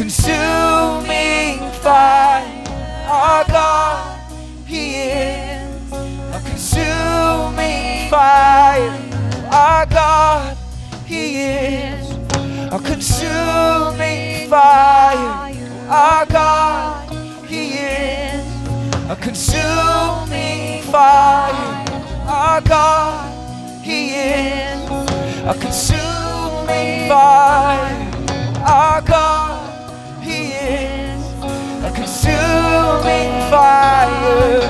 consuming fire. Our God, He is a consuming fire. Our God, He is a consuming fire. Our God, He is a consuming fire. Our God, He is a consuming fire. Our God, He is a consuming fire.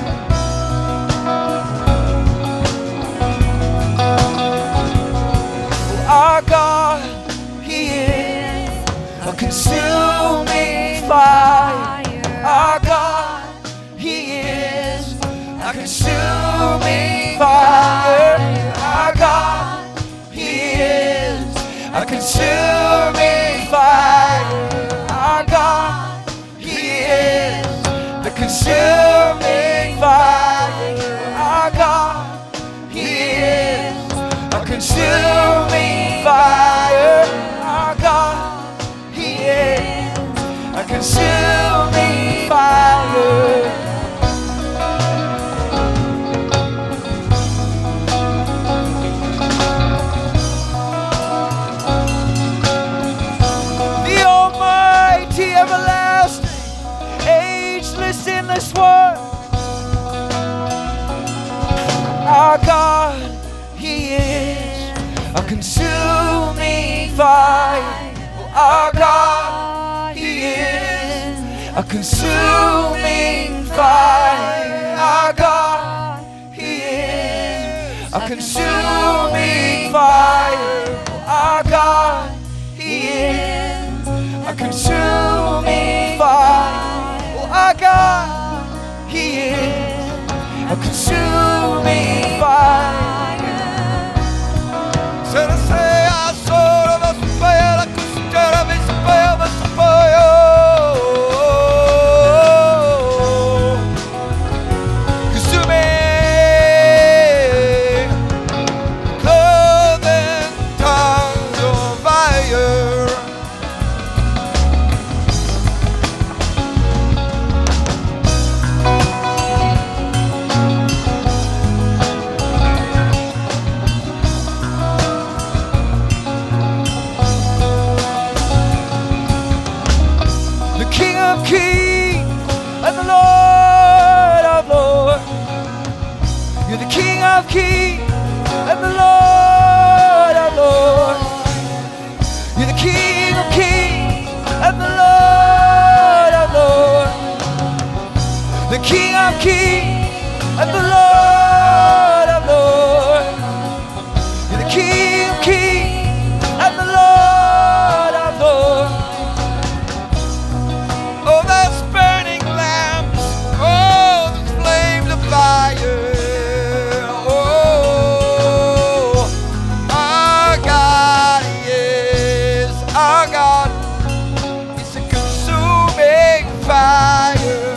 Our God, He is a consuming fire. Our God, He is a consuming fire. Our God, He is a consuming fire. Our God, He is the consuming fire. Our God, He is a consuming fire. Our God, He is a consuming fire. The Almighty, everlasting, ageless, endless one. Our God, He is a consuming fire. Our God, He is a consuming fire. Our God, He is a consuming fire. Our God, He is a consuming fire. Our God, He is a consuming fire. Should I say I saw the fire like a star of his fire, but consuming, clothing tongues of fire. King and the Lord of Lords. You're the King of Kings and the Lord of Lords. You're the King of Kings and the Lord of Lords. The King of Kings and the Lord of Lords. You're the King of Kings and the Lord of Lords. Oh, those burning lamps, oh, those flames of fire. Oh, our God, yes, our God is a consuming fire.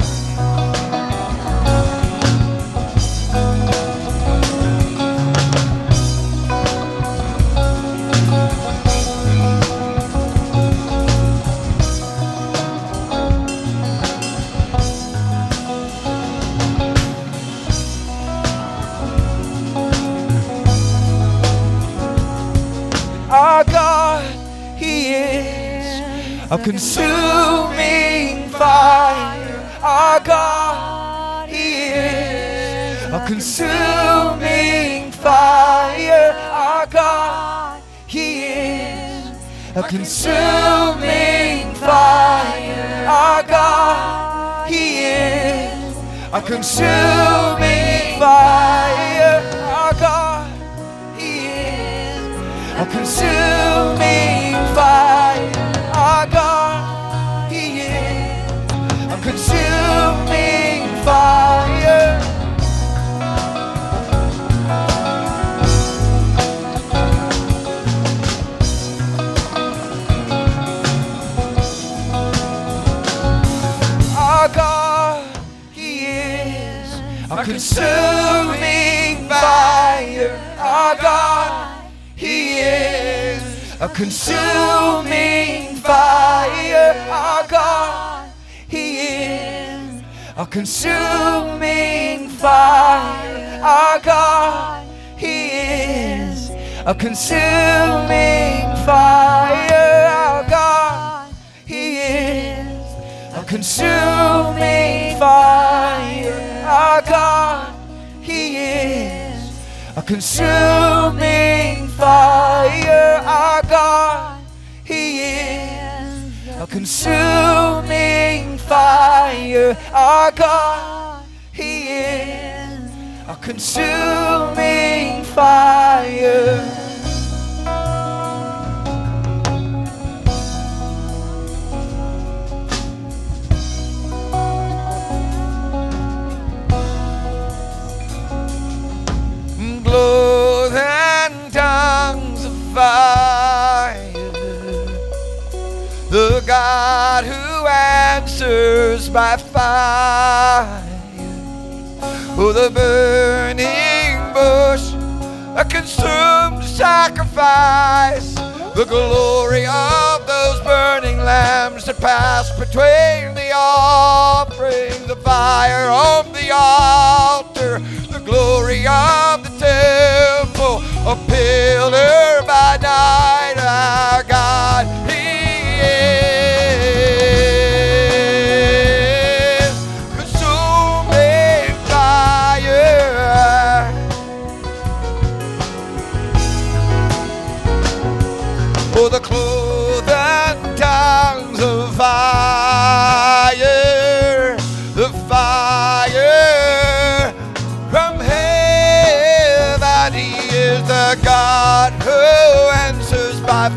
Our God, He is a consuming fire. Our God, He is a consuming fire. Our God, He is a consuming fire. Our God, He is a consuming fire. Our God, He is a consuming fire. Our God, He is a consuming fire. Our God, He is a consuming fire. Our God, He is a consuming fire. Our God, He is a consuming fire. Our God, He is a consuming fire. Our God, He is a consuming fire. Our God, He is a consuming fire. Our God, He is a consuming fire. Our God, He is a consuming fire. Clothed in tongues of fire, the God who answers by fire. Oh, the burning bush, a consumed sacrifice, the glory of those burning lambs that pass between the offering, the fire on the altar, the glory of the temple, a pillar by night. Our God, He is consuming fire. Oh, the cloven tongues of fire, the fire from heaven. He is the God who answers by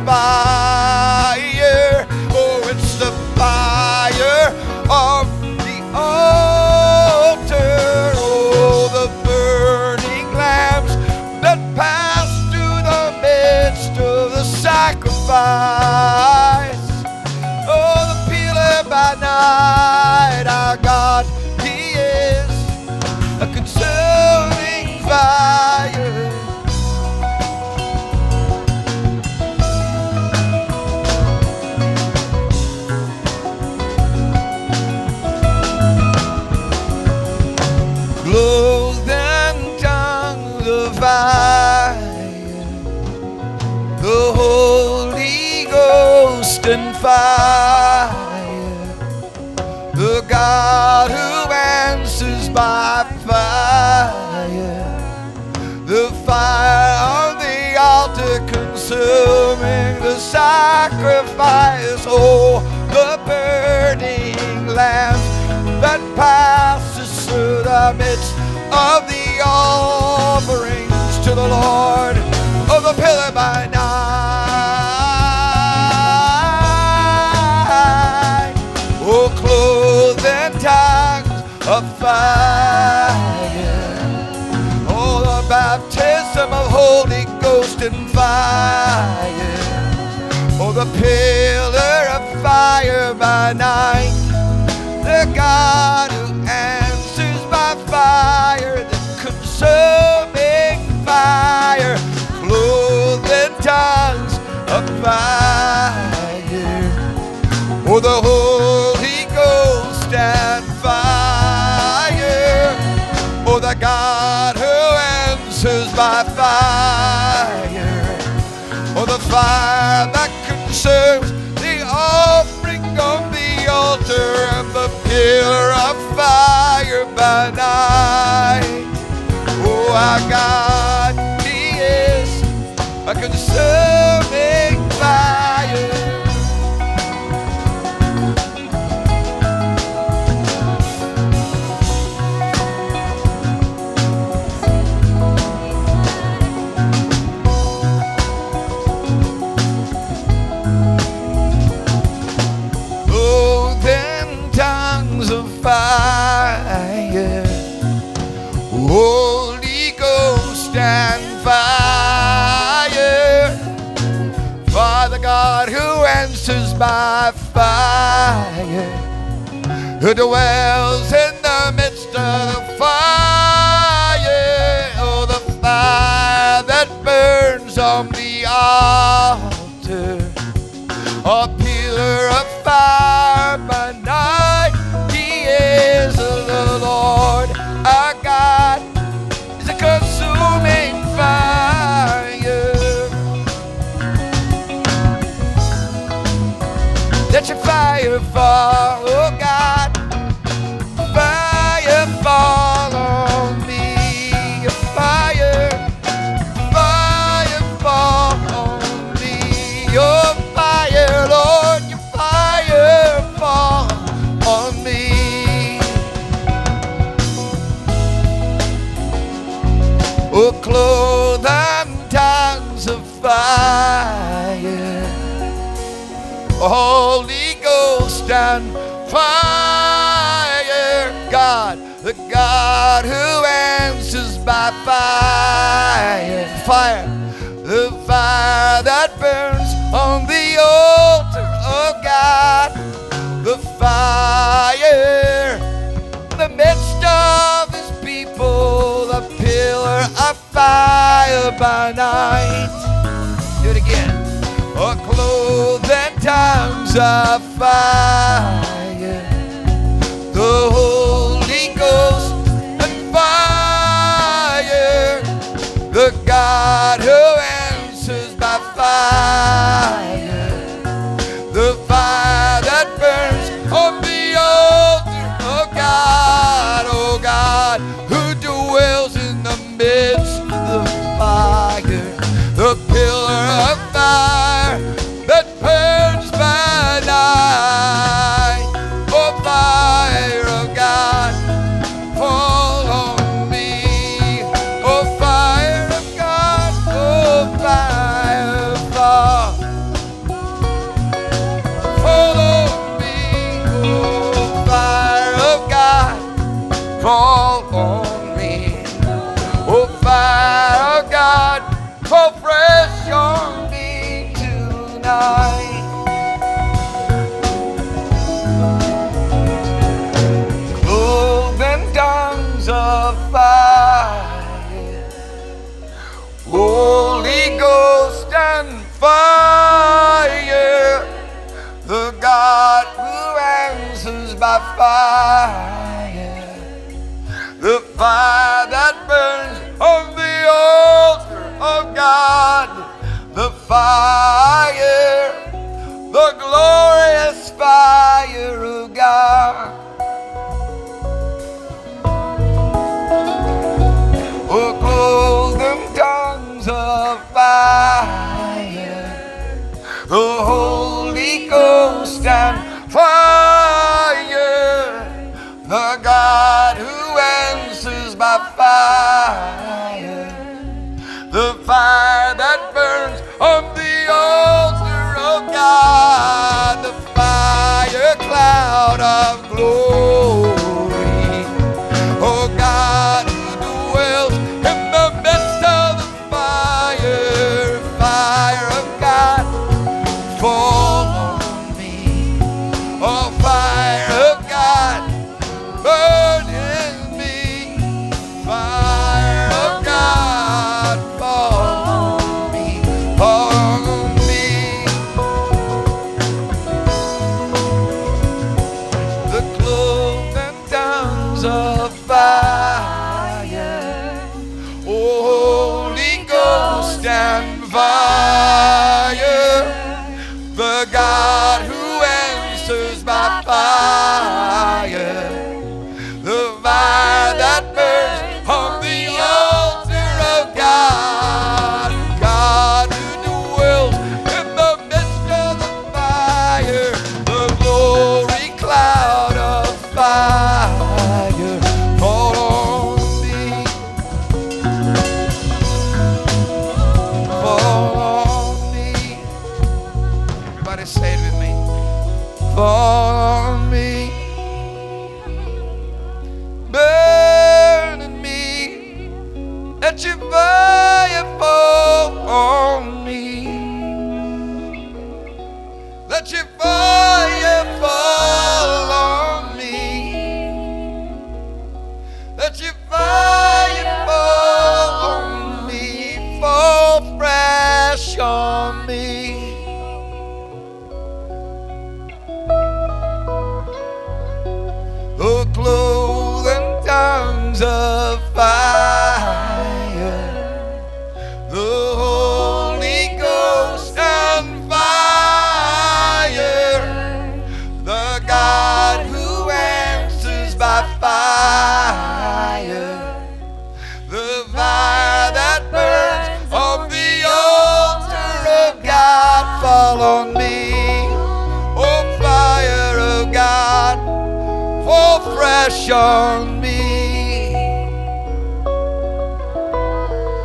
fire. Oh, it's the fire of the altar. Oh, the burning lamps that pass through the midst of the sacrifice. Oh, the pillar by night. Our God, He is a consuming fire. Clothed in tongues of fire, the Holy Ghost and fire, the God who answers by fire, the fire on the altar consuming the sacrifice. Oh, the burning lamp that passes through the midst of the offerings to the Lord. Oh, the pillar by night. Oh, clothed in tongues of fire. Oh, the baptism of Holy Ghost and fire. Oh, the pillar of fire by night. The God who answers by fire, the consuming fire, clothed in tongues of fire. Oh, the Holy Ghost and fire. Oh, the God who answers by fire. Oh, the fire that consumes the offering on the altar, and the pillar of fire by night. Oh, our God, He is a consuming fire. Fire, Holy Ghost and fire, Father God who answers by fire, who dwells in the midst of the fire. Oh, the fire that burns on the altar, a pillar Oh, clothe them tongues of fire. Holy Ghost and fire. God, the God who answers by fire. Fire, the fire that burns on the altar of God. The fire in the midst of his people, the pillar of fire by night. Do it again. Oh, clothed in tongues of fire, the Holy Ghost and fire, the God who answers by fire, the fire that burns on the altar of God. Oh God, who dwells in the midst of the fire, the pillar of fire that burns by night. Oh, fire of God, fall on me. Oh, fire of God, oh, fire, fall on me. Oh, fire of God, fall on me. Oh, fire of God, fall fresh on me tonight. Cloven tongues of fire, Holy Ghost and fire, the God who answers by fire, the fire that burns on the altar of God, the fire, the glorious fire of God. Oh, cloven tongues of fire, the Holy Ghost and fire, the God who answers by fire, the fire that burns on the altar of God, the fire cloud of glory. Oh God, who dwells in the midst of the fire, fire of God, fall on me. Oh, fire of God, burn in me. Fire of God, fall on me, fall on me. The cloven tongues of fire, Holy Ghost and fire, the God who answers by fire, the fire that burns on the altar of God, God who dwells in the midst of the fire, the glory cloud of fire, fall on me, fall on me. Everybody say it with me. Fall on me, burn in me, let your fire fall on me, let your fire fall on me, let your fire fall on me, fall fresh on me. Oh, cloven tongues of fire, the Holy Ghost and fire, the God who answers by fire, the fire that burns on the altar of God, fall on me. Oh, fire of God, fall fresh on me.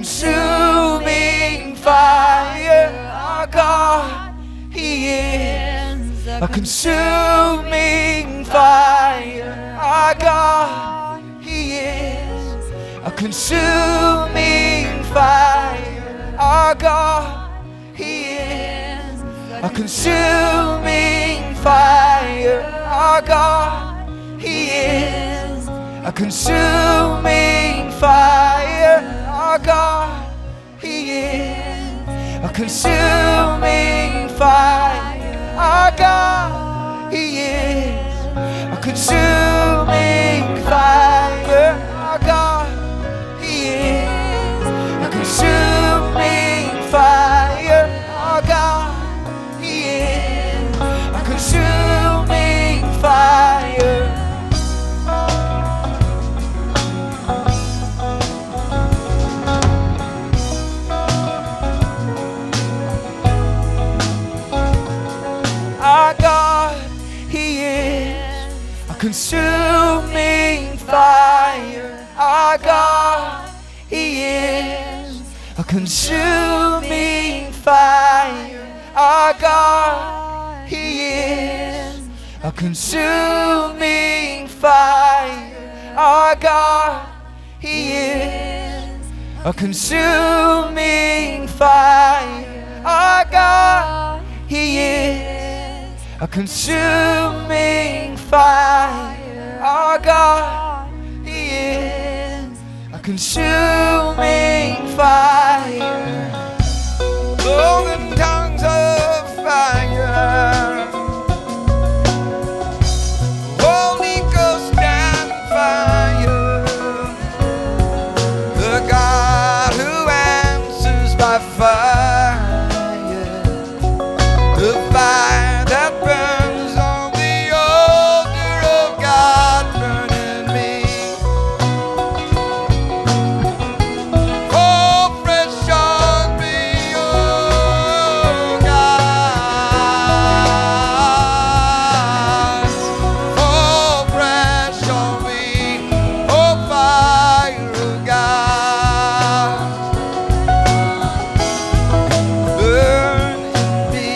consuming fire. Our God, He is a consuming fire. Our God, He is a consuming fire. Our God, He is a consuming fire. Our God, He is a consuming fire. Our God, He is a consuming fire. Our God, He is a consuming fire. Our God, He is a consuming fire. Our God, He is a consuming fire. Our God, He is a consuming fire. Our God, He is a consuming fire. Our God, He is a consuming fire. Our God, He is a consuming fire. Our God, He is a consuming fire. Our God, He is a consuming fire. Cloven tongues of fire, Holy Ghost and fire, the God who answers by fire, the fire that burns on the altar of God, burning me. Fall fresh on me, oh God. Fall fresh on me, oh fire of God. Burn in me.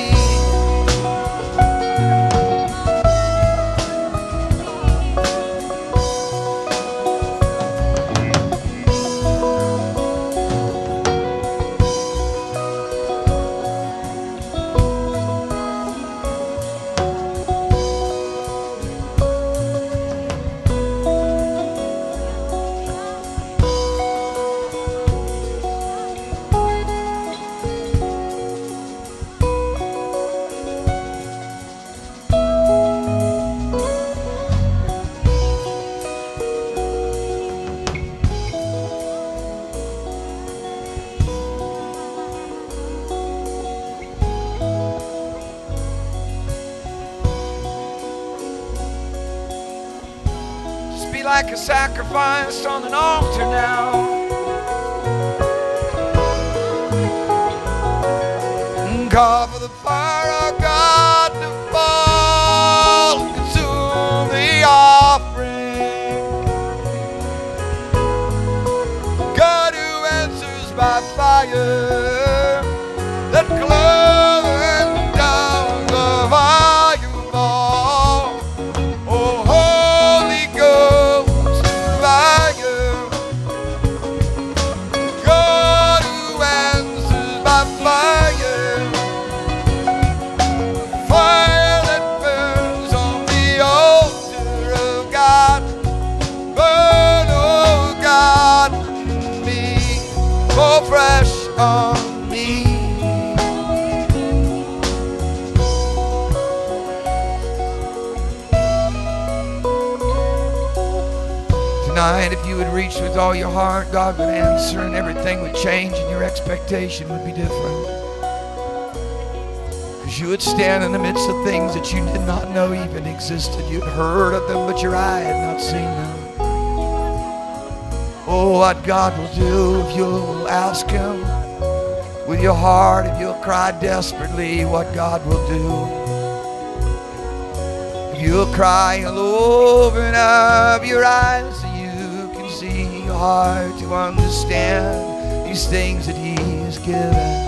Just be like a sacrifice on an altar now. Call for the fire of God to fall and consume the offering. God who answers by fire, let cloven tongues of fire fall. Oh, Holy Ghost fire, God who answers by fire, fire that burns on the altar of God. Burn, oh God, in me, fall fresh on me. Tonight, if you would reach with all your heart, God would answer and everything would change and your expectation would be different. Because you would stand in the midst of things that you did not know even existed. You'd heard of them, but your eye had not seen them. Oh, what God will do if you'll ask Him with your heart, if you'll cry desperately, what God will do. If you'll cry, He'll open up your eyes so you can see, your heart to understand. these things that He has given.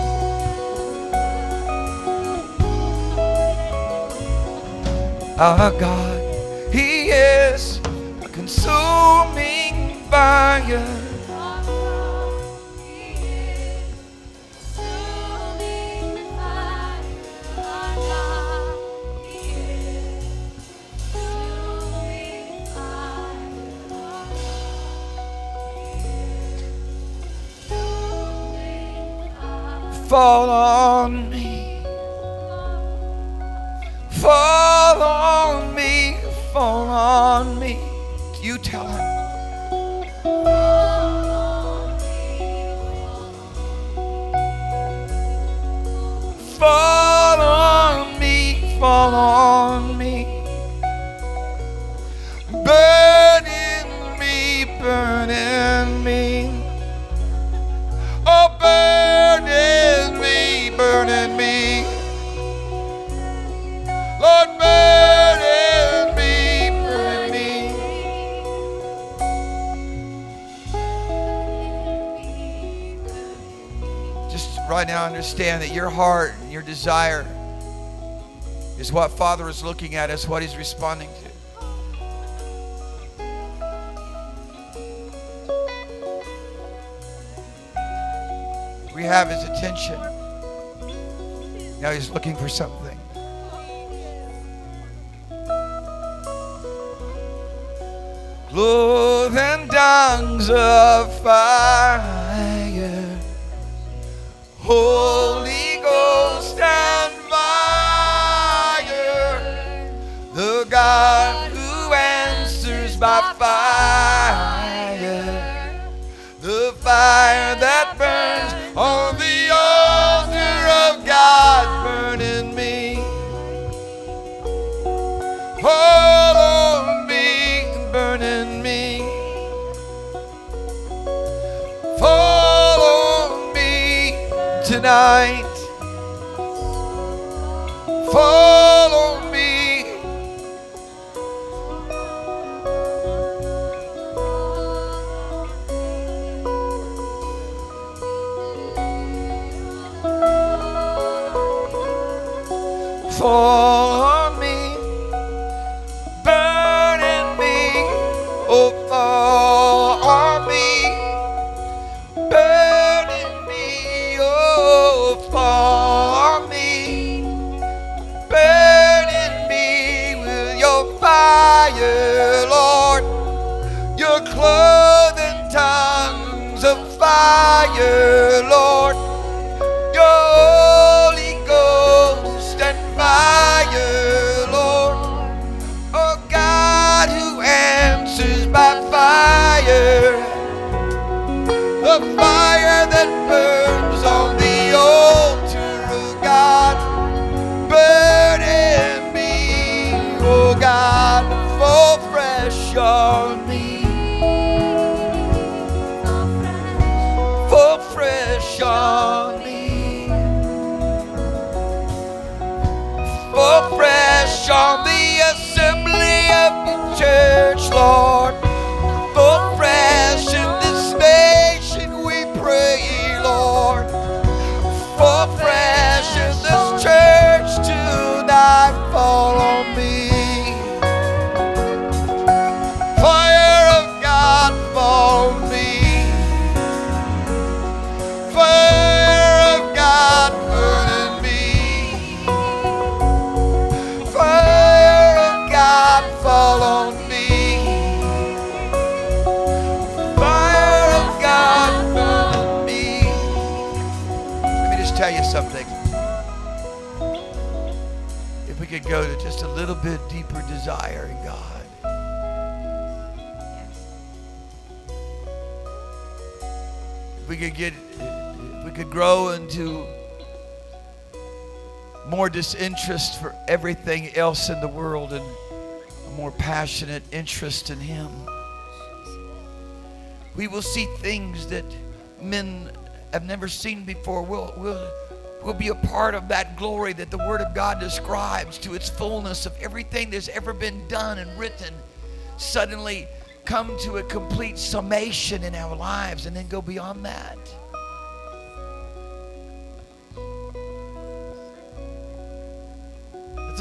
Our God, He is a consuming fire. Fall on me, fall on me, fall on me. You tell Him. Fall on me, fall on me. Burn in me, burn in me. Oh, burn in me, burn in me. Lord, burn in me, burn in me. Just right now understand that your heart and your desire is what Father is looking at, is what He's responding to. We have His attention. Now He's looking for something. Cloven tongues of fire, Holy Ghost and fire, the God who answers by fire, the fire that burns on the altar of God, burn in me. Fall on me, burn in me. Fall on me tonight. Fall on me. Fall on me, burn in me, oh, fall on me, burn in me, oh, fall on me, burn in me with your fire, Lord, your cloven tongues of fire, Lord, your Holy Ghost and fire, Lord, oh God who answers by fire, the fire that burns on the altar of God, burn in me, oh God, fall fresh on me, fall fresh on me. Fall fresh on the assembly of the church, Lord. Fall fresh in this nation, we pray, Lord. Fall fresh in this church tonight. Fall on me. Fire of God, fall on me. Fire of God, burn in me. Fire of God, fall on me. Fire of God, fall on me. Let me just tell you something. If we could go to just a little bit deeper desire in God. If we could grow into more disinterest for everything else in the world and a more passionate interest in Him, we will see things that men have never seen before. We'll be a part of that glory that the Word of God describes to its fullness, of everything that's ever been done and written suddenly come to a complete summation in our lives and then go beyond that.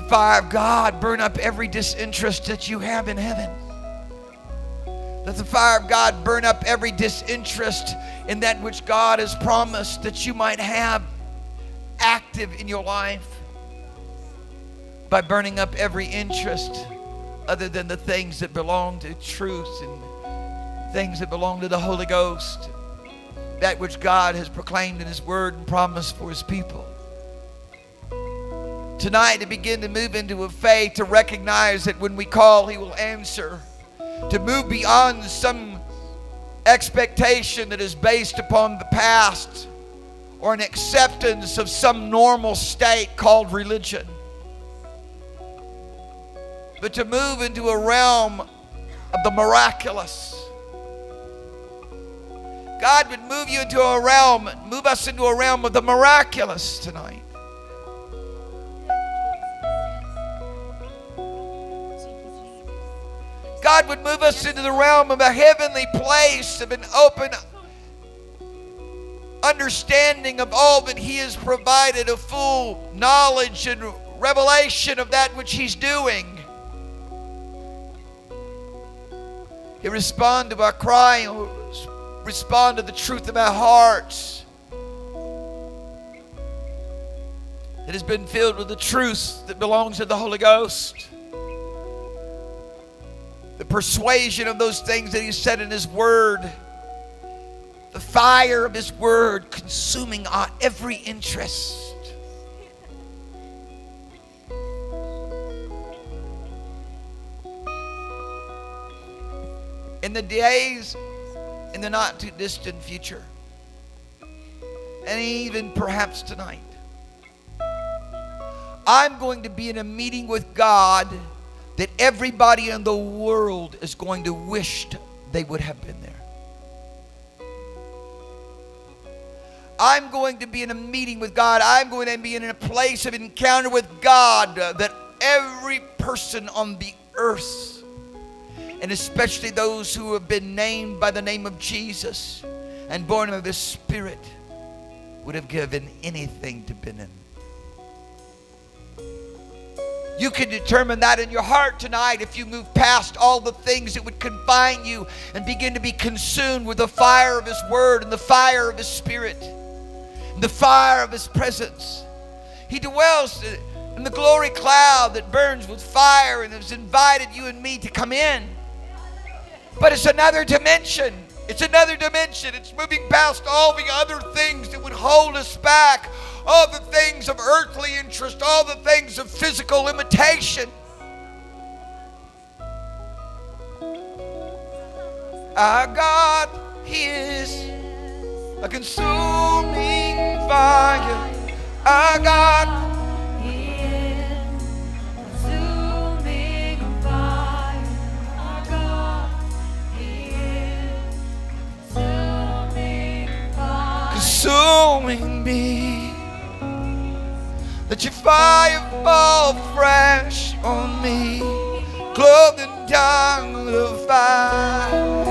fire of God burn up every disinterest that you have in heaven. Let the fire of God burn up every disinterest in that which God has promised that you might have active in your life, by burning up every interest other than the things that belong to truth and things that belong to the Holy Ghost, that which God has proclaimed in His Word and promised for His people. Tonight, to begin to move into a faith, to recognize that when we call, He will answer. To move beyond some expectation that is based upon the past or an acceptance of some normal state called religion. But to move into a realm of the miraculous. God would move you into a realm, move us into a realm of the miraculous tonight. God would move us into the realm of a heavenly place, of an open understanding of all that He has provided, a full knowledge and revelation of that which He's doing. He'll respond to our cry, He'll respond to the truth of our hearts. It has been filled with the truth that belongs to the Holy Ghost. The persuasion of those things that He said in His Word. The fire of His Word consuming every interest. In the days, in the not too distant future, and even perhaps tonight, I'm going to be in a meeting with God that everybody in the world is going to wish they would have been there. I'm going to be in a meeting with God. I'm going to be in a place of encounter with God that every person on the earth, and especially those who have been named by the name of Jesus and born of His Spirit, would have given anything to be in. You can determine that in your heart tonight if you move past all the things that would confine you and begin to be consumed with the fire of His Word and the fire of His Spirit and the fire of His presence. He dwells in the glory cloud that burns with fire and has invited you and me to come in. But it's another dimension. It's another dimension. It's moving past all the other things that would hold us back. All the things of earthly interest, all the things of physical limitation. Our God, He is a consuming fire. Our God, He is consuming fire. Our God, He is consuming fire. Consuming me. Let your fire fall fresh on me, clothed in tongues of fire.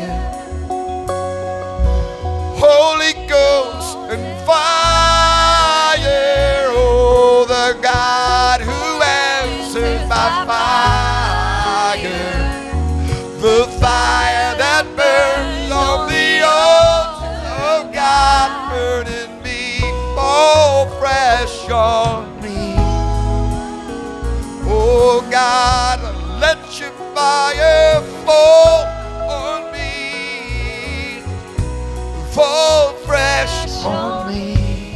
Holy Ghost and fire, oh, the God who answers by fire, the fire that burns on the altar of God, burning me, fall fresh on me. Oh God, let your fire fall on me, fall fresh on me.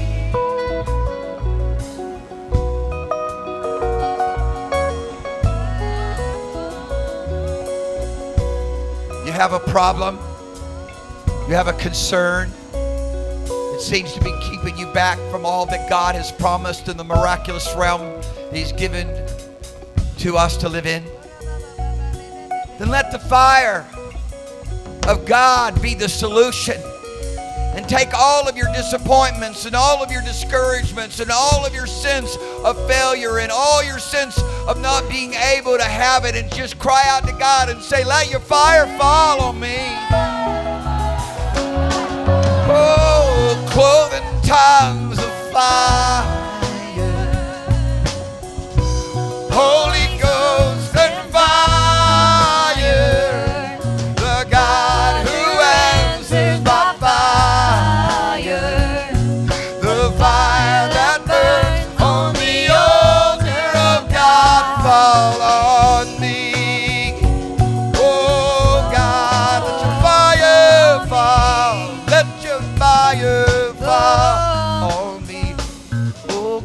You have a problem, you have a concern, it seems to be keeping you back from all that God has promised in the miraculous realm that He's given to us to live in, then let the fire of God be the solution. And take all of your disappointments and all of your discouragements and all of your sense of failure and all your sense of not being able to have it, and just cry out to God and say, let your fire fall on me. Oh, clothed in tongues of fire.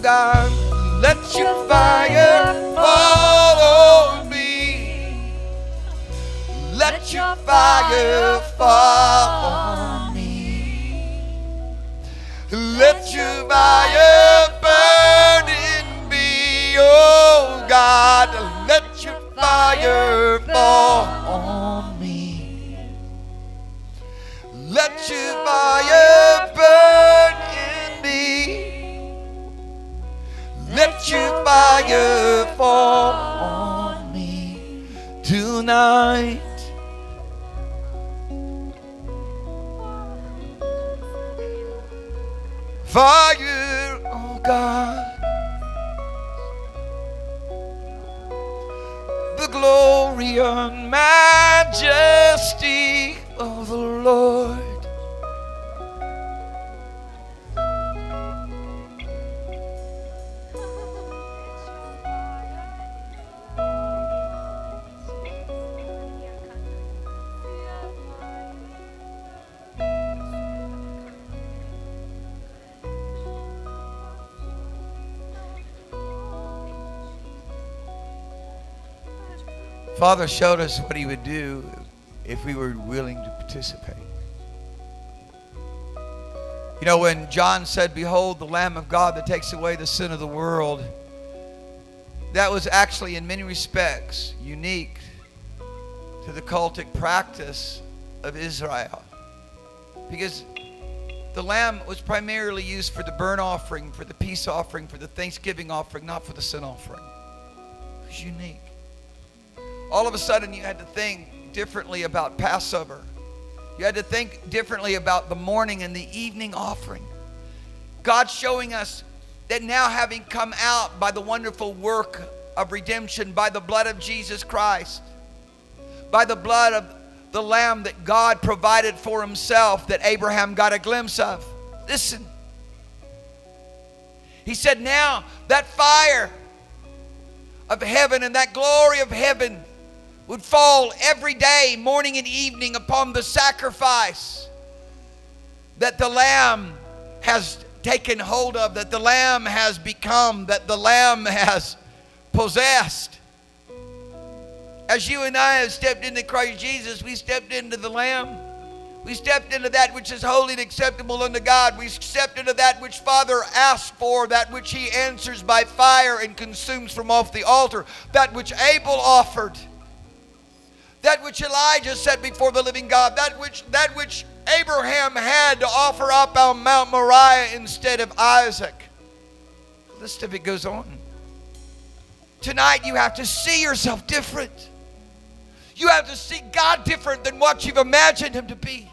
God, let your fire fall on me. Let your fire fall on me. Let your fire burn in me, oh God. Let your fire fall on me. Let your fire burn in me. Let your fire fall on me tonight. Fire, oh God. The glory and majesty of the Lord. Father showed us what he would do if we were willing to participate. You know, when John said, "Behold, the Lamb of God that takes away the sin of the world," that was actually in many respects unique to the cultic practice of Israel. Because the lamb was primarily used for the burnt offering, for the peace offering, for the thanksgiving offering, not for the sin offering. It was unique. All of a sudden you had to think differently about Passover. You had to think differently about the morning and the evening offering. God showing us that now, having come out by the wonderful work of redemption, by the blood of Jesus Christ, by the blood of the lamb that God provided for himself, that Abraham got a glimpse of. Listen. He said now that fire of heaven and that glory of heaven would fall every day, morning and evening, upon the sacrifice that the Lamb has taken hold of, that the Lamb has become, that the Lamb has possessed. As you and I have stepped into Christ Jesus, we stepped into the Lamb. We stepped into that which is holy and acceptable unto God. We stepped into that which Father asks for, that which he answers by fire and consumes from off the altar, that which Abel offered, that which Elijah set before the living God, that which Abraham had to offer up on Mount Moriah instead of Isaac. The list of it goes on. Tonight you have to see yourself different. You have to see God different than what you've imagined him to be.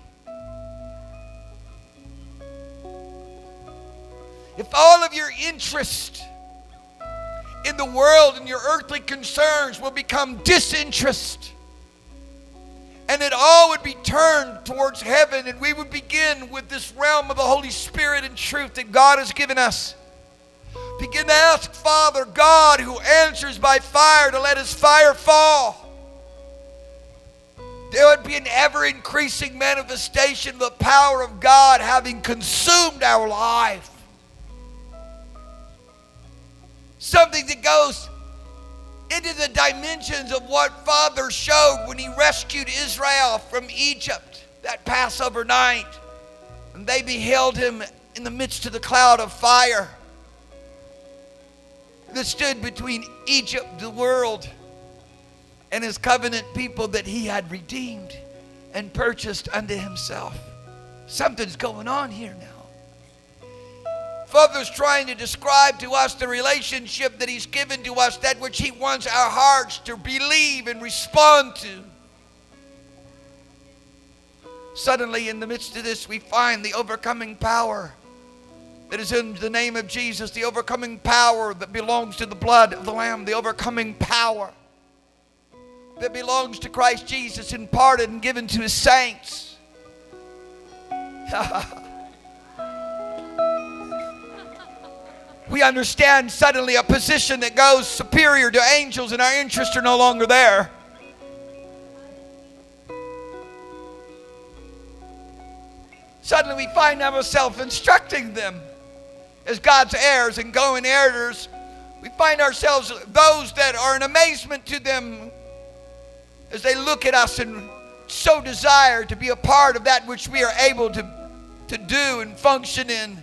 If all of your interest in the world and your earthly concerns will become disinterest, and it all would be turned towards heaven, and we would begin with this realm of the Holy Spirit and truth that God has given us. Begin to ask Father God, who answers by fire, to let his fire fall. There would be an ever-increasing manifestation of the power of God having consumed our life. Something that goes into the dimensions of what Father showed when he rescued Israel from Egypt that Passover night. And they beheld him in the midst of the cloud of fire that stood between Egypt, the world, and his covenant people that he had redeemed and purchased unto himself. Something's going on here now. Father's trying to describe to us the relationship that he's given to us, that which he wants our hearts to believe and respond to. Suddenly, in the midst of this, we find the overcoming power that is in the name of Jesus, the overcoming power that belongs to the blood of the Lamb, the overcoming power that belongs to Christ Jesus, imparted and given to his saints. We understand suddenly a position that goes superior to angels, and our interests are no longer there. Suddenly we find ourselves instructing them as God's heirs and co-inheritors, we find ourselves those that are an amazement to them as they look at us and so desire to be a part of that which we are able to do and function in.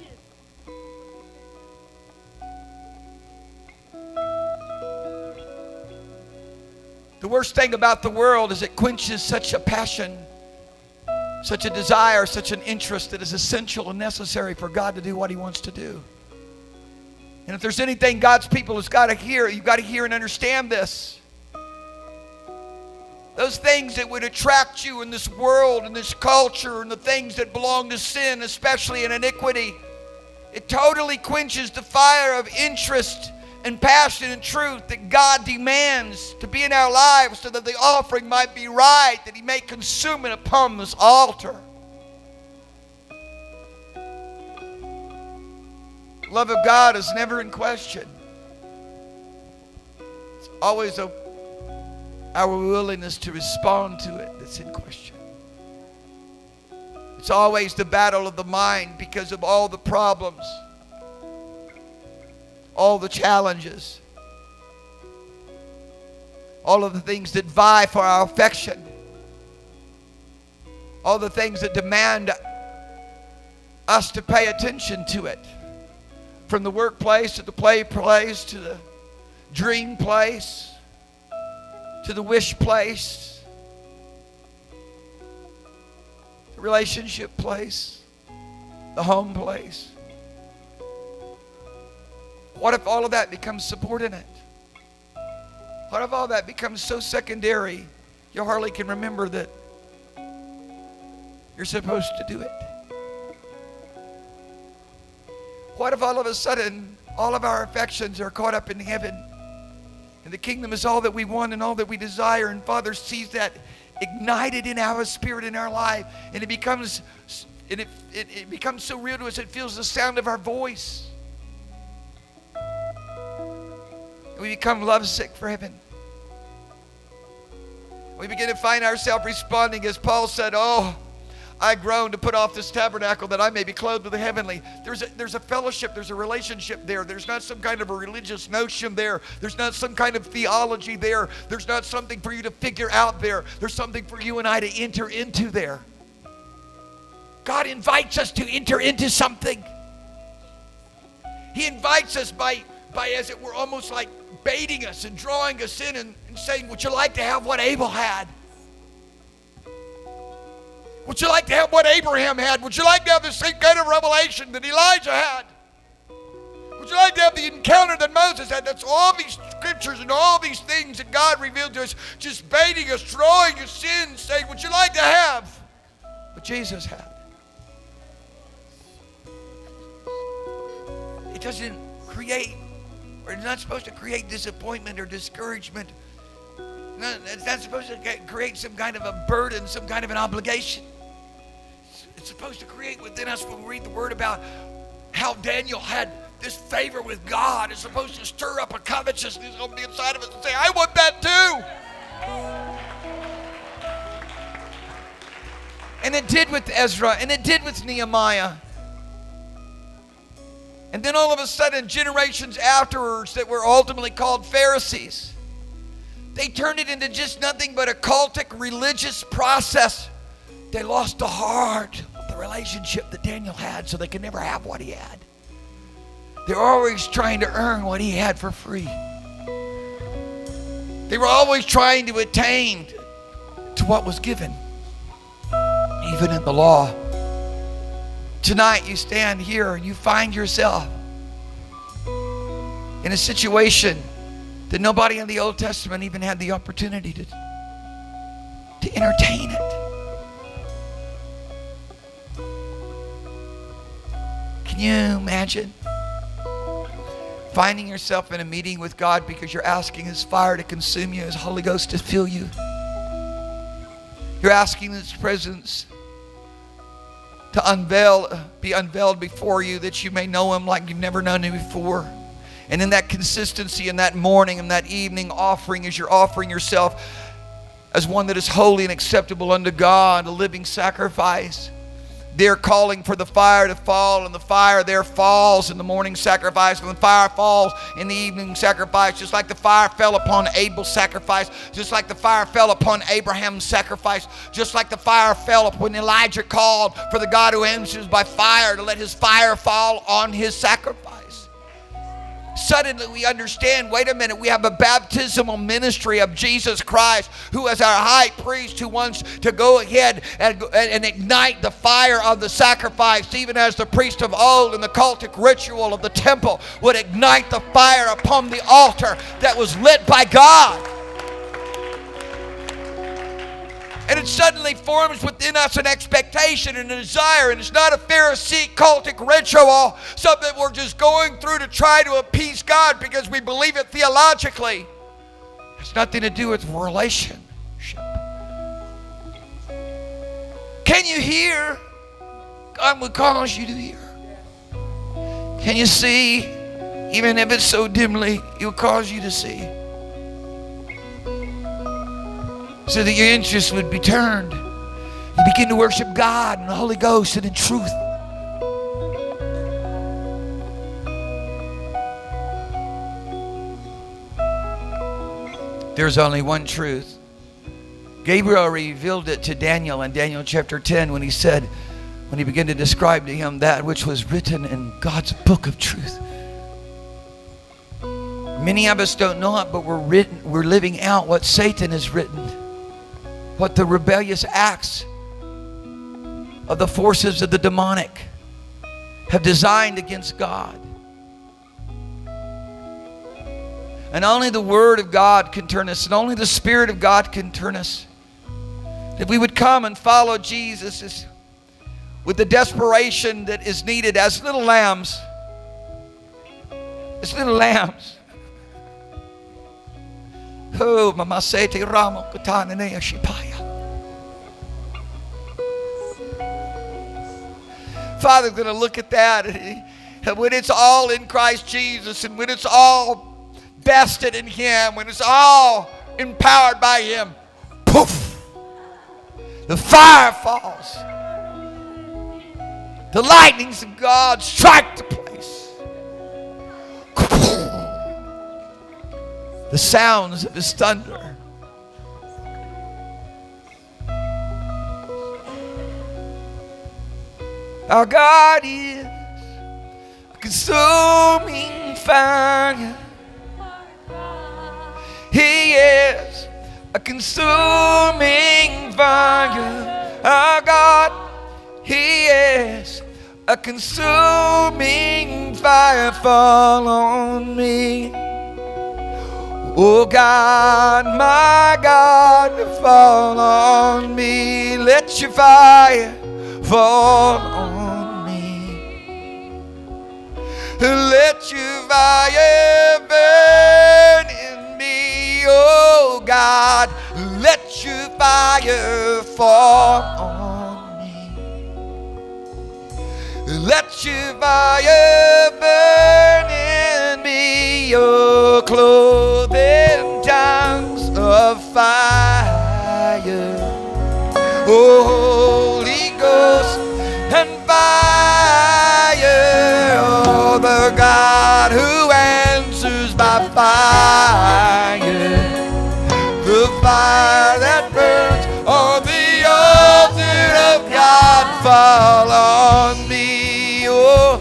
The worst thing about the world is it quenches such a passion, such a desire, such an interest that is essential and necessary for God to do what He wants to do. And if there's anything God's people has got to hear, you've got to hear and understand this. Those things that would attract you in this world and this culture and the things that belong to sin, especially in iniquity, it totally quenches the fire of interest and passion and truth that God demands to be in our lives so that the offering might be right, that He may consume it upon this altar. The love of God is never in question. It's always our willingness to respond to it that's in question. It's always the battle of the mind because of all the problems, all the challenges, all of the things that vie for our affection, all the things that demand us to pay attention to it. From the workplace to the play place to the dream place to the wish place, the relationship place, the home place. What if all of that becomes subordinate? What if all that becomes so secondary you hardly can remember that you're supposed to do it? What if all of a sudden all of our affections are caught up in heaven and the kingdom is all that we want and all that we desire, and Father sees that ignited in our spirit, in our life, and it becomes so real to us it feels the sound of our voice. We become lovesick for heaven. We begin to find ourselves responding as Paul said, "Oh, I groan to put off this tabernacle that I may be clothed with the heavenly." There's a fellowship, there's a relationship there. There's not some kind of a religious notion there. There's not some kind of theology there. There's not something for you to figure out there. There's something for you and I to enter into there. God invites us to enter into something. He invites us by as it were almost like baiting us and drawing us in and saying, "Would you like to have what Abel had? Would you like to have what Abraham had? Would you like to have the same kind of revelation that Elijah had? Would you like to have the encounter that Moses had?" That's all these scriptures and all these things that God revealed to us, just baiting us, drawing us in, saying, "Would you like to have what Jesus had?" It doesn't create, or it's not supposed to create disappointment or discouragement. It's not supposed to create some kind of a burden, some kind of an obligation. It's supposed to create within us, when we read the Word about how Daniel had this favor with God, it's supposed to stir up a covetousness on the inside of us and say, "I want that too." And it did with Ezra, and it did with Nehemiah. And then all of a sudden, generations afterwards that were ultimately called Pharisees, they turned it into just nothing but a cultic religious process. They lost the heart of the relationship that Daniel had, so they could never have what he had. They were always trying to earn what he had for free. They were always trying to attain to what was given, even in the law. Tonight you stand here and you find yourself in a situation that nobody in the Old Testament even had the opportunity to entertain it. Can you imagine finding yourself in a meeting with God because you're asking His fire to consume you, His Holy Ghost to fill you? You're asking His presence to be unveiled before you, that you may know Him like you've never known Him before. And in that consistency, in that morning and that evening offering, as you're offering yourself as one that is holy and acceptable unto God, a living sacrifice, they're calling for the fire to fall, and the fire there falls in the morning sacrifice, and the fire falls in the evening sacrifice, just like the fire fell upon Abel's sacrifice, just like the fire fell upon Abraham's sacrifice, just like the fire fell when Elijah called for the God who answers by fire to let his fire fall on his sacrifice. Suddenly we understand, wait a minute, we have a baptismal ministry of Jesus Christ, who is our high priest, who wants to go ahead and ignite the fire of the sacrifice, even as the priest of old in the cultic ritual of the temple would ignite the fire upon the altar that was lit by God. And it suddenly forms within us an expectation and a desire. And it's not a Pharisee cultic ritual, something we're just going through to try to appease God because we believe it theologically. It's nothing to do with relationship. Can you hear? God will cause you to hear. Can you see? Even if it's so dimly, He'll cause you to see, so that your interest would be turned. You begin to worship God in the Holy Ghost and in truth. There's only one truth. Gabriel revealed it to Daniel in Daniel chapter 10 when he said, when he began to describe to him that which was written in God's book of truth. Many of us don't know it, but we're living out what Satan has written. What the rebellious acts of the forces of the demonic have designed against God. And only the Word of God can turn us, and only the Spirit of God can turn us. If we would come and follow Jesus with the desperation that is needed as little lambs. As little lambs. Oh, Mama Sete Ramo Katana Nea Shipaya. Father's going to look at that, and when it's all in Christ Jesus, and when it's all vested in Him, when it's all empowered by Him, poof, the fire falls. The lightnings of God strike the place. The sounds of His thunder. Our God is a consuming fire. He is a consuming fire. Our God, He is a consuming fire. Fall on me. Oh God, my God, fall on me. Let your fire fall on me. Let your fire burn in me. Oh God, let your fire fall on me. Let your fire burn in me. Oh, clothing tongues of fire. Oh, Holy Ghost and fire. Oh, the God who answers by fire. The fire that burns on the altar of God. Fall on me. Oh,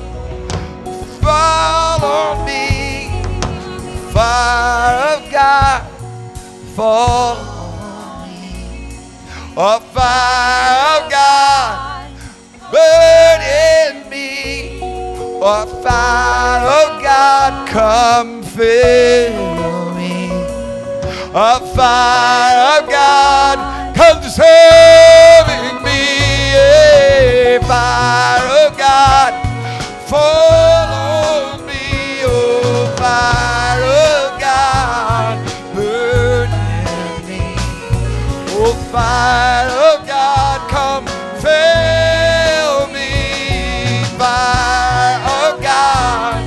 fall on me. Fire of God, fall on me. A fire of God, burn in me. A fire of God, come fill me. A fire of God, come serving me. A fire of God, fall on me. Oh, fire of God, burn in me. Oh, fire of God, come fill me. Fire of God,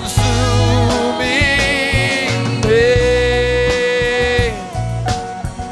consuming me.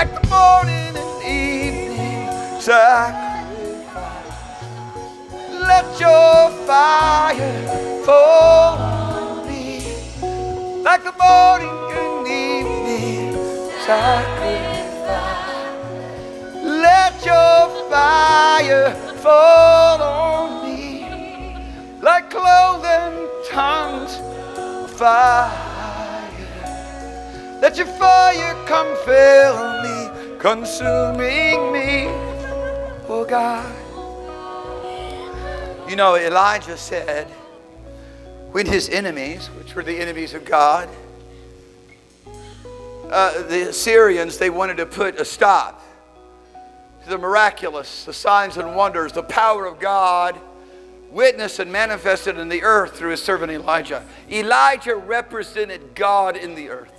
like the morning and evening sacrifice. Let your fire fall on me like the morning and evening sacrifice. Let your fire fall on me like cloven tongues of fire. Let your fire come fill me, consuming me, oh God. You know, Elijah said when his enemies, which were the enemies of God, the Assyrians, they wanted to put a stop to the miraculous, the signs and wonders, the power of God witnessed and manifested in the earth through his servant Elijah. Elijah represented God in the earth.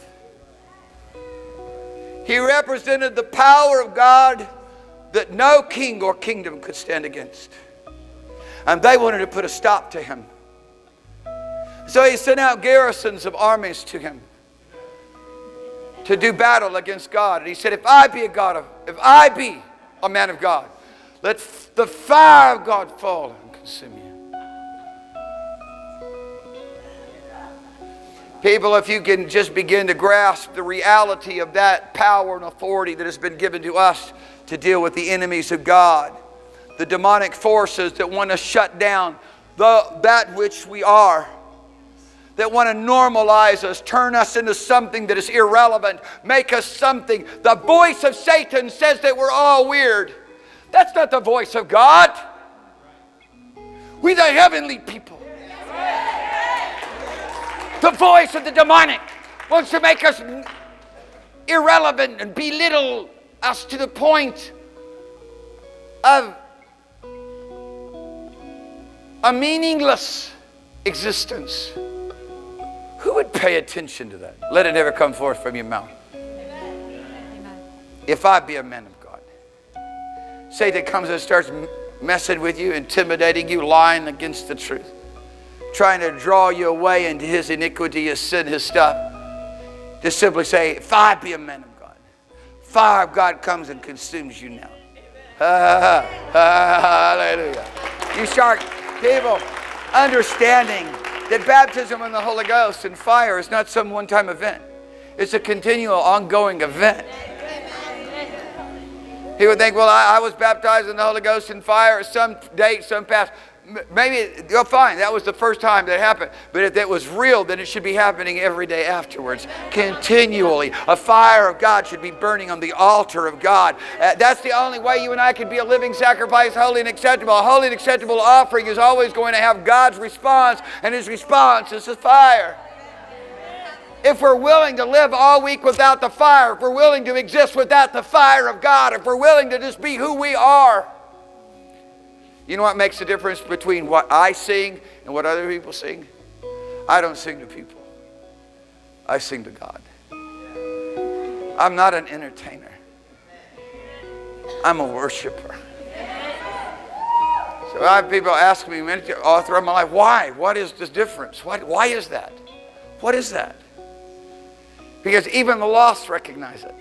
He represented the power of God that no king or kingdom could stand against. And they wanted to put a stop to him. So he sent out garrisons of armies to him to do battle against God. And he said, if I be a man of God, let the fire of God fall and consume you. People, if you can just begin to grasp the reality of that power and authority that has been given to us to deal with the enemies of God, the demonic forces that want to shut down that which we are, that want to normalize us, turn us into something that is irrelevant, make us something. The voice of Satan says that we're all weird. That's not the voice of God. We're the heavenly people. The voice of the demonic wants to make us irrelevant and belittle us to the point of a meaningless existence. Who would pay attention to that? Let it never come forth from your mouth. Amen. If I be a man of God. Satan comes and starts messing with you, intimidating you, lying against the truth, trying to draw you away into his iniquity, his sin, his stuff. Just simply say, if I be a man of God, fire of God comes and consumes you now. Hallelujah. You start, people, understanding that baptism in the Holy Ghost and fire is not some one-time event. It's a continual, ongoing event. He would think, well, I was baptized in the Holy Ghost and fire at some date, some past. Maybe, you'll find that was the first time that happened. But if that was real, then it should be happening every day afterwards. Continually. A fire of God should be burning on the altar of God. That's the only way you and I can be a living sacrifice, holy and acceptable. A holy and acceptable offering is always going to have God's response, and his response is the fire. If we're willing to live all week without the fire, if we're willing to exist without the fire of God, if we're willing to just be who we are, you know what makes the difference between what I sing and what other people sing? I don't sing to people. I sing to God. I'm not an entertainer. I'm a worshiper. So I have people ask me all throughout my life, why? What is the difference? Why is that? What is that? Because even the lost recognize it.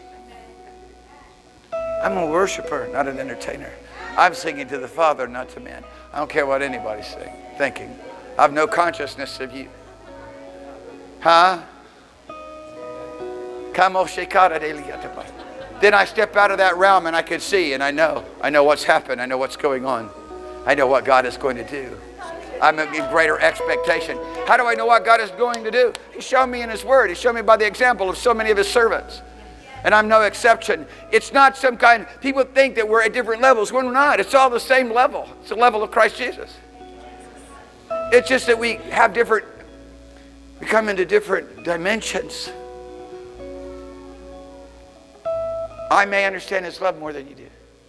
I'm a worshiper, not an entertainer. I'm singing to the Father, not to man. I don't care what anybody's thinking. I have no consciousness of you. Huh? Then I step out of that realm and I can see and I know what's happened. I know what's going on. I know what God is going to do. I'm in greater expectation. How do I know what God is going to do? He showed me in his word. He showed me by the example of so many of his servants. And I'm no exception. It's not some kind, people think that we're at different levels. We're not. It's all the same level. It's the level of Christ Jesus. It's just that we have different, we come into different dimensions. I may understand his love more than you do.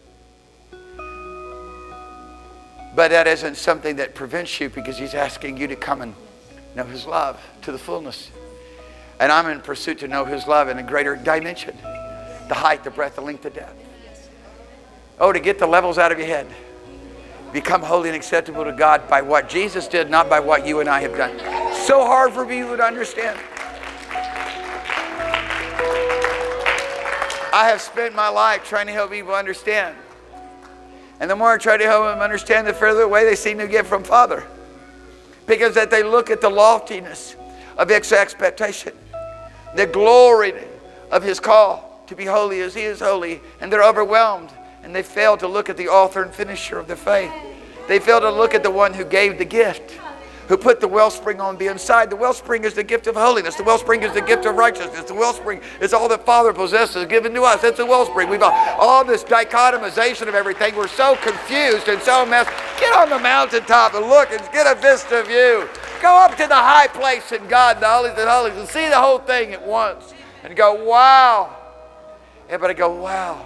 But that isn't something that prevents you, because he's asking you to come and know his love to the fullness. And I'm in pursuit to know his love in a greater dimension. The height, the breadth, the length, the depth. Oh, to get the levels out of your head. Become holy and acceptable to God by what Jesus did, not by what you and I have done. So hard for people to understand. I have spent my life trying to help people understand. And the more I try to help them understand, the further away they seem to get from Father. Because that they look at the loftiness of His expectation, the glory of His call to be holy as He is holy, and they're overwhelmed, and they fail to look at the author and finisher of their faith. They fail to look at the one who gave the gift, who put the wellspring on the inside. The wellspring is the gift of holiness. The wellspring is the gift of righteousness. The wellspring is all that Father possesses given to us. It's a wellspring. We've got all this dichotomization of everything. We're so confused and so messed. Get on the mountaintop and look and get a vista view. Go up to the high place in God, the holies of holies, and see the whole thing at once. And go, wow. Everybody go, wow.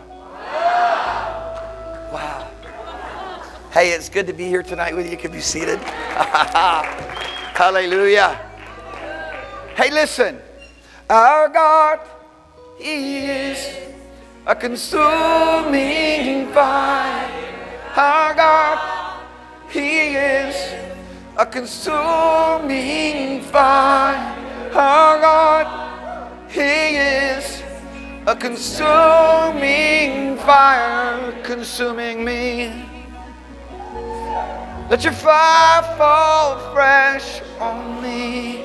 Wow. Hey, it's good to be here tonight with you. You can be seated. Hallelujah. Hey, listen. Our God, He is a consuming fire. Our God, He is a consuming fire. Our God, He is a consuming fire, consuming me. Let your fire fall fresh on me.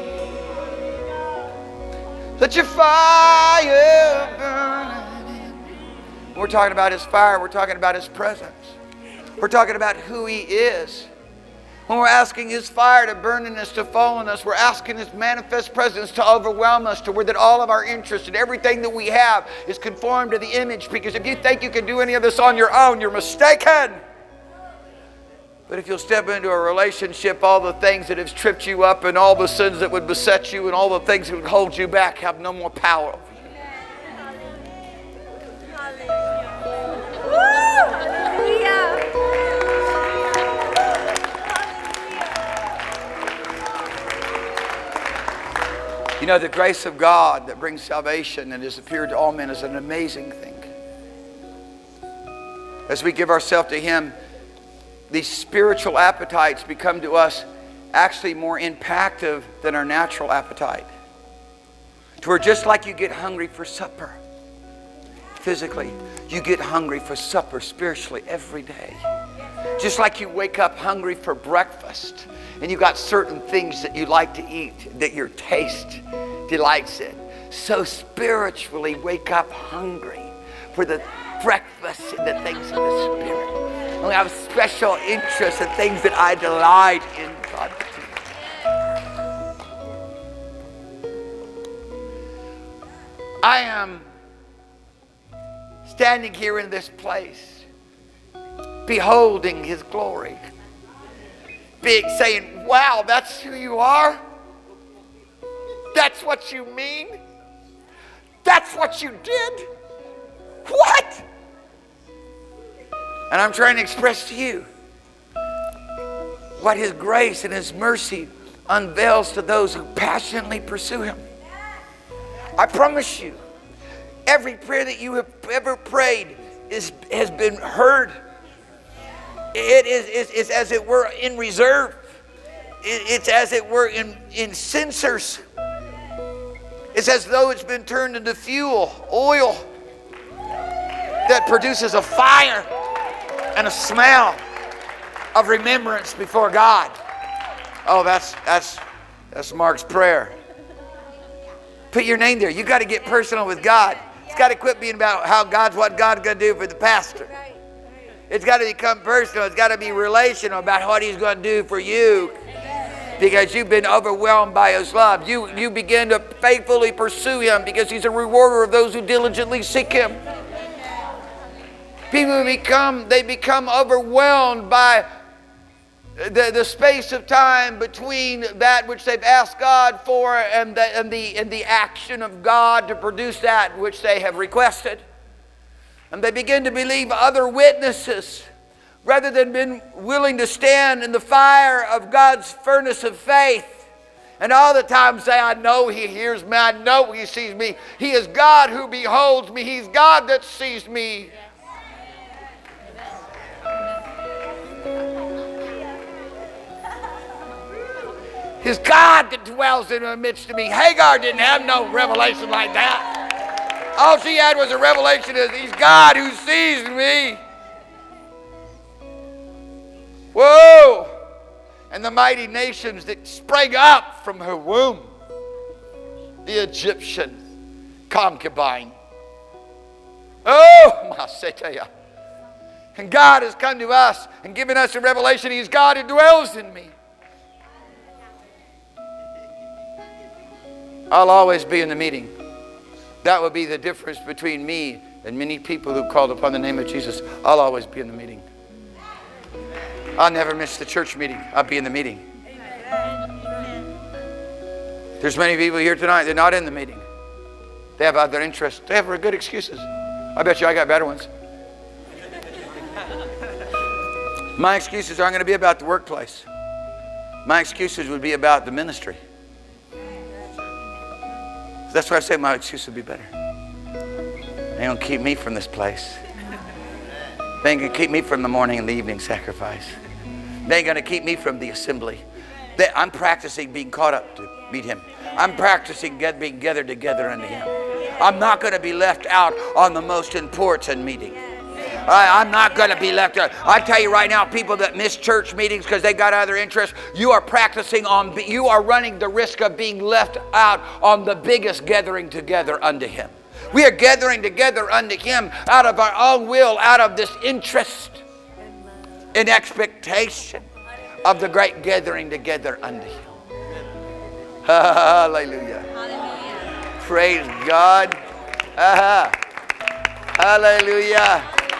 Let your fire burn. When we're talking about His fire, we're talking about His presence. We're talking about who He is. When we're asking His fire to burn in us, to fall in us, we're asking His manifest presence to overwhelm us, to where that all of our interests and everything that we have is conformed to the image. Because if you think you can do any of this on your own, you're mistaken. But if you'll step into a relationship, all the things that have tripped you up and all the sins that would beset you and all the things that would hold you back have no more power over you. You know, the grace of God that brings salvation and has appeared to all men is an amazing thing. As we give ourselves to Him, these spiritual appetites become to us actually more impactful than our natural appetite. To where just like you get hungry for supper physically, you get hungry for supper spiritually every day. Just like you wake up hungry for breakfast and you got certain things that you like to eat that your taste delights in. So spiritually wake up hungry for the breakfast and the things of the Spirit. And we have special interests and things that I delight in, God. I am standing here in this place, beholding His glory, saying, wow, that's who you are? That's what you mean? That's what you did? What? And I'm trying to express to you what His grace and His mercy unveils to those who passionately pursue Him. I promise you, every prayer that you have ever prayed has been heard. It is as it were in reserve. It's as it were in censers. It's as though it's been turned into fuel, oil, that produces a fire and a smell of remembrance before God. Oh, that's Mark's prayer. Put your name there. You got to get personal with God. It's got to quit being about what God's going to do for the pastor. It's got to become personal. It's got to be relational about what He's going to do for you. Because you've been overwhelmed by His love. You begin to faithfully pursue Him because He's a rewarder of those who diligently seek Him. People become overwhelmed by the space of time between that which they've asked God for and the action of God to produce that which they have requested. And they begin to believe other witnesses rather than being willing to stand in the fire of God's furnace of faith. And all the time say, I know He hears me. I know He sees me. He is God who beholds me. He's God that sees me. It's God that dwells in the midst of me. Hagar didn't have no revelation like that. All she had was a revelation of He's God who sees me. Whoa! And the mighty nations that sprang up from her womb. The Egyptian concubine. Oh, Masetaya. And God has come to us and given us a revelation. He's God who dwells in me. I'll always be in the meeting. That would be the difference between me and many people who called upon the name of Jesus. I'll always be in the meeting. I'll never miss the church meeting. I'll be in the meeting. There's many people here tonight, they're not in the meeting. They have other interests. They have good excuses. I bet you I got better ones. My excuses aren't going to be about the workplace. My excuses would be about the ministry. That's why I say my excuse would be better. They don't keep me from this place. They ain't going to keep me from the morning and the evening sacrifice. They ain't going to keep me from the assembly. I'm practicing being caught up to meet Him. I'm practicing being gathered together unto Him. I'm not going to be left out on the most important meeting. I'm not going to be left out. I tell you right now, people that miss church meetings because they got other interests, you are you are running the risk of being left out on the biggest gathering together unto Him. We are gathering together unto Him out of our own will, out of this interest, in expectation of the great gathering together unto Him. Hallelujah. Hallelujah. Praise God. Hallelujah.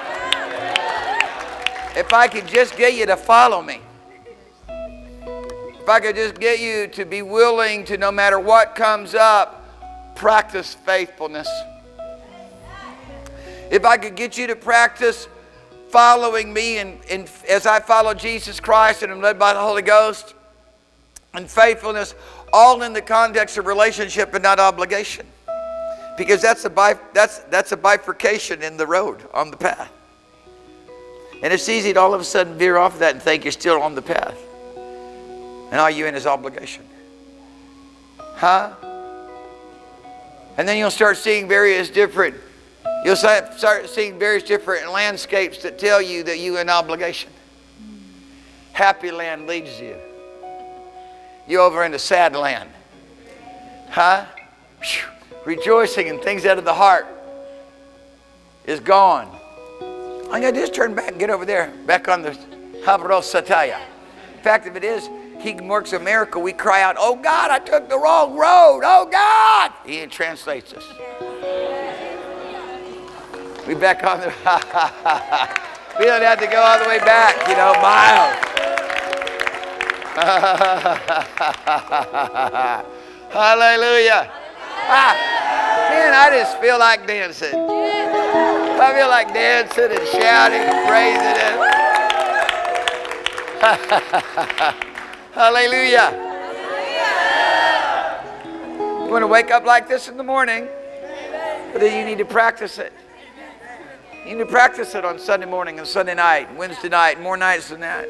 If I could just get you to follow me. If I could just get you to be willing to, no matter what comes up, practice faithfulness. If I could get you to practice following me and as I follow Jesus Christ and am led by the Holy Ghost, and faithfulness, all in the context of relationship and not obligation. Because that's a bifurcation in the road, on the path. And it's easy to all of a sudden veer off of that and think you're still on the path. And all you're in is obligation. Huh? And then you'll start seeing various different landscapes that tell you that you're in obligation. Happy land leads you. You over into sad land. Huh? Rejoicing and things out of the heart is gone. All you got to do is turn back and get over there, back on the Havros Sataya. The fact of it is, He works a miracle. We cry out, "Oh God, I took the wrong road. Oh God!" He translates us. We back on the. We don't have to go all the way back, you know, miles. Hallelujah. Man, I just feel like dancing. I feel like dancing and shouting and praising Him. Hallelujah. You want to wake up like this in the morning, but then you need to practice it. You need to practice it on Sunday morning and Sunday night, and Wednesday night, and more nights than that.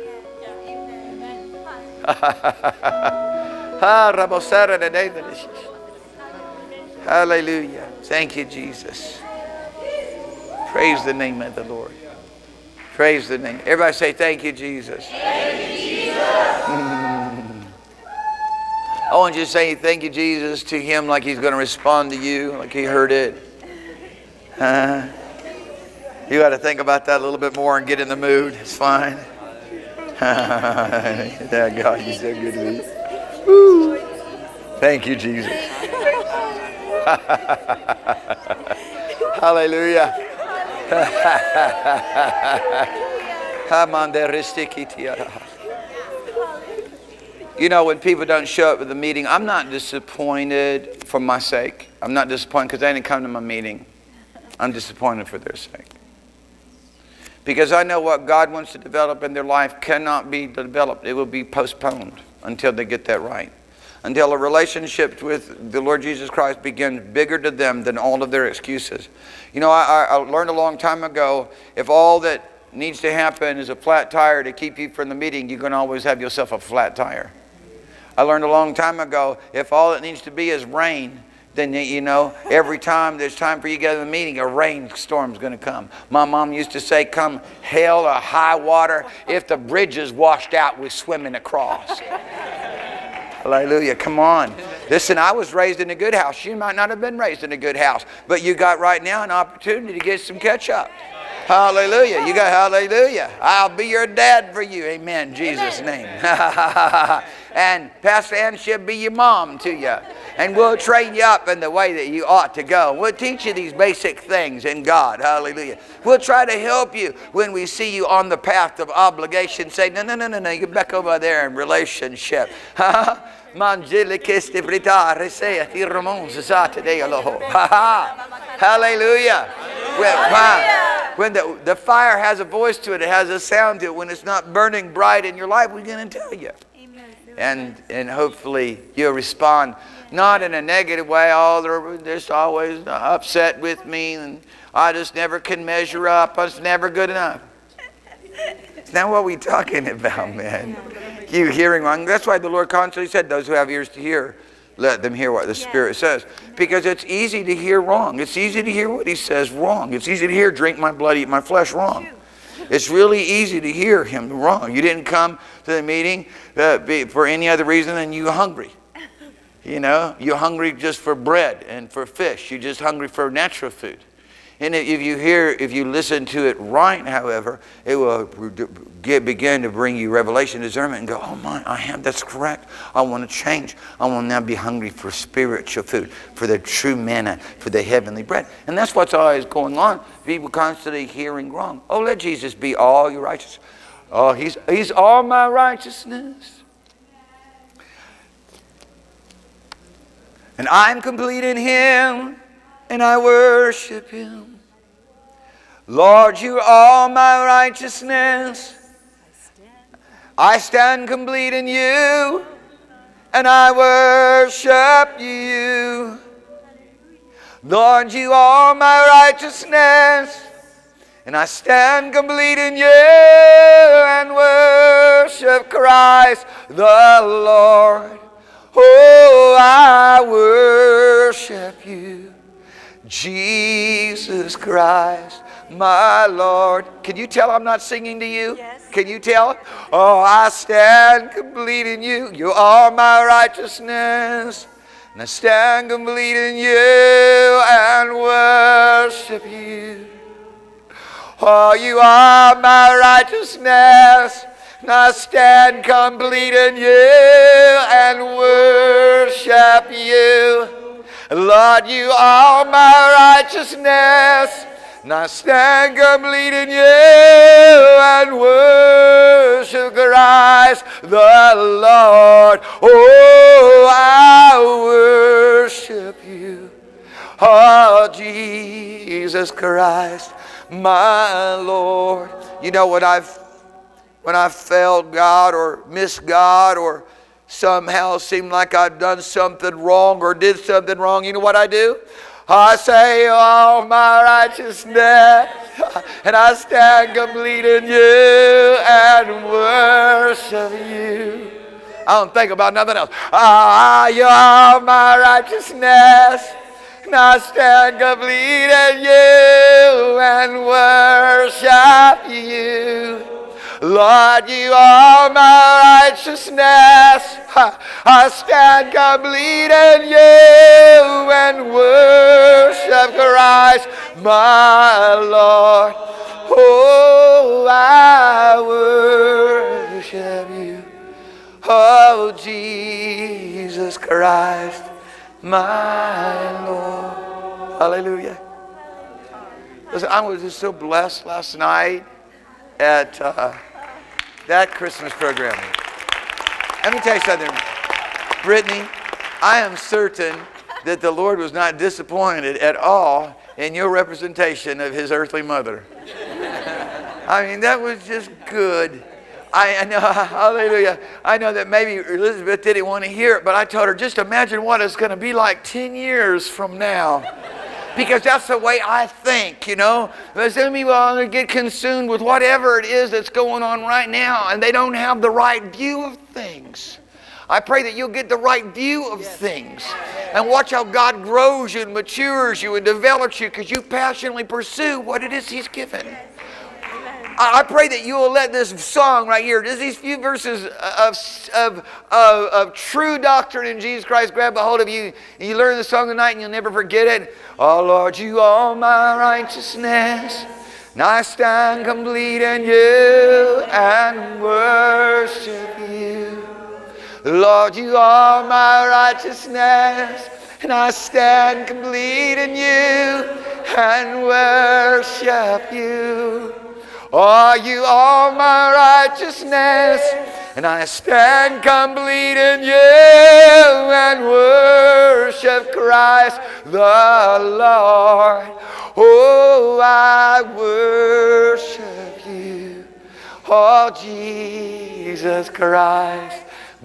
Hallelujah. Thank you, Jesus. Praise the name of the Lord. Praise the name. Everybody say, "Thank you, Jesus." Thank you, Jesus. I want you to say, "Thank you, Jesus," to Him like He's going to respond to you, like He heard it. You got to think about that a little bit more and get in the mood. It's fine. That God, You're so good to me. Woo. Thank you, Jesus. Hallelujah. You know, when people don't show up at the meeting, I'm not disappointed for my sake. I'm not disappointed because they didn't come to my meeting. I'm disappointed for their sake. Because I know what God wants to develop in their life cannot be developed. It will be postponed until they get that right. Until a relationship with the Lord Jesus Christ begins bigger to them than all of their excuses. You know, I learned a long time ago, if all that needs to happen is a flat tire to keep you from the meeting, you're going to always have yourself a flat tire. I learned a long time ago, if all it needs to be is rain, then you know every time there's time for you to go to the meeting, a rainstorm's going to come. My mom used to say, come hell or high water, if the bridge is washed out, we're swimming across. Hallelujah. Come on. Listen, I was raised in a good house. You might not have been raised in a good house, but you got right now an opportunity to get some catch up. Hallelujah. You got hallelujah. I'll be your dad for you. Amen. In Jesus' name. And Pastor Ann, she'll be your mom to you. And we'll train you up in the way that you ought to go. We'll teach you these basic things in God. Hallelujah. We'll try to help you when we see you on the path of obligation. Say, no, no, no, no, no. Get back over there in relationship. Hallelujah. When the fire has a voice to it, it has a sound to it. When it's not burning bright in your life, we're going to tell you. And hopefully you'll respond not in a negative way. Oh, they're just always upset with me, and I just never can measure up. I was never good enough. It's not what we're talking about, man. You hearing wrong. That's why the Lord constantly said, those who have ears to hear, let them hear what the Spirit says. Because it's easy to hear wrong. It's easy to hear what He says wrong. It's easy to hear, drink my blood, eat my flesh wrong. It's really easy to hear Him wrong. You didn't come to the meeting for any other reason than you were hungry. You know, you're hungry just for bread and for fish. You're just hungry for natural food. And if you listen to it right, however, it will begin to bring you revelation, discernment, and go, oh my, that's correct. I want to change. I want to now be hungry for spiritual food, for the true manna, for the heavenly bread. And that's what's always going on. People constantly hearing wrong. Oh, let Jesus be all your righteousness. Oh, he's all my righteousness. And I'm complete in Him, and I worship Him. Lord, you are all my righteousness. I stand complete in you, and I worship you. Lord, you are all my righteousness, and I stand complete in you, and worship Christ the Lord. Oh, I worship you, Jesus Christ, my Lord. Can you tell I'm not singing to you? Yes. Can you tell? Oh, I stand complete in you. You are my righteousness. And I stand complete in you and worship you. Oh, you are my righteousness. And I stand complete in you and worship you. Lord, you are my righteousness. And I stand complete in you and worship Christ the Lord. Oh, I worship you. Oh, Jesus Christ, my Lord. You know what when I failed God or missed God or somehow seemed like I'd done something wrong or did something wrong, you know what I do? I say, oh, my righteousness, and I stand complete in you and worship you. I don't think about nothing else. Ah, you are my righteousness, and I stand complete in you and worship you. Lord, you are my righteousness. I stand complete in you and worship Christ, my Lord. Oh, I worship you. Oh, Jesus Christ, my Lord. Hallelujah. Listen, I was just so blessed last night at that Christmas program. Let me tell you something, Brittany, I am certain that the Lord was not disappointed at all in your representation of His earthly mother. I mean, that was just good. I know, hallelujah. I know that maybe Elizabeth didn't want to hear it, but I told her, just imagine what it's going to be like 10 years from now. Because that's the way I think, you know. Some people get consumed with whatever it is that's going on right now, and they don't have the right view of things. I pray that you'll get the right view of things and watch how God grows you and matures you and develops you because you passionately pursue what it is He's given. I pray that you will let this song right here, just these few verses of true doctrine in Jesus Christ grab a hold of you. And you learn the song tonight and you'll never forget it. Oh Lord, you are my righteousness. And I stand complete in you and worship you. Lord, you are my righteousness. And I stand complete in you and worship you. Oh, you are my righteousness, and I stand complete in you and worship Christ the Lord. Oh, I worship you, oh Jesus Christ,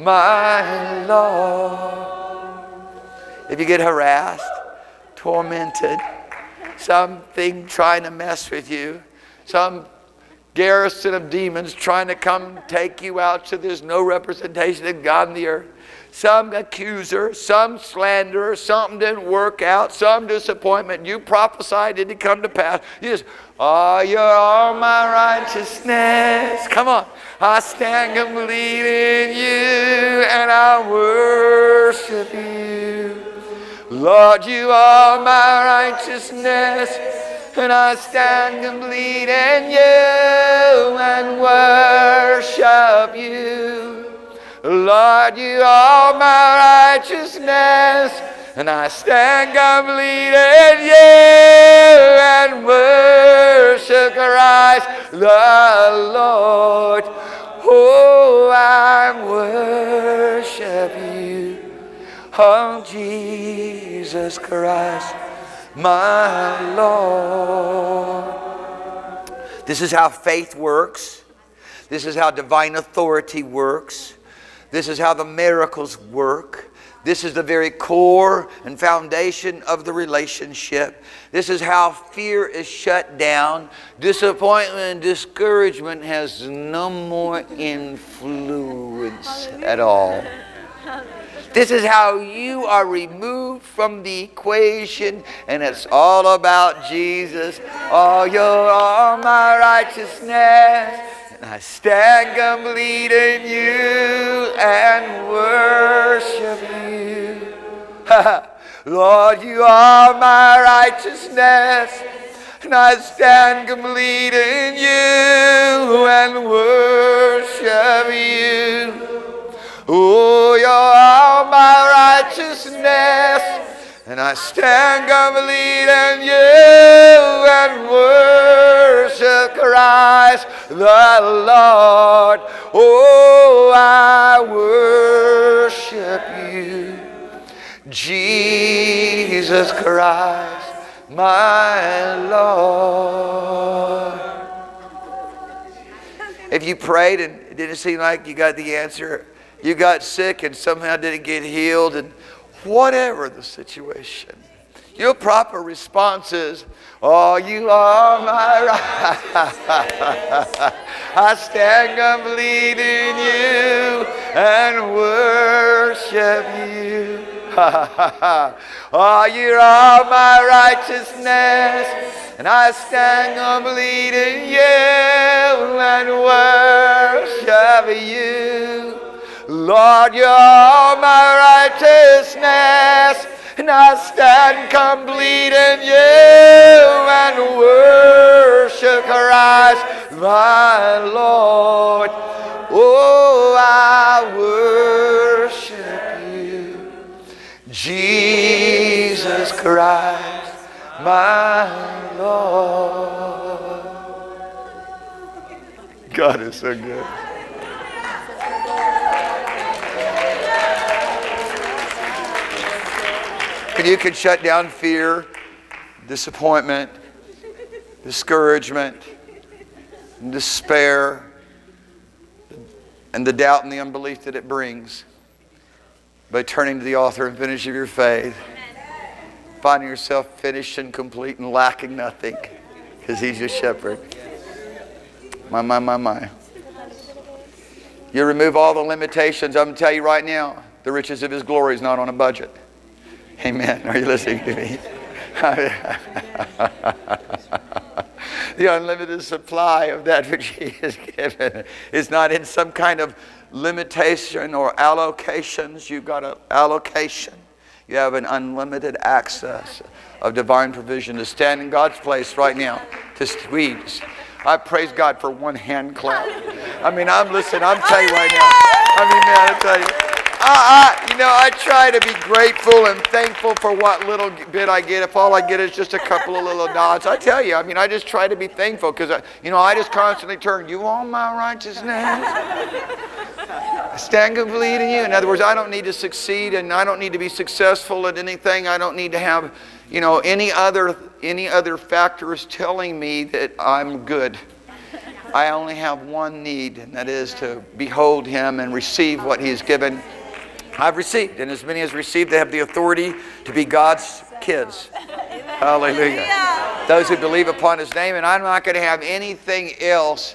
my Lord. If you get harassed, tormented, something trying to mess with you, some garrison of demons trying to come take you out so there's no representation of God in the earth. Some accuser, some slanderer, something didn't work out, some disappointment. You prophesied, didn't come to pass. You just, oh, you're all my righteousness. Come on. I stand complete in you and I worship you. Lord, you are my righteousness. And I stand complete in you and worship you. Lord, you are my righteousness. And I stand complete in you and worship Christ the Lord. Oh, I worship you. Oh, Jesus Christ, my Lord. This is how faith works. This is how divine authority works. This is how the miracles work. This is the very core and foundation of the relationship. This is how fear is shut down. Disappointment and discouragement has no more influence at all. This is how you are removed from the equation, and it's all about Jesus. Oh, you're all my righteousness, and I stand complete in you and worship you. Lord, you are my righteousness, and I stand complete in you and worship you. Oh, you're all my righteousness, and I stand complete in you and worship Christ the Lord. Oh, I worship you, Jesus Christ, my Lord. If you prayed and it didn't seem like you got the answer, you got sick and somehow didn't get healed, and whatever the situation, your proper response is, oh, you are my right. I stand complete in you and worship you. Oh, you are my righteousness, and I stand complete in you and worship you. Lord, you are my righteousness, and I stand complete in you and worship Christ my Lord. Oh, I worship you, Jesus Christ my Lord. God is so good. And you can shut down fear, disappointment, discouragement, and despair, and the doubt and the unbelief that it brings by turning to the author and finisher of your faith, finding yourself finished and complete and lacking nothing because He's your shepherd. My. You remove all the limitations. I'm going to tell you right now, the riches of His glory is not on a budget. Amen. Are you listening to me? The unlimited supply of that which He has given is not in some kind of limitation or allocations. You've got an allocation. You have an unlimited access of divine provision to stand in God's place right now to squeeze. I praise God for one hand clap. I mean, I'm telling you right now. I mean, man, I tell you. I try to be grateful and thankful for what little bit I get. If all I get is just a couple of little dots, I tell you, I mean, I just try to be thankful because, I just constantly turn, you want my righteousness? I stand complete in you. In other words, I don't need to succeed and I don't need to be successful at anything. I don't need to have, any other factors telling me that I'm good. I only have one need, and that is to behold Him and receive what He has given. I've received, and as many as received, they have the authority to be God's kids. Hallelujah. Those who believe upon His name, and I'm not going to have anything else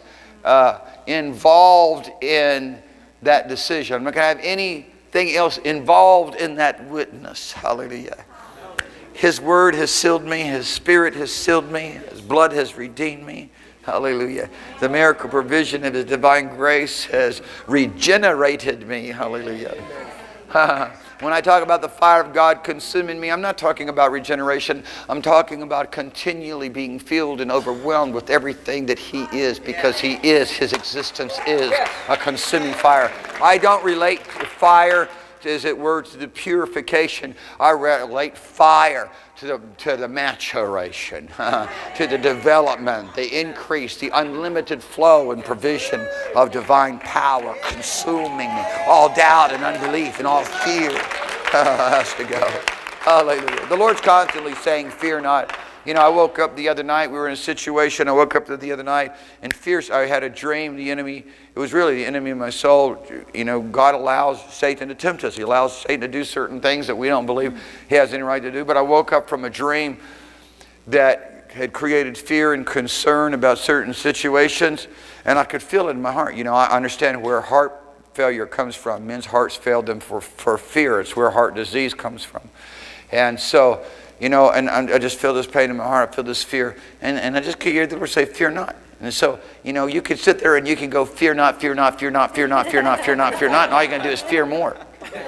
involved in that decision. I'm not going to have anything else involved in that witness. Hallelujah. His word has sealed me. His Spirit has sealed me. His blood has redeemed me. Hallelujah. The miracle provision of His divine grace has regenerated me. Hallelujah. When I talk about the fire of God consuming me, I'm not talking about regeneration. I'm talking about continually being filled and overwhelmed with everything that He is, because He is, His existence is a consuming fire. I don't relate to fire, as it were, to the purification. I relate fire to the maturation, to the development, the increase, the unlimited flow and provision of divine power, consuming all doubt and unbelief and all fear has to go. Hallelujah. The Lord's constantly saying, fear not. I woke up the other night. We were in a situation. I woke up the other night and I had a dream. The enemy, it was really the enemy of my soul. God allows Satan to tempt us. He allows Satan to do certain things that we don't believe he has any right to do. But I woke up from a dream that had created fear and concern about certain situations. And I could feel it in my heart. I understand where heart failure comes from. Men's hearts failed them for fear. It's where heart disease comes from. And so, and I just feel this pain in my heart. I feel this fear. And I just could hear the Lord say, fear not. And so, you could sit there and you can go, fear not, fear not, fear not, fear not, fear not, fear not, fear not. And all you're going to do is fear more.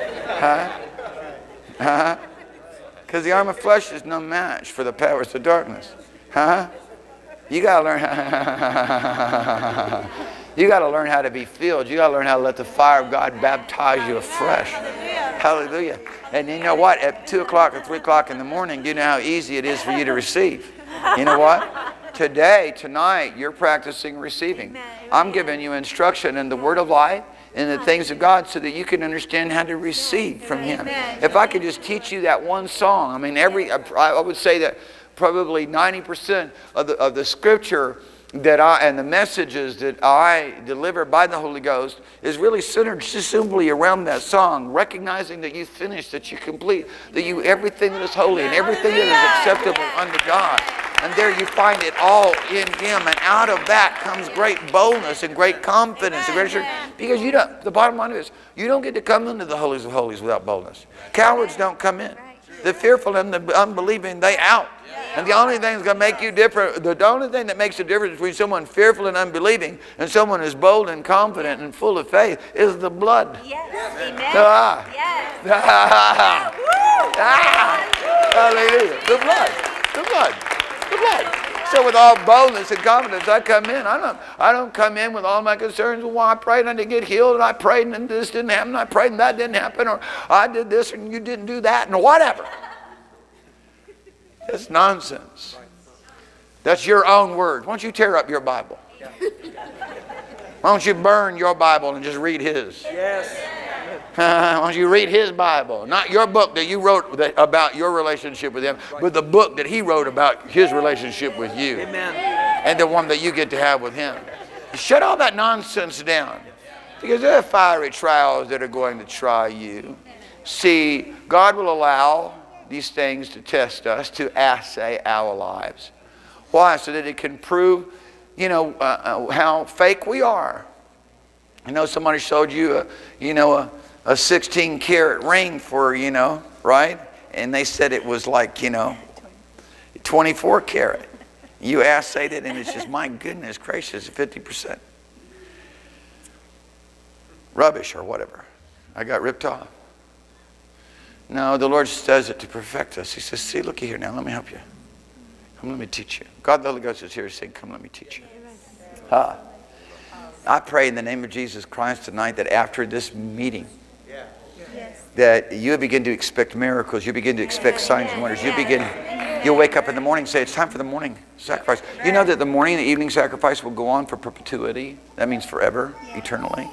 Because the arm of flesh is no match for the powers of darkness. You got to learn you got to learn how to be filled. You got to learn how to let the fire of God baptize you afresh. Hallelujah. And you know what? At 2 o'clock or 3 o'clock in the morning, you know how easy it is for you to receive. You know what? Tonight, you're practicing receiving. I'm giving you instruction in the word of life and the things of God so that you can understand how to receive from Him. If I could just teach you that one song, I mean, I would say that probably 90% of the scripture and the messages that I deliver by the Holy Ghost is really centered just simply around that song, recognizing that you finished, that you complete, that you everything that is holy and everything that is acceptable unto God. And there you find it all in Him, and out of that comes great boldness and great confidence and great assurance. Because the bottom line is, you don't get to come into the holies of holies without boldness. Cowards don't come in. The fearful and the unbelieving, they out. And the only thing that's going to make you different, the only thing that makes a difference between someone fearful and unbelieving and someone who's bold and confident and full of faith is the blood. Yes. Amen. Yes. Hallelujah. The blood. The blood. The blood. So with all boldness and confidence, I come in. I don't come in with all my concerns. Well, I prayed and I didn't get healed, and I prayed and this didn't happen, I prayed and that didn't happen, or I did this and you didn't do that, and whatever. That's nonsense. That's your own word. Why don't you tear up your Bible? Why don't you burn your Bible and just read his? Yes. Why don't you read his Bible? Not your book that you wrote about your relationship with him, but the book that he wrote about his relationship with you. Amen. And the one that you get to have with him. Shut all that nonsense down. Because there are fiery trials that are going to try you. See, God will allow these things to test us, to assay our lives. Why? So that it can prove, how fake we are. You know, somebody showed you a 16 karat ring for, right? And they said it was like, 24 karat. You assayed it and it's just, my goodness gracious, 50% rubbish or whatever. I got ripped off. No, the Lord says it to perfect us. He says, see, looky here now, let me help you. Come, let me teach you. God the Holy Ghost is here saying, come, let me teach you. I pray in the name of Jesus Christ tonight that after this meeting, that you begin to expect miracles. You begin to expect signs and wonders. You'll wake up in the morning and say, it's time for the morning sacrifice. You know that the morning and the evening sacrifice will go on for perpetuity. That means forever, eternally.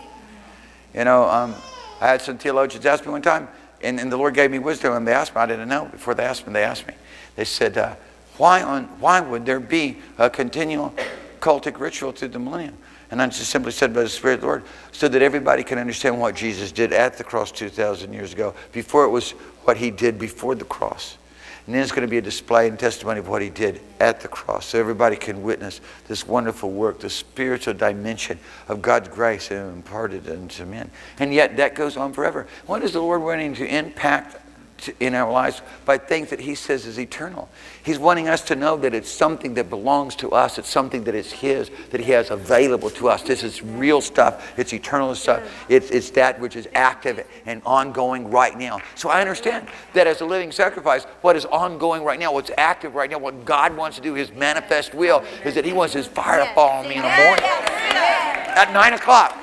I had some theologians ask me one time, and the Lord gave me wisdom, and they asked me, I didn't know. Before they asked me. They said, why would there be a continual cultic ritual through the millennium? And I just simply said by the Spirit of the Lord, so that everybody can understand what Jesus did at the cross 2,000 years ago, before it was what he did before the cross. And then it's going to be a display and testimony of what he did at the cross, so everybody can witness this wonderful work, the spiritual dimension of God's grace imparted unto men. And yet that goes on forever. What is the Lord wanting to impact in our lives? By things that he says is eternal. He's wanting us to know that it's something that belongs to us. It's something that is his, that he has available to us. This is real stuff. It's eternal stuff. It's that which is active and ongoing right now. So I understand that as a living sacrifice, what is ongoing right now, what's active right now, what God wants to do, his manifest will, is that he wants his fire to fall on me in the morning. At 9 o'clock.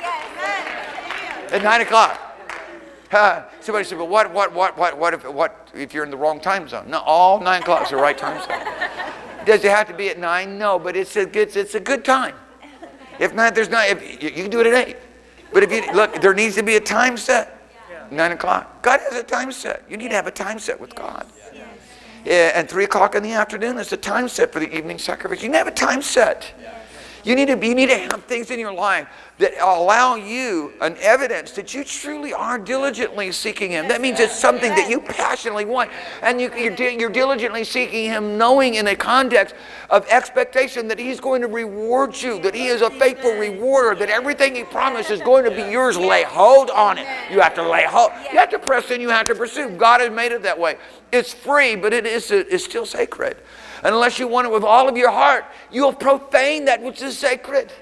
At 9 o'clock. Somebody said, well, what if you're in the wrong time zone? No, all 9 o'clock is the right time zone. Does it have to be at 9? No, but it's a good time. If not, you can do it at 8. But if you look, there needs to be a time set. 9 o'clock. God has a time set. You need to have a time set with God. And 3 o'clock in the afternoon is the time set for the evening sacrifice. You need to have a time set. You need to have things in your life that allow you an evidence that you truly are diligently seeking him. That means it's something that you passionately want. And you're diligently seeking him, knowing in a context of expectation that he's going to reward you, that he is a faithful rewarder, that everything he promised is going to be yours. Lay hold on it. You have to lay hold. You have to press in. You have to pursue. God has made it that way. It's free, but it's still sacred. And unless you want it with all of your heart, you'll profane that which is sacred.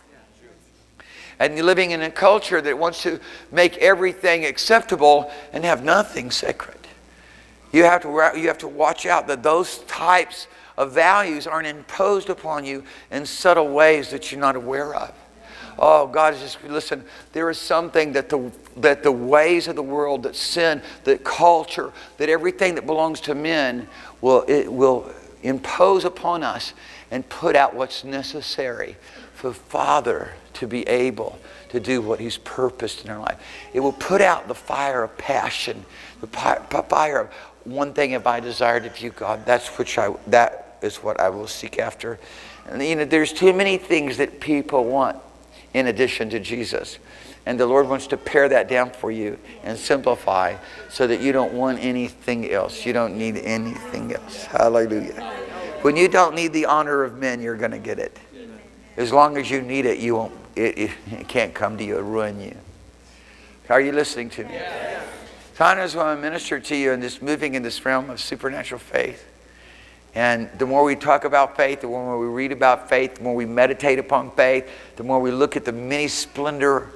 And you're living in a culture that wants to make everything acceptable and have nothing sacred. You have to watch out that those types of values aren't imposed upon you in subtle ways that you're not aware of. Oh, God is just, listen, there is something that the ways of the world, that sin, that culture, that everything that belongs to men will impose upon us and put out what's necessary for Father to be able to do what he's purposed in our life. It will put out the fire of passion, the fire of one thing have I desired of you, God. That is what I will seek after. And there's too many things that people want in addition to Jesus. And the Lord wants to pare that down for you and simplify so that you don't want anything else. You don't need anything else. Hallelujah. When you don't need the honor of men, you're going to get it. As long as you need it, you won't. It can't come to you and ruin you. Are you listening to me? Sometimes when I minister to you and just moving in this realm of supernatural faith, and the more we talk about faith, the more we read about faith, the more we meditate upon faith, the more we look at the many splendors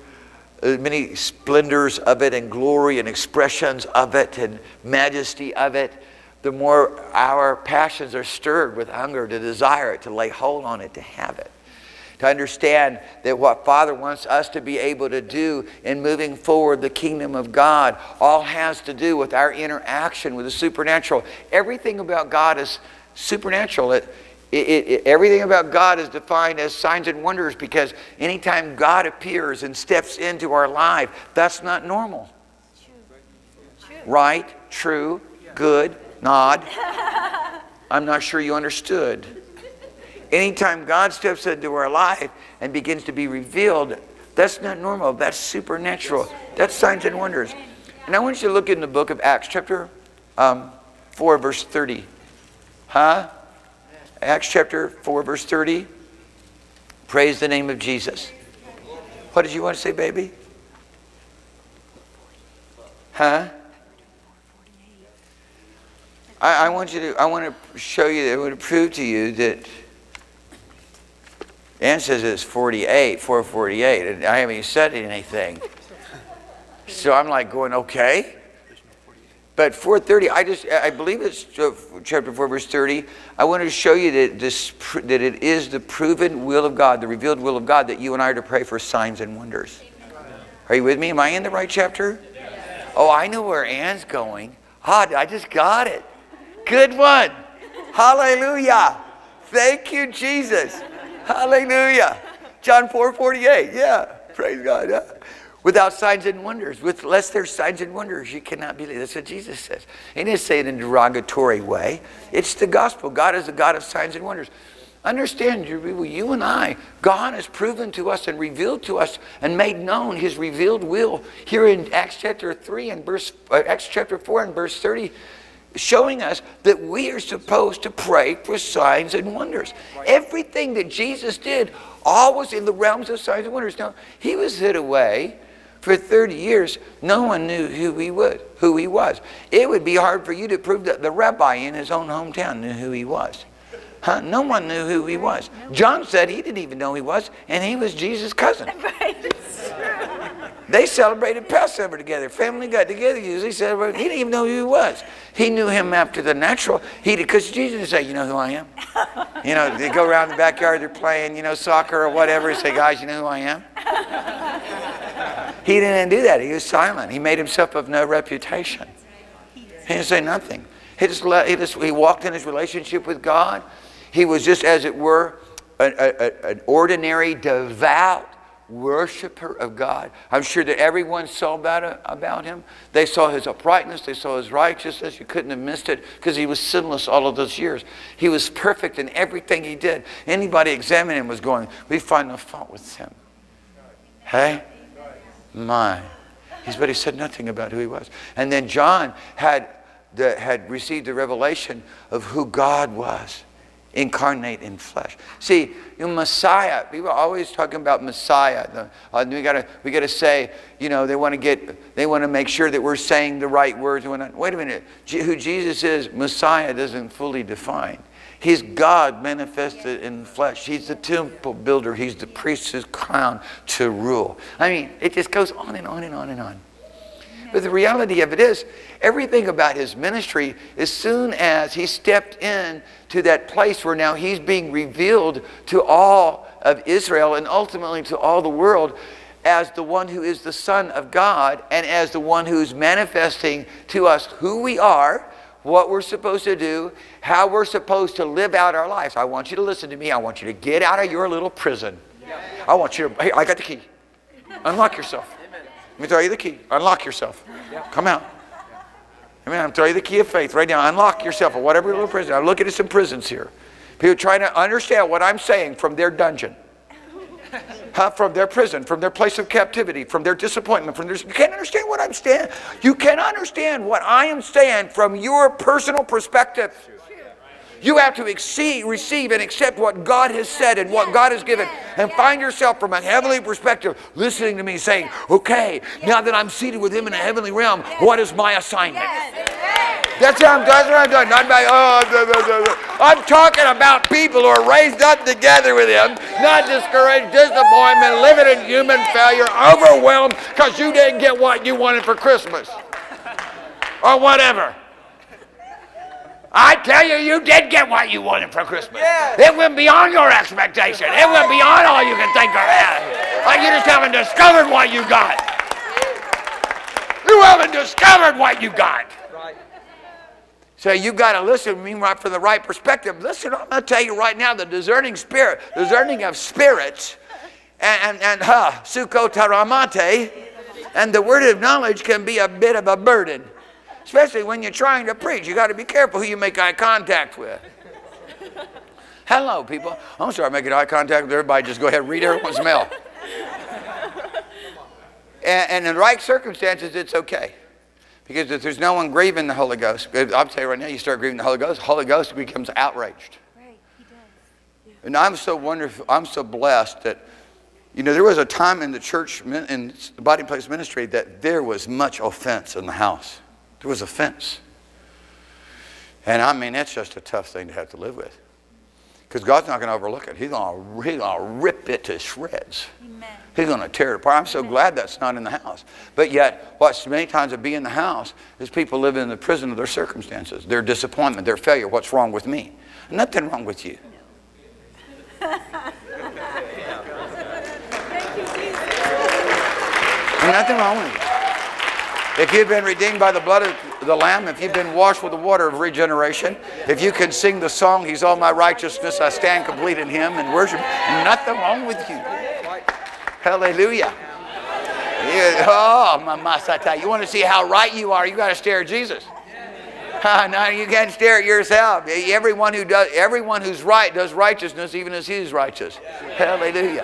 of it and glory and expressions of it and majesty of it, the more our passions are stirred with hunger to desire it, to lay hold on it, to have it. To understand that what Father wants us to be able to do in moving forward the kingdom of God all has to do with our interaction with the supernatural. Everything about God is supernatural. Everything about God is defined as signs and wonders, because anytime God appears and steps into our life, that's not normal. Right? True? Good? Nod? I'm not sure you understood. Anytime God steps into our life and begins to be revealed, that's not normal. That's supernatural. That's signs and wonders. And I want you to look in the book of Acts, chapter 4, verse 30. Acts chapter 4, verse 30. Praise the name of Jesus. What did you want to say, baby? Huh? I want to show you, I want to prove to you that Ann says it's 48, 448, and I haven't even said anything. So I'm like going, okay. But 4:30, I believe it's chapter 4, verse 30. I want to show you that it is the proven will of God, the revealed will of God, that you and I are to pray for signs and wonders. Are you with me? Am I in the right chapter? Oh, I know where Ann's going. I just got it. Good one. Hallelujah. Thank you, Jesus. Hallelujah. John 4:48. Yeah. Praise God. Yeah. Without signs and wonders. Unless there's signs and wonders, you cannot believe. That's what Jesus says. He didn't say it in a derogatory way. It's the gospel. God is a God of signs and wonders. Understand, you and I, God has proven to us and revealed to us and made known His revealed will here in Acts chapter 3 and Acts chapter 4 and verse 30, showing us that we are supposed to pray for signs and wonders. Everything that Jesus did, all was in the realms of signs and wonders. Now, He was hid away for 30 years. No one knew who He was. It would be hard for you to prove that the rabbi in his own hometown knew who He was. No one knew who He was. John said he didn't even know who He was, and he was Jesus' cousin. They celebrated Passover together. Family got together, usually celebrated. He didn't even know who He was. He knew Him after the natural. Because Jesus didn't say, you know who I am? You know, they go around the backyard, they're playing, soccer or whatever, and say, guys, you know who I am? He didn't do that. He was silent. He made Himself of no reputation. He didn't say nothing. He walked in His relationship with God. He was just, as it were, an ordinary, devout worshiper of God. I'm sure that everyone saw about Him. They saw His uprightness. They saw His righteousness. You couldn't have missed it because He was sinless all of those years. He was perfect in everything He did. Anybody examining Him was going, we find no fault with Him. Hey? My. But He said nothing about who He was. And then John had received the revelation of who God was, incarnate in flesh. See, Messiah, people are always talking about Messiah. We gotta say, they want to make sure that we're saying the right words. Wait a minute, who Jesus is, Messiah doesn't fully define. He's God manifested in flesh. He's the temple builder. He's the priest's crown to rule. I mean, it just goes on and on and on and on. But the reality of it is, everything about His ministry, as soon as He stepped in to that place where now He's being revealed to all of Israel and ultimately to all the world as the one who is the Son of God and as the one who's manifesting to us who we are, what we're supposed to do, how we're supposed to live out our lives. I want you to listen to me. I want you to get out of your little prison. I want you to, hey, I got the key. Unlock yourself. Let me throw you the key. Unlock yourself. Come out. Amen. I'm throwing you the key of faith right now. Unlock yourself or whatever little prison. I'm looking at some prisons here. People trying to understand what I'm saying from their dungeon. From their prison, from their place of captivity, from their disappointment, you can't understand what I'm saying. You can't understand what I am saying from your personal perspective. You have to receive and accept what God has said and what God has given, and find yourself from a heavenly perspective listening to me saying, okay, now that I'm seated with Him in a heavenly realm, what is my assignment? That's what I'm doing. Not by, I'm talking about people who are raised up together with Him, not discouraged, disappointment, living in human failure, overwhelmed because you didn't get what you wanted for Christmas or whatever. I tell you, you did get what you wanted for Christmas. Yes. It went beyond your expectation. It went beyond all you can think of. Like you just haven't discovered what you got. You haven't discovered what you got. Right. So you got to listen to me right from the right perspective. Listen, I'm going to tell you right now, the discerning of spirits, and sukkotaramate, and the word of knowledge can be a bit of a burden. Especially when you're trying to preach. You got to be careful who you make eye contact with. Hello, people. I'm going to start making eye contact with everybody. Just go ahead and read everyone's mail. And in the right circumstances, it's okay. Because if there's no one grieving the Holy Ghost, I'll tell you right now, you start grieving the Holy Ghost becomes outraged. Right, He does. Yeah. And I'm so wonderful, I'm so blessed that, You know, there was a time in the church, in the Body Place ministry, that there was much offense in the house. There was offense. And I mean, that's just a tough thing to have to live with. Because God's not going to overlook it. He's going to rip it to shreds. Amen. He's going to tear it apart. I'm so glad that's not in the house. But yet, what many times would be in the house is people live in the prison of their circumstances, their disappointment, their failure. What's wrong with me? Nothing wrong with you. Thank you, Jesus. There's nothing wrong with you. If you've been redeemed by the blood of the Lamb, if you've been washed with the water of regeneration, if you can sing the song, He's all my righteousness, I stand complete in Him and worship, nothing wrong with you. Hallelujah. Yeah, oh, Mama, you want to see how right you are, you got to stare at Jesus. No, you can't stare at yourself. Everyone who's right does righteousness even as He's righteous. Hallelujah.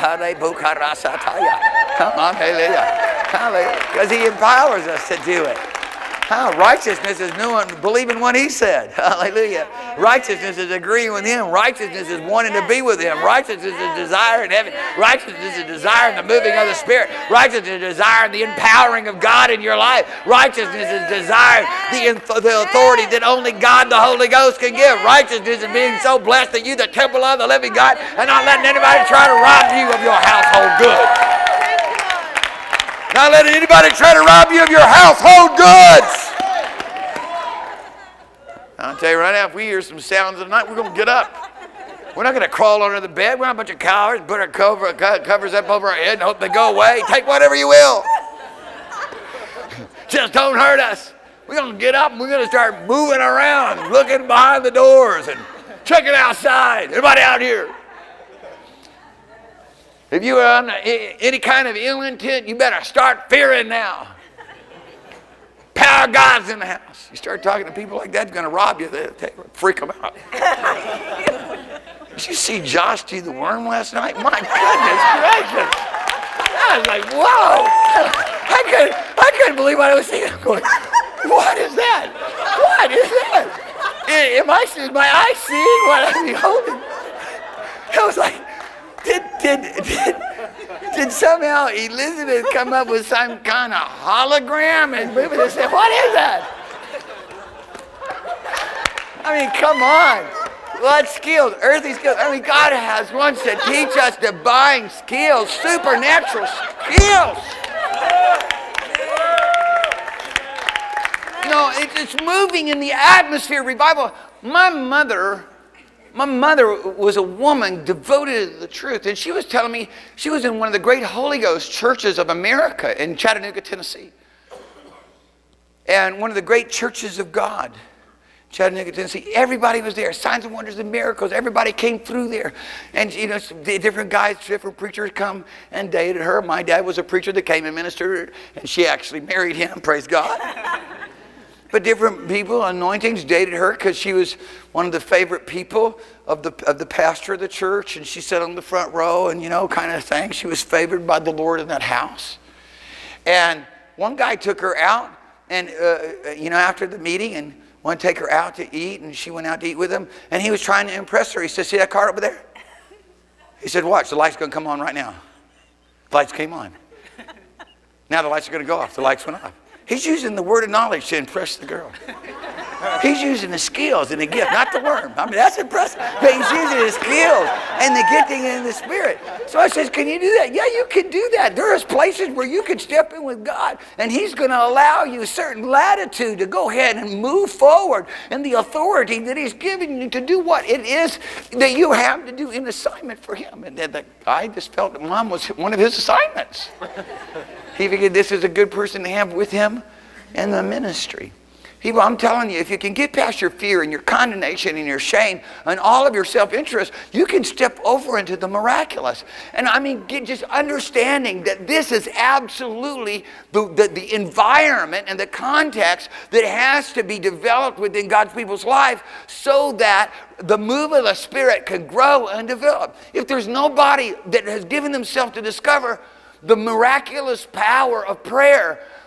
Come on, hallelujah. Hallelujah. Because He empowers us to do it. Righteousness is believing what He said. Hallelujah. Righteousness is agreeing with Him. Righteousness is wanting to be with Him. Righteousness is desiring heaven. Righteousness is desiring the moving of the Spirit. Righteousness is desiring the empowering of God in your life. Righteousness is desiring the authority that only God the Holy Ghost can give. Righteousness is being so blessed that you the temple of the living God and not letting anybody try to rob you of your household goods. Not letting anybody try to rob you of your household goods. I'll tell you right now, if we hear some sounds at night, we're going to get up. We're not going to crawl under the bed. We're not a bunch of cowards, put our covers up over our head and hope they go away. Take whatever you will. Just don't hurt us. We're going to get up and we're going to start moving around, looking behind the doors and checking outside. Anybody out here? If you are under any kind of ill intent, you better start fearing now. Power of God's in the house. You start talking to people like that, it's going to rob you. They'll freak them out. Did you see Josh do the worm last night? My goodness gracious. I was like, whoa. I couldn't believe what I was seeing. I'm going, what is that? What is that? Is my eyes seeing what I'm beholding? I was like, did somehow Elizabeth come up with some kind of hologram and movie and say, what is that? I mean, come on. What skills? Earthly skills. I mean, God wants to teach us divine skills, supernatural skills. You know, it's moving in the atmosphere. Revival. My mother was a woman devoted to the truth. And she was telling me she was in one of the great Holy Ghost churches of America in Chattanooga, Tennessee. And one of the great churches of God, Chattanooga, Tennessee. Everybody was there. Signs and wonders and miracles. Everybody came through there. And, you know, different guys, different preachers come and dated her. My dad was a preacher that came and ministered. And she actually married him. Praise God. But different people, anointings, dated her because she was one of the favorite people of the pastor of the church. And she sat on the front row and, you know, kind of thing. She was favored by the Lord in that house. And one guy took her out and, you know, after the meeting and wanted to take her out to eat. And she went out to eat with him. And he was trying to impress her. He said, see that car over there? He said, watch, the light's going to come on right now. The lights came on. Now the lights are going to go off. The lights went off. He's using the word of knowledge to impress the girl. He's using the skills and the gift, not the worm. I mean, that's impressive. But he's using his skills and the gifting and the Spirit. So I says, can you do that? Yeah, you can do that. There's places where you can step in with God, and He's going to allow you a certain latitude to go ahead and move forward in the authority that He's given you to do what it is that you have to do in assignment for Him. And then the guy just felt that Mom was one of his assignments. He figured this is a good person to have with him in the ministry. I'm telling you, if you can get past your fear and your condemnation and your shame and all of your self-interest, you can step over into the miraculous. And I mean, just understanding that this is absolutely the environment and the context that has to be developed within God's people's life so that the move of the Spirit can grow and develop. If there's nobody that has given themselves to discover the miraculous power of prayer,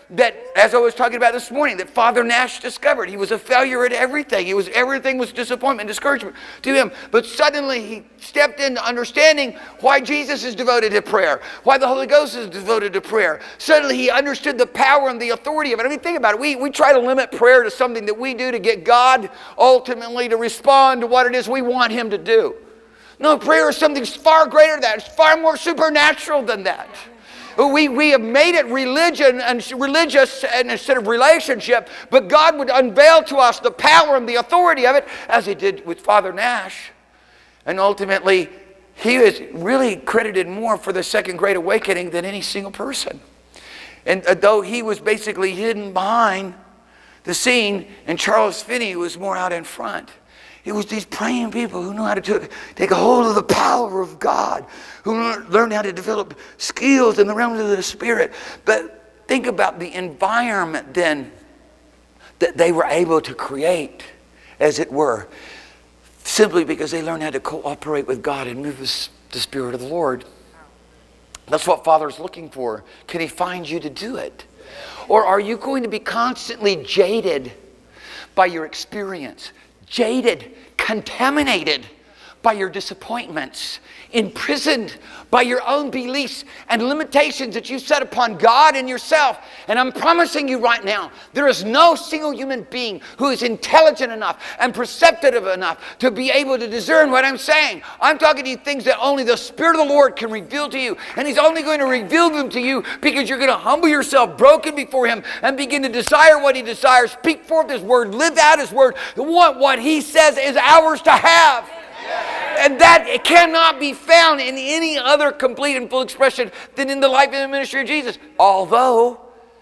that, as I was talking about this morning, that Father Nash discovered. He was a failure at everything. Everything was disappointment, discouragement to him. But suddenly he stepped into understanding why Jesus is devoted to prayer, why the Holy Ghost is devoted to prayer. Suddenly he understood the power and the authority of it. I mean, think about it. We try to limit prayer to something that we do to get God ultimately to respond to what it is we want him to do. No, prayer is something far greater than that. It's far more supernatural than that. We have made it religion and religious and instead of relationship, but God would unveil to us the power and the authority of it, as he did with Father Nash. And ultimately, he is really credited more for the Second Great Awakening than any single person. And though he was basically hidden behind the scene, and Charles Finney was more out in front. It was these praying people who knew how to take a hold of the power of God, who learned how to develop skills in the realms of the Spirit. But think about the environment then that they were able to create, as it were, simply because they learned how to cooperate with God and move the Spirit of the Lord. That's what Father's looking for. Can he find you to do it? Or are you going to be constantly jaded by your experience? Jaded, contaminated by your disappointments, imprisoned by your own beliefs and limitations that you set upon God and yourself. And I'm promising you right now, there is no single human being who is intelligent enough and perceptive enough to be able to discern what I'm saying. I'm talking to you things that only the Spirit of the Lord can reveal to you. And he's only going to reveal them to you because you're going to humble yourself broken before him and begin to desire what he desires, speak forth his word, live out his word. What he says is ours to have. And that it cannot be found in any other complete and full expression than in the life and the ministry of Jesus. Although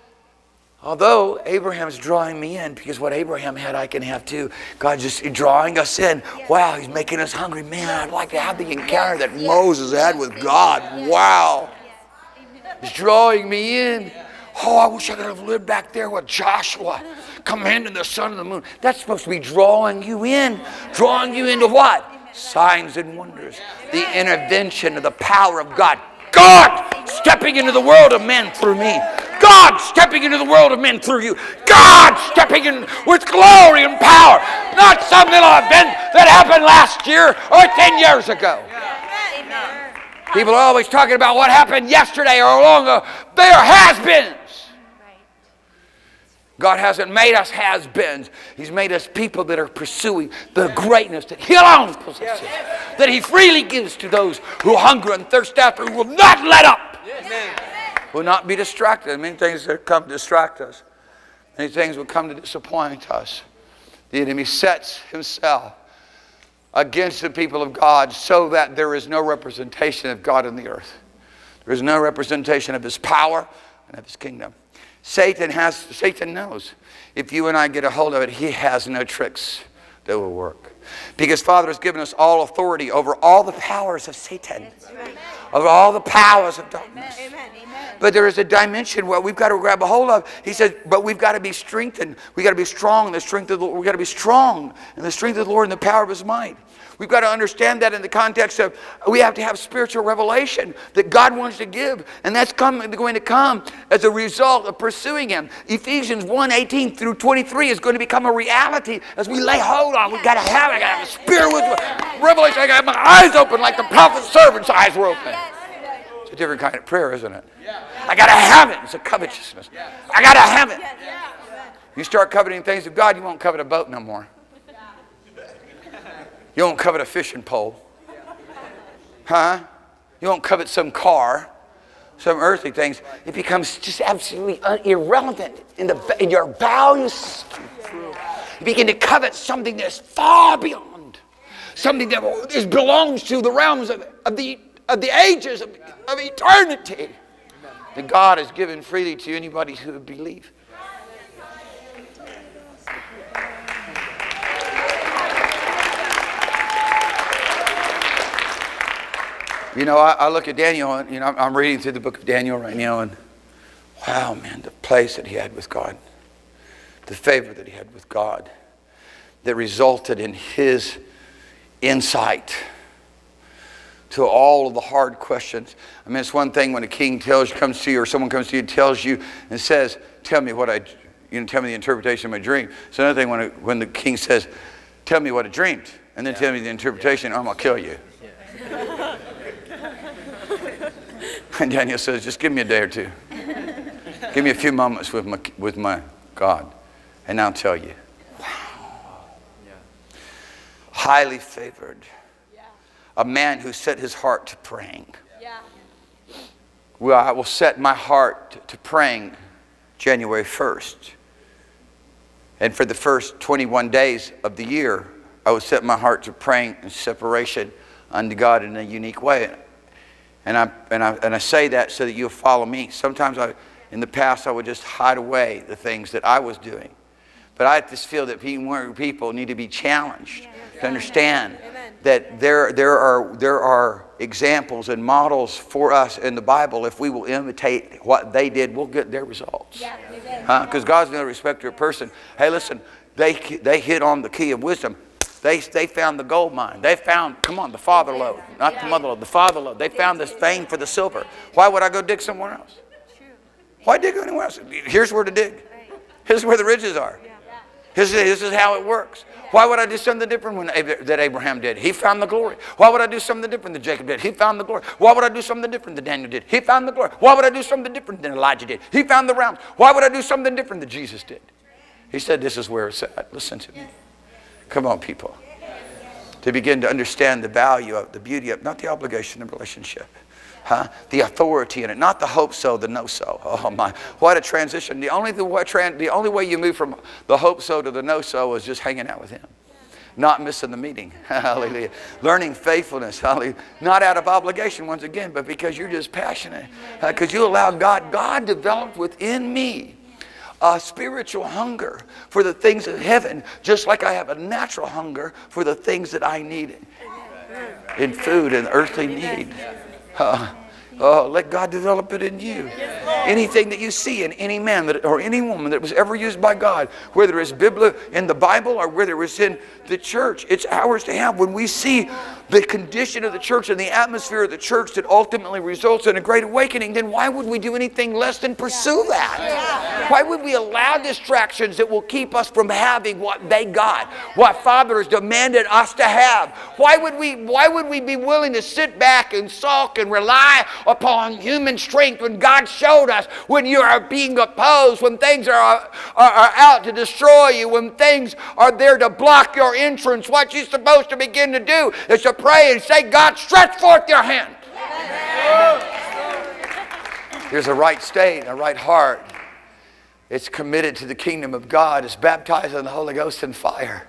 Abraham's drawing me in, because what Abraham had, I can have too. God just drawing us in. Wow, he's making us hungry. Man, I'd like to have the encounter that Moses had with God. Wow. He's drawing me in. Oh, I wish I could have lived back there with Joshua, commanding the sun and the moon. That's supposed to be drawing you in. Drawing you into what? Signs and wonders. The intervention of the power of God. God stepping into the world of men through me. God stepping into the world of men through you. God stepping in with glory and power. Not some little event that happened last year or 10 years ago. People are always talking about what happened yesterday or long ago. There has been. God hasn't made us has-beens. He's made us people that are pursuing the greatness that he alone possesses. That he freely gives to those who hunger and thirst after, who will not let up. Will not be distracted. Many things that come to distract us. Many things will come to disappoint us. The enemy sets himself against the people of God so that there is no representation of God in the earth. There is no representation of his power and of his kingdom. Satan knows if you and I get a hold of it, he has no tricks that will work. Because Father has given us all authority over all the powers of Satan. Over all the powers of darkness. But there is a dimension where we've got to grab a hold of. He says, but we've got to be strengthened. We've got to be strong in the strength of the Lord. We've got to be strong in the strength of the Lord and the power of his might. We've got to understand that in the context of we have to have spiritual revelation that God wants to give. And that's going to come as a result of pursuing him. Ephesians 1:18 through 23 is going to become a reality as we lay hold on. We've got to have it. I got to have a spiritual revelation. I got to have my eyes open like the prophet's servant's eyes were open. It's a different kind of prayer, isn't it? I got to have it. It's a covetousness. I got to have it. You start coveting things of God, you won't covet a boat no more. You won't covet a fishing pole. Huh? You won't covet some car, some earthly things. It becomes just absolutely irrelevant in your values. You begin to covet something that's far beyond. Something that belongs to the realms of the ages, of eternity. That God has given freely to anybody who would believe. You know, I look at Daniel, and I'm reading through the book of Daniel right now, and wow, man, the place that he had with God, the favor that he had with God, that resulted in his insight to all of the hard questions. I mean, it's one thing when a king comes to you, or someone comes to you and tells you and says, tell me tell me the interpretation of my dream. It's another thing when the king says, tell me what I dreamed, and then tell me the interpretation, I'm going to kill you. And Daniel says, just give me a day or two. Give me a few moments with my God, and I'll tell you. Wow. Highly favored. A man who set his heart to praying. Well, I will set my heart to praying January 1st. And for the first 21 days of the year, I will set my heart to praying in separation unto God in a unique way. And I say that so that you'll follow me. Sometimes in the past, I would just hide away the things that I was doing. But I just feel that people need to be challenged to understand that there are examples and models for us in the Bible. If we will imitate what they did, we'll get their results. Because God's no respecter of person. Hey, listen, they hit on the key of wisdom. They found the gold mine. They found, come on, the father lode, not the mother lode, the father lode. They found this vein for the silver. Why would I go dig somewhere else? Why dig anywhere else? Here's where to dig. Here's where the riches are. This is how it works. Why would I do something different that Abraham did? He found the glory. Why would I do something different than Jacob did? He found the glory. Why would I do something different than Daniel did? He found the glory. Why would I do something different than Elijah did? He found the realms. Why would I do something different than Jesus did? He said, this is where it's at. Listen to me. Come on, people. To begin to understand the value of, the beauty of, not the obligation of relationship. The authority in it, not the hope so, the no so. Oh my, what a transition. The only way you move from the hope so to the no so is just hanging out with Him. Not missing the meeting. Hallelujah. Learning faithfulness. Hallelujah. Not out of obligation once again, but because you're just passionate. Because you allow God. God developed within me a spiritual hunger for the things of heaven, just like I have a natural hunger for the things that I need in food and earthly need. Let God develop it in you. Anything that you see in any man or any woman that was ever used by God, whether it's in the Bible or whether it's in the church, it's ours to have. When we see the condition of the church and the atmosphere of the church that ultimately results in a great awakening, then why would we do anything less than pursue that? Why would we allow distractions that will keep us from having what they got, what Father has demanded us to have? Why would we be willing to sit back and sulk and rely upon human strength when God showed us when you are being opposed, when things are out to destroy you, when things are there to block your entrance? What you're supposed to begin to do is to pray and say, God, stretch forth your hand. There's a right state, a right heart. It's committed to the kingdom of God. It's baptized in the Holy Ghost and fire.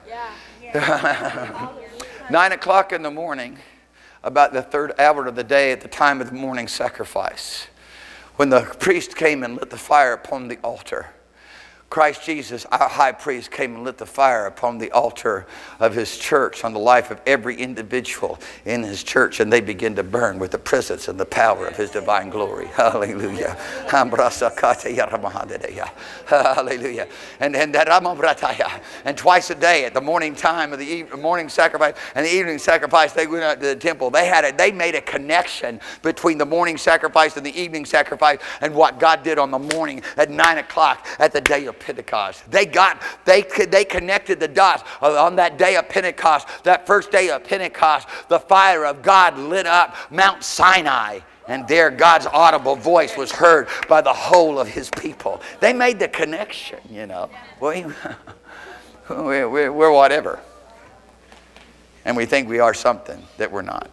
9 o'clock in the morning, about the third hour of the day at the time of the morning sacrifice, when the priest came and lit the fire upon the altar, Christ Jesus, our high priest, came and lit the fire upon the altar of His church, on the life of every individual in His church, and they begin to burn with the presence and the power of His divine glory. Hallelujah. Hallelujah. And twice a day at the morning time of the morning sacrifice and the evening sacrifice, they went out to the temple. They made a connection between the morning sacrifice and the evening sacrifice and what God did on the morning at 9 o'clock at the day of Pentecost. They connected the dots on that day of Pentecost. That first day of Pentecost, the fire of God lit up Mount Sinai, and there God's audible voice was heard by the whole of His people. They made the connection, you know. We're whatever, and we think we are something that we're not.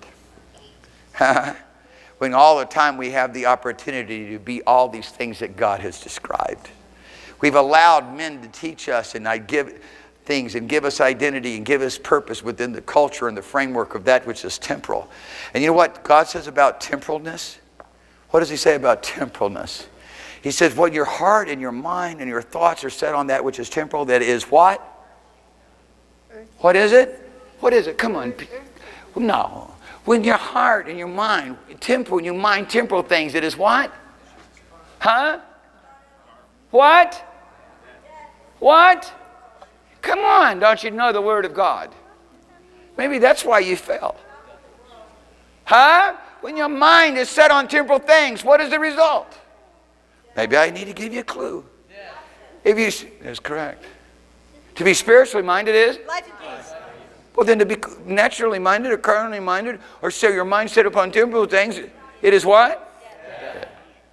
When all the time we have the opportunity to be all these things that God has described. We've allowed men to teach us and give things and give us identity and give us purpose within the culture and the framework of that which is temporal. And you know what God says about temporalness? What does He say about temporalness? He says, when your heart and your mind and your thoughts are set on that which is temporal, that is what? What is it? What is it? Come on. No. When your heart and your mind, temporal, when you mind temporal things, it is what? Huh? What? What? Come on, don't you know the Word of God? Maybe that's why you fell. Huh? When your mind is set on temporal things, what is the result? Maybe I need to give you a clue. If you, that's correct. To be spiritually minded is? Life and peace. Well, then to be naturally minded or carnally minded, or so your mind set upon temporal things, it is what? Yeah.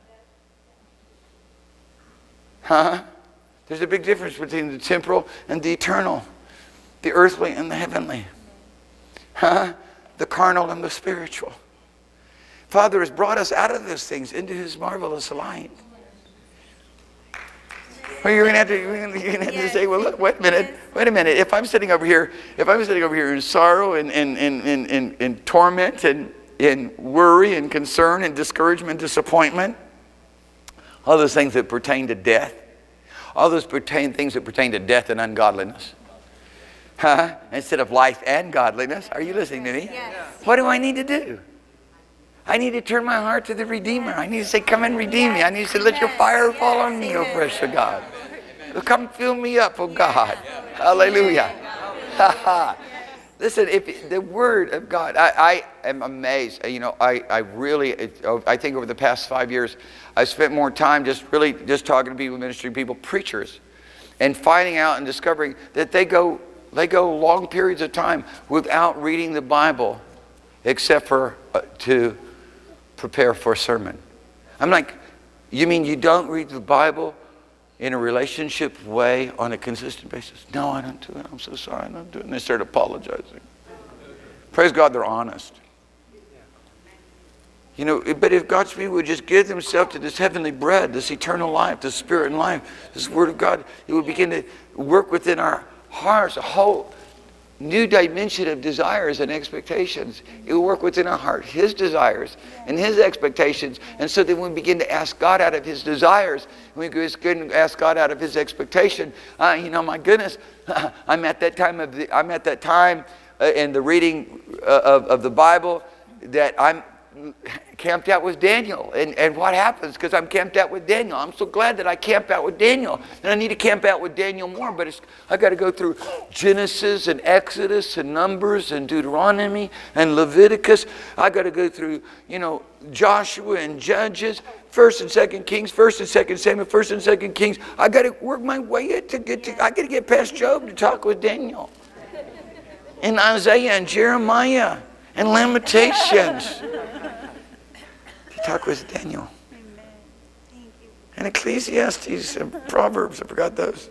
Huh? There's a big difference between the temporal and the eternal. The earthly and the heavenly. Huh? The carnal and the spiritual. Father has brought us out of those things into His marvelous light. Well, you're going to have to say, well, look, wait a minute. If I'm sitting over here in sorrow and in torment and in worry and concern and discouragement, disappointment, all those things that pertain to death, all those things that pertain to death and ungodliness, huh? Instead of life and godliness. Are you listening to me? Yes. What do I need to do? I need to turn my heart to the Redeemer. I need to say, come and redeem me. I need to say, let your fire fall on me, O precious God. Come fill me up, oh God. Hallelujah. Listen, if the Word of God, I am amazed. You know, I think over the past 5 years, I spent more time just talking to people, ministering to people, preachers, and finding out and discovering that they go long periods of time without reading the Bible, except for to prepare for a sermon. I'm like, you mean you don't read the Bible in a relationship way on a consistent basis? No, I don't do it. I'm so sorry, I don't do it. And they start apologizing. Praise God, they're honest. You know, but if God's people would just give themselves to this heavenly bread, this eternal life, this spirit and life, this Word of God, it would begin to work within our hearts, a whole new dimension of desires and expectations. It will work within our heart, His desires and His expectations. And so then we begin to ask God out of His desires, and we begin to ask God out of His expectation. You know, my goodness, I'm at that time in the reading of the Bible that I'm camped out with Daniel. And what happens? Because I'm camped out with Daniel. I'm so glad that I camped out with Daniel. And I need to camp out with Daniel more. But I got to go through Genesis and Exodus and Numbers and Deuteronomy and Leviticus. I got to go through, you know, Joshua and Judges, 1st and 2nd Kings, 1st and 2nd Samuel, 1st and 2nd Kings. I got to work my way I got to get past Job to talk with Daniel. And Isaiah and Jeremiah and Lamentations. Talk with Daniel. Amen. Thank you. And Ecclesiastes and Proverbs, I forgot those.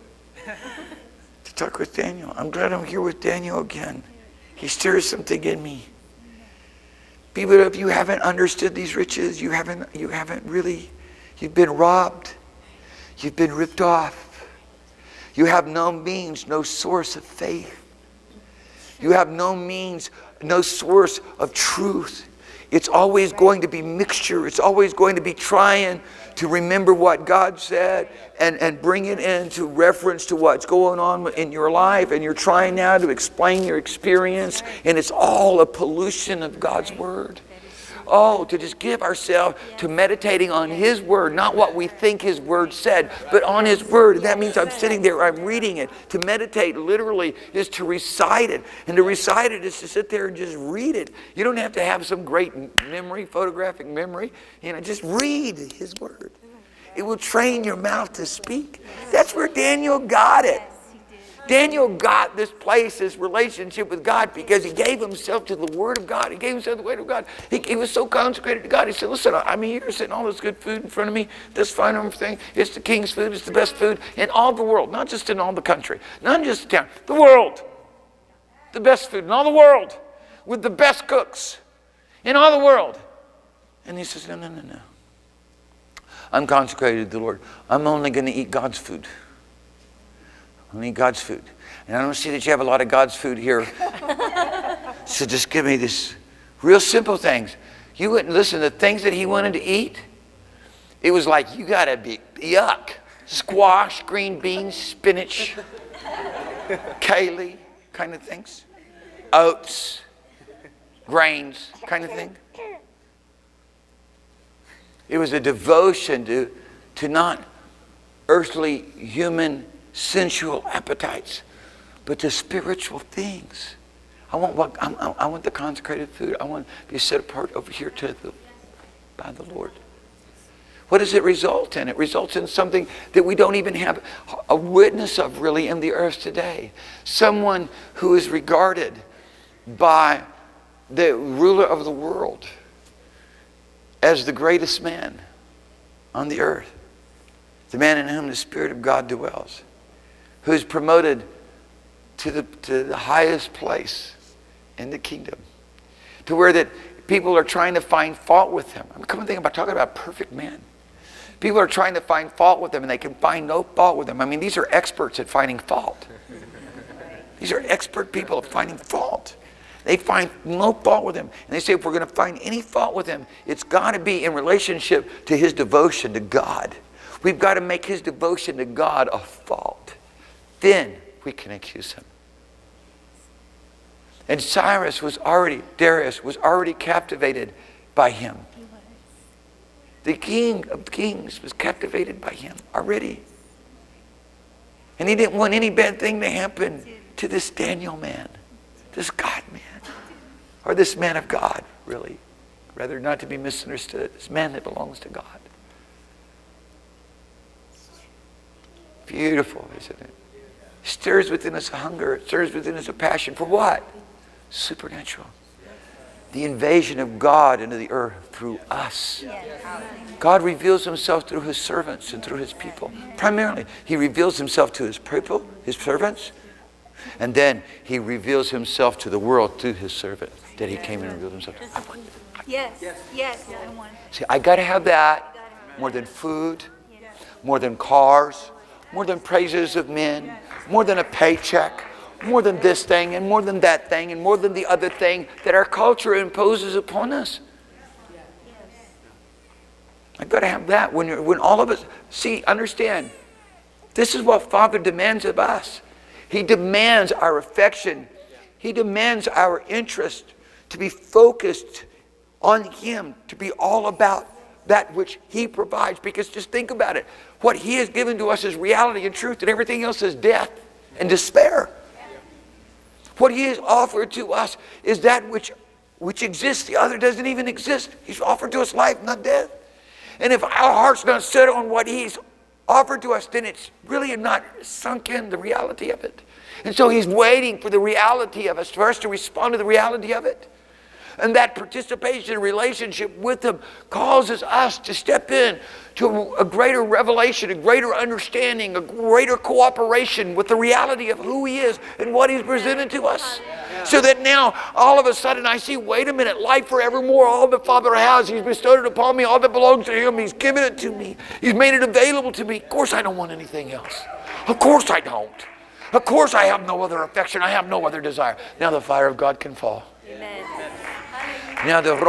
To talk with Daniel. I'm glad I'm here with Daniel again. He stirs something in me. People, if you haven't understood these riches, you haven't really, you've been robbed. You've been ripped off. You have no means, no source of faith. You have no means, no source of truth. It's always going to be mixture. It's always going to be trying to remember what God said and bring it into reference to what's going on in your life. And you're trying now to explain your experience. And it's all a pollution of God's Word. Oh, to just give ourselves to meditating on His Word, not what we think His Word said, but on His Word. And that means I'm sitting there, I'm reading it. To meditate literally is to recite it. And to recite it is to sit there and just read it. You don't have to have some great memory, photographic memory. You know, just read His Word. It will train your mouth to speak. That's where Daniel got it. Daniel got this place, this relationship with God, because he gave himself to the Word of God. He gave himself to the Word of God. He was so consecrated to God. He said, listen, I'm here sitting all this good food in front of me, this fine everything. It's the king's food. It's the best food in all the world, not just in all the country, not just the town, the world. The best food in all the world with the best cooks in all the world. And he says, no. I'm consecrated to the Lord. I'm only going to eat God's food. I need God's food. And I don't see that you have a lot of God's food here. So just give me this real simple things. You wouldn't listen to the things that he wanted to eat. It was like, you got to be, yuck. Squash, green beans, spinach, kale kind of things. Oats, grains kind of thing. It was a devotion to not earthly, human, sensual appetites, but to spiritual things. I want the consecrated food. I want to be set apart over here by the Lord. What does it result in? It results in something that we don't even have a witness of really in the earth today. Someone who is regarded by the ruler of the world as the greatest man on the earth. The man in whom the Spirit of God dwells. Who is promoted to the highest place in the kingdom. To where that people are trying to find fault with him. I'm coming thinking about talking about a perfect man. People are trying to find fault with him, and they can find no fault with him. I mean, these are experts at finding fault. These are expert people at finding fault. They find no fault with him. And they say if we're going to find any fault with him, it's got to be in relationship to his devotion to God. We've got to make his devotion to God a fault. Then we can accuse him. And Darius was already captivated by him. The King of Kings was captivated by him already. And he didn't want any bad thing to happen to this Daniel man, this God man, or this man of God, really. Rather not to be misunderstood, this man that belongs to God. Beautiful, isn't it? It stirs within us a hunger. It stirs within us a passion. For what? Supernatural. The invasion of God into the earth through us. God reveals himself through his servants and through his people. Primarily, he reveals himself to his people, his servants. And then he reveals himself to the world through his servant that he came and revealed himself. Yes. See, I got to have that more than food, more than cars, more than praises of men, more than a paycheck, more than this thing and more than that thing and more than the other thing that our culture imposes upon us. I've got to have that when all of us, see, understand, this is what Father demands of us. He demands our affection. He demands our interest to be focused on him, to be all about that which he provides. Because just think about it. What he has given to us is reality and truth, and everything else is death and despair. What he has offered to us is that which exists. The other doesn't even exist. He's offered to us life, not death. And if our heart's not set on what he's offered to us, then it's really not sunk in the reality of it. And so he's waiting for the reality of us, for us to respond to the reality of it. And that participation and relationship with him causes us to step in to a greater revelation, a greater understanding, a greater cooperation with the reality of who he is and what he's presented to us. So that now, all of a sudden, I see, wait a minute, life forevermore, all that Father has, he's bestowed it upon me, all that belongs to him, he's given it to me. He's made it available to me. Of course I don't want anything else. Of course I don't. Of course I have no other affection. I have no other desire. Now the fire of God can fall. Amen. Now the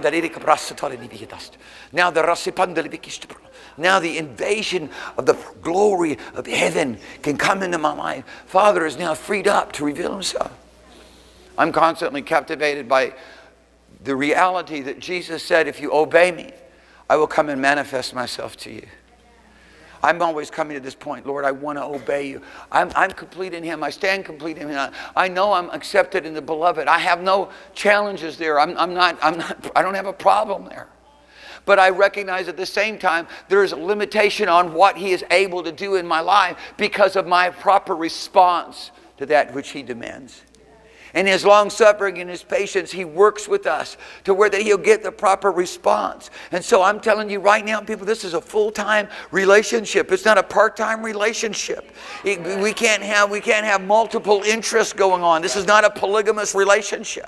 invasion of the glory of heaven can come into my life. Father is now freed up to reveal himself. I'm constantly captivated by the reality that Jesus said, if you obey me, I will come and manifest myself to you. I'm always coming to this point, Lord, I want to obey you. I'm complete in him. I stand complete in him. I know I'm accepted in the beloved. I have no challenges there. I don't have a problem there. But I recognize at the same time there is a limitation on what he is able to do in my life because of my proper response to that which he demands. And his long-suffering and his patience, he works with us to where that he'll get the proper response. And so I'm telling you right now, people, this is a full-time relationship. It's not a part-time relationship. We can't have multiple interests going on. This is not a polygamous relationship.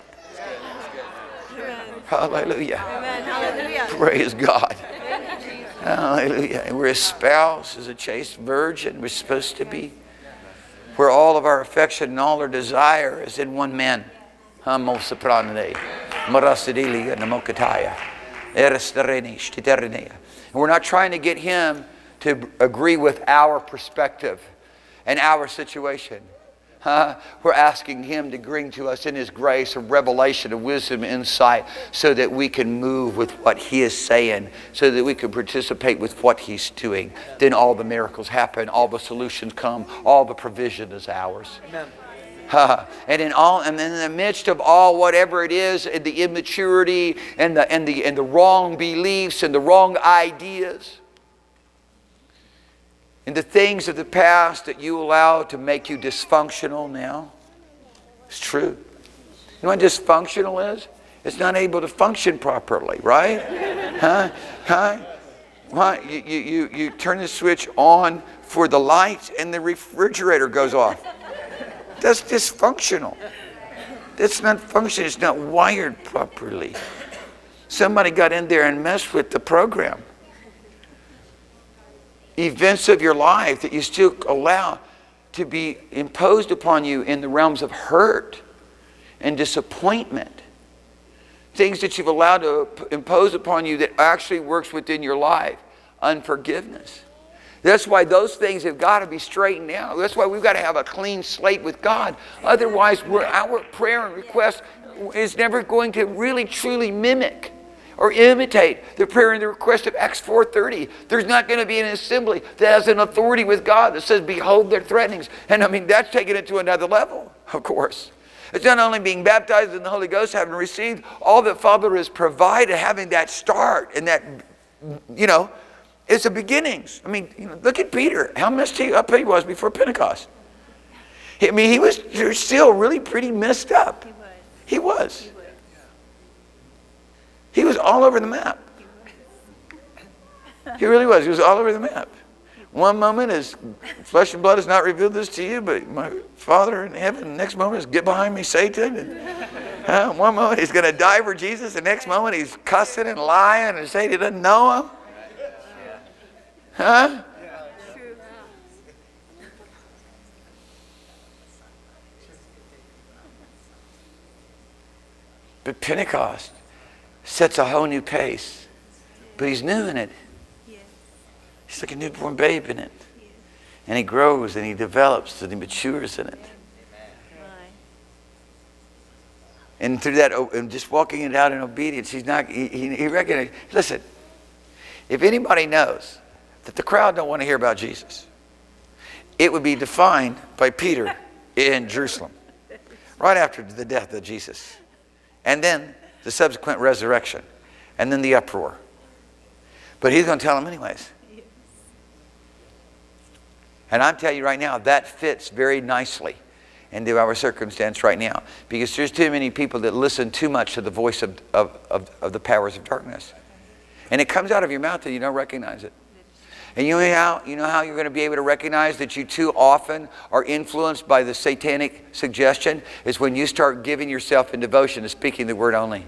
Hallelujah. Amen. Hallelujah. Praise God. Hallelujah. And we're a spouse, as a chaste virgin. We're supposed to be. Where all of our affection and all our desire is in one man. And we're not trying to get him to agree with our perspective and our situation. We're asking him to bring to us in his grace a revelation of wisdom, insight, so that we can move with what he is saying, so that we can participate with what he's doing. Then all the miracles happen, all the solutions come, all the provision is ours. Amen. And in the midst of all, whatever it is, the immaturity and the wrong beliefs and the wrong ideas, and the things of the past that you allow to make you dysfunctional now, it's true. You know what dysfunctional is? It's not able to function properly, right? What? You turn the switch on for the light and the refrigerator goes off. That's dysfunctional. That's not functioning. It's not wired properly. Somebody got in there and messed with the program. Events of your life that you still allow to be imposed upon you in the realms of hurt and disappointment. Things that you've allowed to impose upon you that actually works within your life. Unforgiveness. That's why those things have got to be straightened out. That's why we've got to have a clean slate with God. Otherwise, our prayer and request is never going to really truly mimic or imitate the prayer and the request of Acts 4:30. There's not going to be an assembly that has an authority with God that says, behold their threatenings. And I mean, that's taking it to another level, of course. It's not only being baptized in the Holy Ghost, having received all that Father has provided, having that start and that, you know, it's the beginnings. I mean, you know, look at Peter. How messed up he was before Pentecost. I mean, he was still really pretty messed up. He was. He was all over the map. He really was. He was all over the map. One moment is flesh and blood has not revealed this to you, but my Father in heaven. The next moment is get behind me, Satan. And, one moment he's going to die for Jesus. The next moment he's cussing and lying and saying he doesn't know him. Huh? But Pentecost sets a whole new pace. But he's new in it. He's like a newborn babe in it. And he grows and he develops and he matures in it. And through that, and just walking it out in obedience, he recognizes, listen, if anybody knows that the crowd don't want to hear about Jesus, it would be defined by Peter in Jerusalem, right after the death of Jesus. And then the subsequent resurrection. And then the uproar. But he's going to tell them anyways. And I'm telling you right now, that fits very nicely into our circumstance right now. Because there's too many people that listen too much to the voice of the powers of darkness. And it comes out of your mouth and you don't recognize it. And you know how you're going to be able to recognize that you too often are influenced by the satanic suggestion? Is when you start giving yourself in devotion to speaking the word only.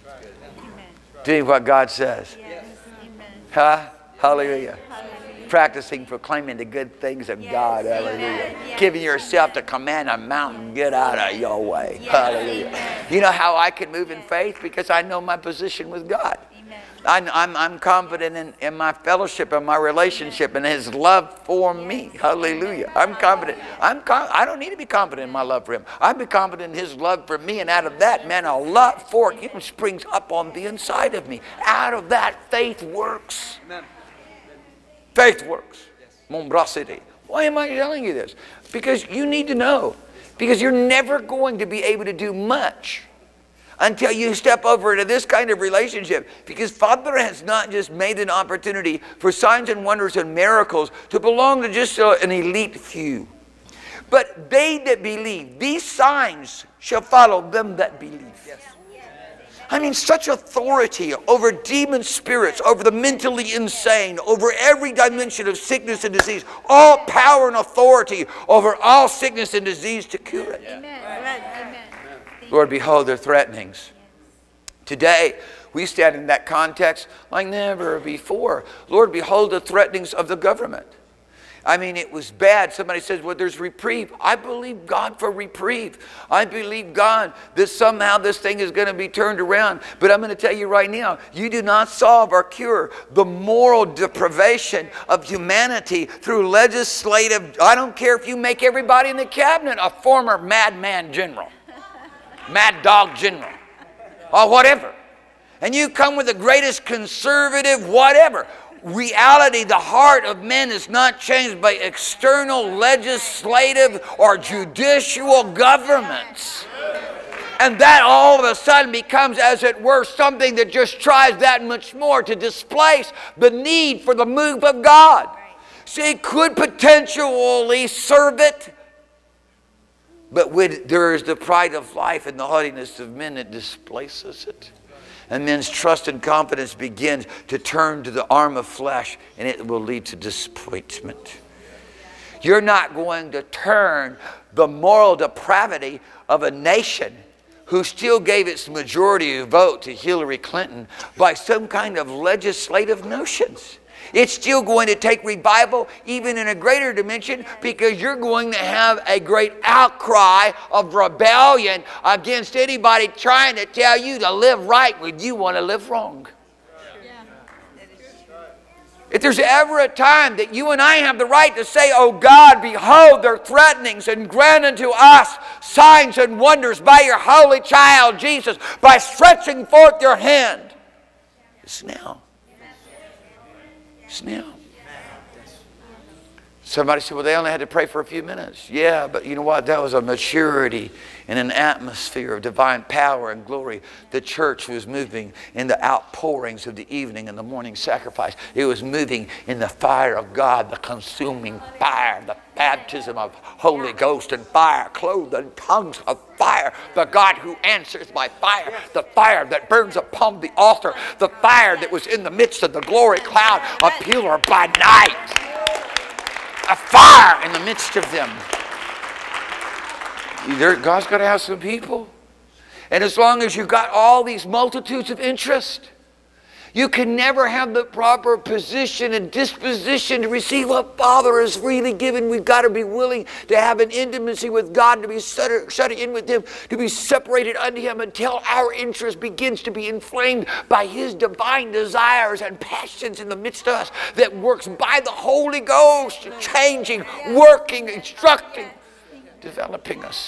Doing what God says. Yes. Huh? Hallelujah. Practicing, proclaiming the good things of God. Hallelujah. Yes. Giving yourself to command a mountain, get out of your way. Hallelujah. You know how I can move in faith? Because I know my position with God. I'm confident in my fellowship and my relationship and His love for me. Hallelujah. I'm confident. I don't need to be confident in my love for Him. I be confident in His love for me. And out of that, man, a love for Him springs up on the inside of me. Out of that, faith works. Amen. Faith works. Mombracity. Why am I telling you this? Because you need to know. Because you're never going to be able to do much until you step over into this kind of relationship. Because Father has not just made an opportunity for signs and wonders and miracles to belong to just an elite few. But they that believe, these signs shall follow them that believe. Yes. I mean, such authority over demon spirits, over the mentally insane, over every dimension of sickness and disease. All power and authority over all sickness and disease to cure it. Amen. Amen. Lord, behold their threatenings. Today, we stand in that context like never before. Lord, behold the threatenings of the government. I mean, it was bad. Somebody says, well, there's reprieve. I believe God for reprieve. I believe God that somehow this thing is going to be turned around. But I'm going to tell you right now, you do not solve or cure the moral deprivation of humanity through legislative. I don't care if you make everybody in the cabinet a former madman general, mad dog general, or whatever. And you come with the greatest conservative whatever. reality, the heart of men is not changed by external legislative or judicial governments. And that all of a sudden becomes, as it were, something that just tries that much more to displace the need for the move of God. See, it could potentially serve it, but when there is the pride of life and the haughtiness of men, it displaces it. And men's trust and confidence begins to turn to the arm of flesh, and it will lead to disappointment. You're not going to turn the moral depravity of a nation who still gave its majority vote to Hillary Clinton by some kind of legislative notions. It's still going to take revival even in a greater dimension, because you're going to have a great outcry of rebellion against anybody trying to tell you to live right when you want to live wrong. If there's ever a time that you and I have the right to say, oh God, behold their threatenings, and grant unto us signs and wonders by your holy child Jesus, by stretching forth your hand, it's now. It's now. Somebody said, well, they only had to pray for a few minutes. Yeah, but you know what? That was a maturity in an atmosphere of divine power and glory. The church was moving in the outpourings of the evening and the morning sacrifice. It was moving in the fire of God, the consuming fire, the baptism of Holy Ghost and fire, clothed in tongues of fire. The God who answers by fire, the fire that burns upon the altar, the fire that was in the midst of the glory cloud, a pillar by night. A fire in the midst of them. God's got to have some people. And as long as you've got all these multitudes of interest, you can never have the proper position and disposition to receive what Father has really given. We've got to be willing to have an intimacy with God, to be shut in with Him, to be separated unto Him until our interest begins to be inflamed by His divine desires and passions in the midst of us, that works by the Holy Ghost, changing, working, instructing, developing us.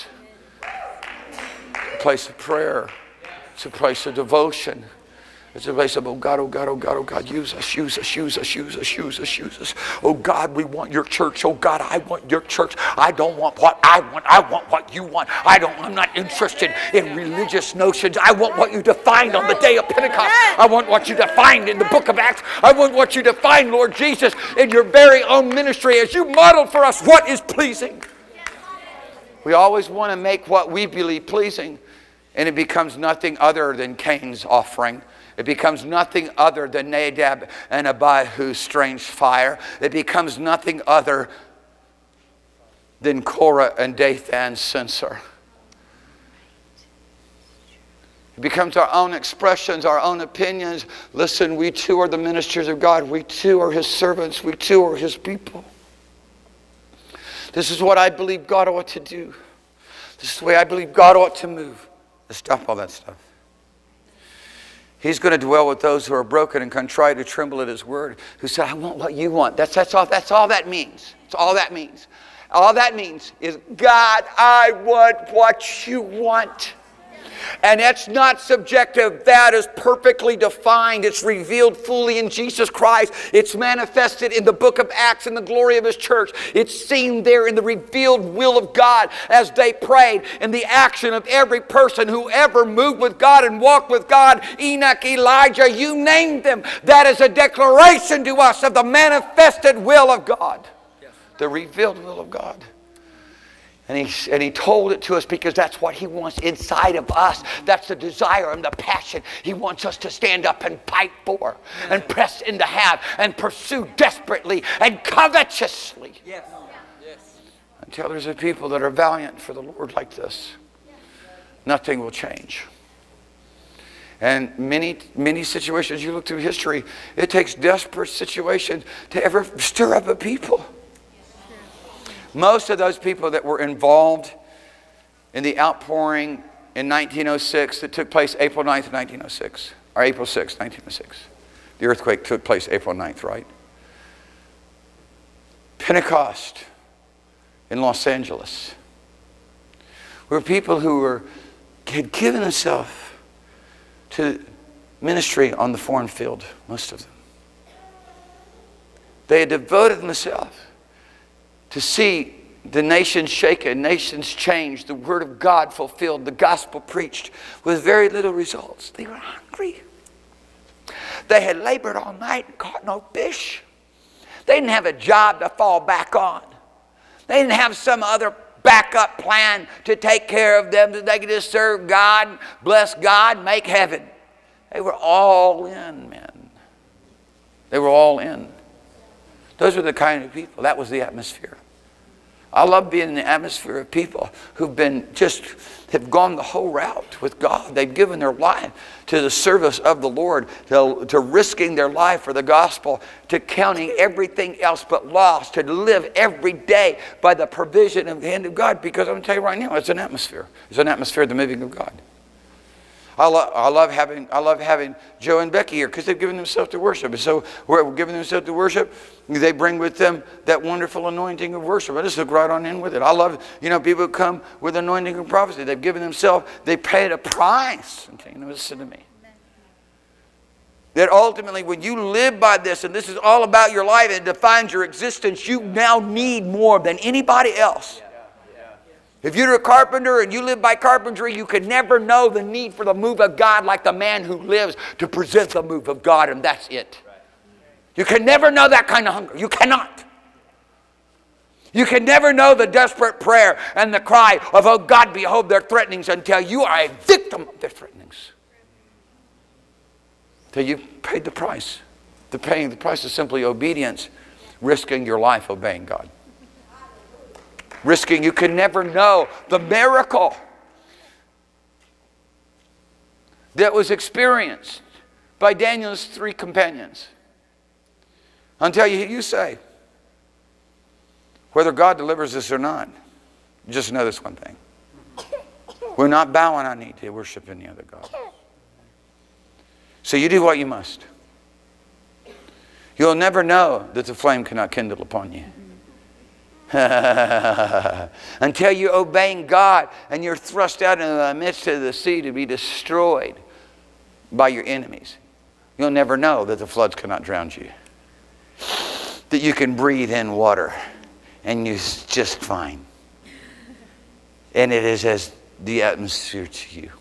A place of prayer. It's a place of devotion. It's a place of, oh God, oh God, oh God, oh God, use us, use us, use us, use us, use us, use us. Oh God, we want your church. Oh God, I want your church. I don't want what I want what you want. I'm not interested in religious notions. I want what you defined on the day of Pentecost. I want what you defined in the book of Acts. I want what you defined, Lord Jesus, in your very own ministry as you modeled for us what is pleasing. We always want to make what we believe pleasing, and it becomes nothing other than Cain's offering. It becomes nothing other than Nadab and Abihu's strange fire. It becomes nothing other than Korah and Dathan's censer. It becomes our own expressions, our own opinions. Listen, we too are the ministers of God. We too are His servants. We too are His people. This is what I believe God ought to do. This is the way I believe God ought to move. Let's stop all that stuff. He's going to dwell with those who are broken and contrite, who tremble at His word, who say, I want what you want. That's all that means. That's all that means. All that means is, God, I want what you want. And that's not subjective. That is perfectly defined. It's revealed fully in Jesus Christ. It's manifested in the book of Acts in the glory of His church. It's seen there in the revealed will of God as they prayed, in the action of every person who ever moved with God and walked with God. Enoch, Elijah, you named them. That is a declaration to us of the manifested will of God. The revealed will of God. And he told it to us because that's what He wants inside of us. That's the desire and the passion He wants us to stand up and fight for, and press in to have, and pursue desperately and covetously. Yes. Yes. Until there's a people that are valiant for the Lord like this, nothing will change. And many situations, you look through history, it takes desperate situations to ever stir up a people. Most of those people that were involved in the outpouring in 1906 that took place April 9th, 1906, or April 6th, 1906. The earthquake took place April 9th, right? Pentecost in Los Angeles were people who had given themselves to ministry on the foreign field, most of them. They had devoted themselves to see the nations shaken, nations changed, the Word of God fulfilled, the gospel preached with very little results. They were hungry. They had labored all night and caught no fish. They didn't have a job to fall back on. They didn't have some other backup plan to take care of them so they could just serve God, bless God, make heaven. They were all in, men. They were all in. Those were the kind of people. That was the atmosphere. I love being in the atmosphere of people who've been have gone the whole route with God. They've given their life to the service of the Lord, to risking their life for the gospel, to counting everything else but loss, to live every day by the provision of the hand of God. Because I'm going to tell you right now, it's an atmosphere. It's an atmosphere of the moving of God. I love having Joe and Becky here because they've given themselves to worship. And so we're giving themselves to worship. They bring with them that wonderful anointing of worship. I just look right on in with it. I love, people who come with anointing of prophecy. They've given themselves, they paid a price. Okay, listen to me. That ultimately when you live by this, and this is all about your life and defines your existence, you now need more than anybody else. If you're a carpenter and you live by carpentry, you can never know the need for the move of God like the man who lives to present the move of God, and that's it. You can never know that kind of hunger. You cannot. You can never know the desperate prayer and the cry of, oh God, behold their threatenings, until you are a victim of their threatenings. Until you've paid the price. Paying the price is simply obedience, risking your life obeying God. Risking, you can never know the miracle that was experienced by Daniel's 3 companions. Until you say, whether God delivers us or not, just know this one thing. We're not bowing our knee to worship any other God. So you do what you must. You'll never know that the flame cannot kindle upon you. Until you're obeying God and you're thrust out into the midst of the sea to be destroyed by your enemies. You'll never know that the floods cannot drown you. That you can breathe in water and you're just fine. And it is as the atmosphere to you.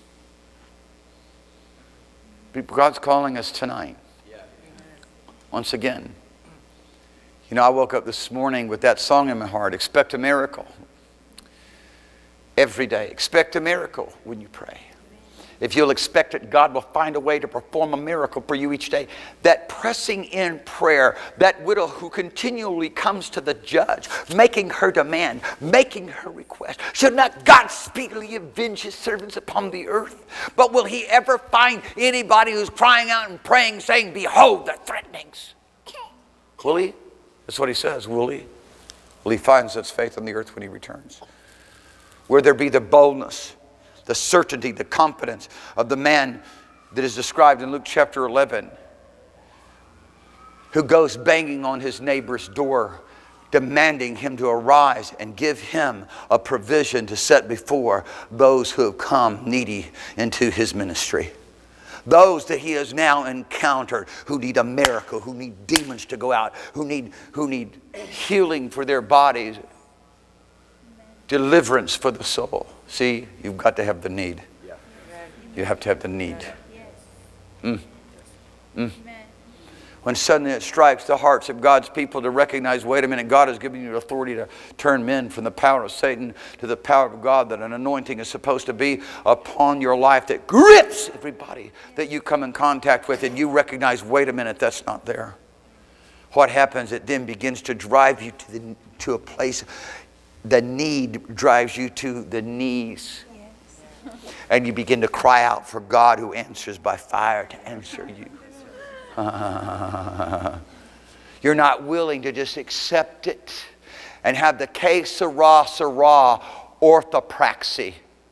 God's calling us tonight. Once again. I woke up this morning with that song in my heart. Expect a miracle. Every day. Expect a miracle when you pray. If you'll expect it, God will find a way to perform a miracle for you each day. That pressing in prayer, that widow who continually comes to the judge, making her demand, making her request. Should not God speedily avenge his servants upon the earth? But will he ever find anybody who's crying out and praying, saying, behold the threatenings? Will he? That's what he says. Will he? Will he find such faith on the earth when he returns? Will there be the boldness, the certainty, the confidence of the man that is described in Luke chapter 11, who goes banging on his neighbor's door, demanding him to arise and give him a provision to set before those who have come needy into his ministry. Those that he has now encountered who need a miracle, who need demons to go out, who need healing for their bodies, deliverance for the soul. See, you've got to have the need. You have to have the need. When suddenly it strikes the hearts of God's people to recognize, wait a minute, God has given you authority to turn men from the power of Satan to the power of God, that an anointing is supposed to be upon your life that grips everybody that you come in contact with, and you recognize, wait a minute, that's not there. What happens? It then begins to drive you to a place. The need drives you to the knees. Yes. And you begin to cry out for God who answers by fire to answer you. You're not willing to just accept it and have the que sera, sera orthopraxy.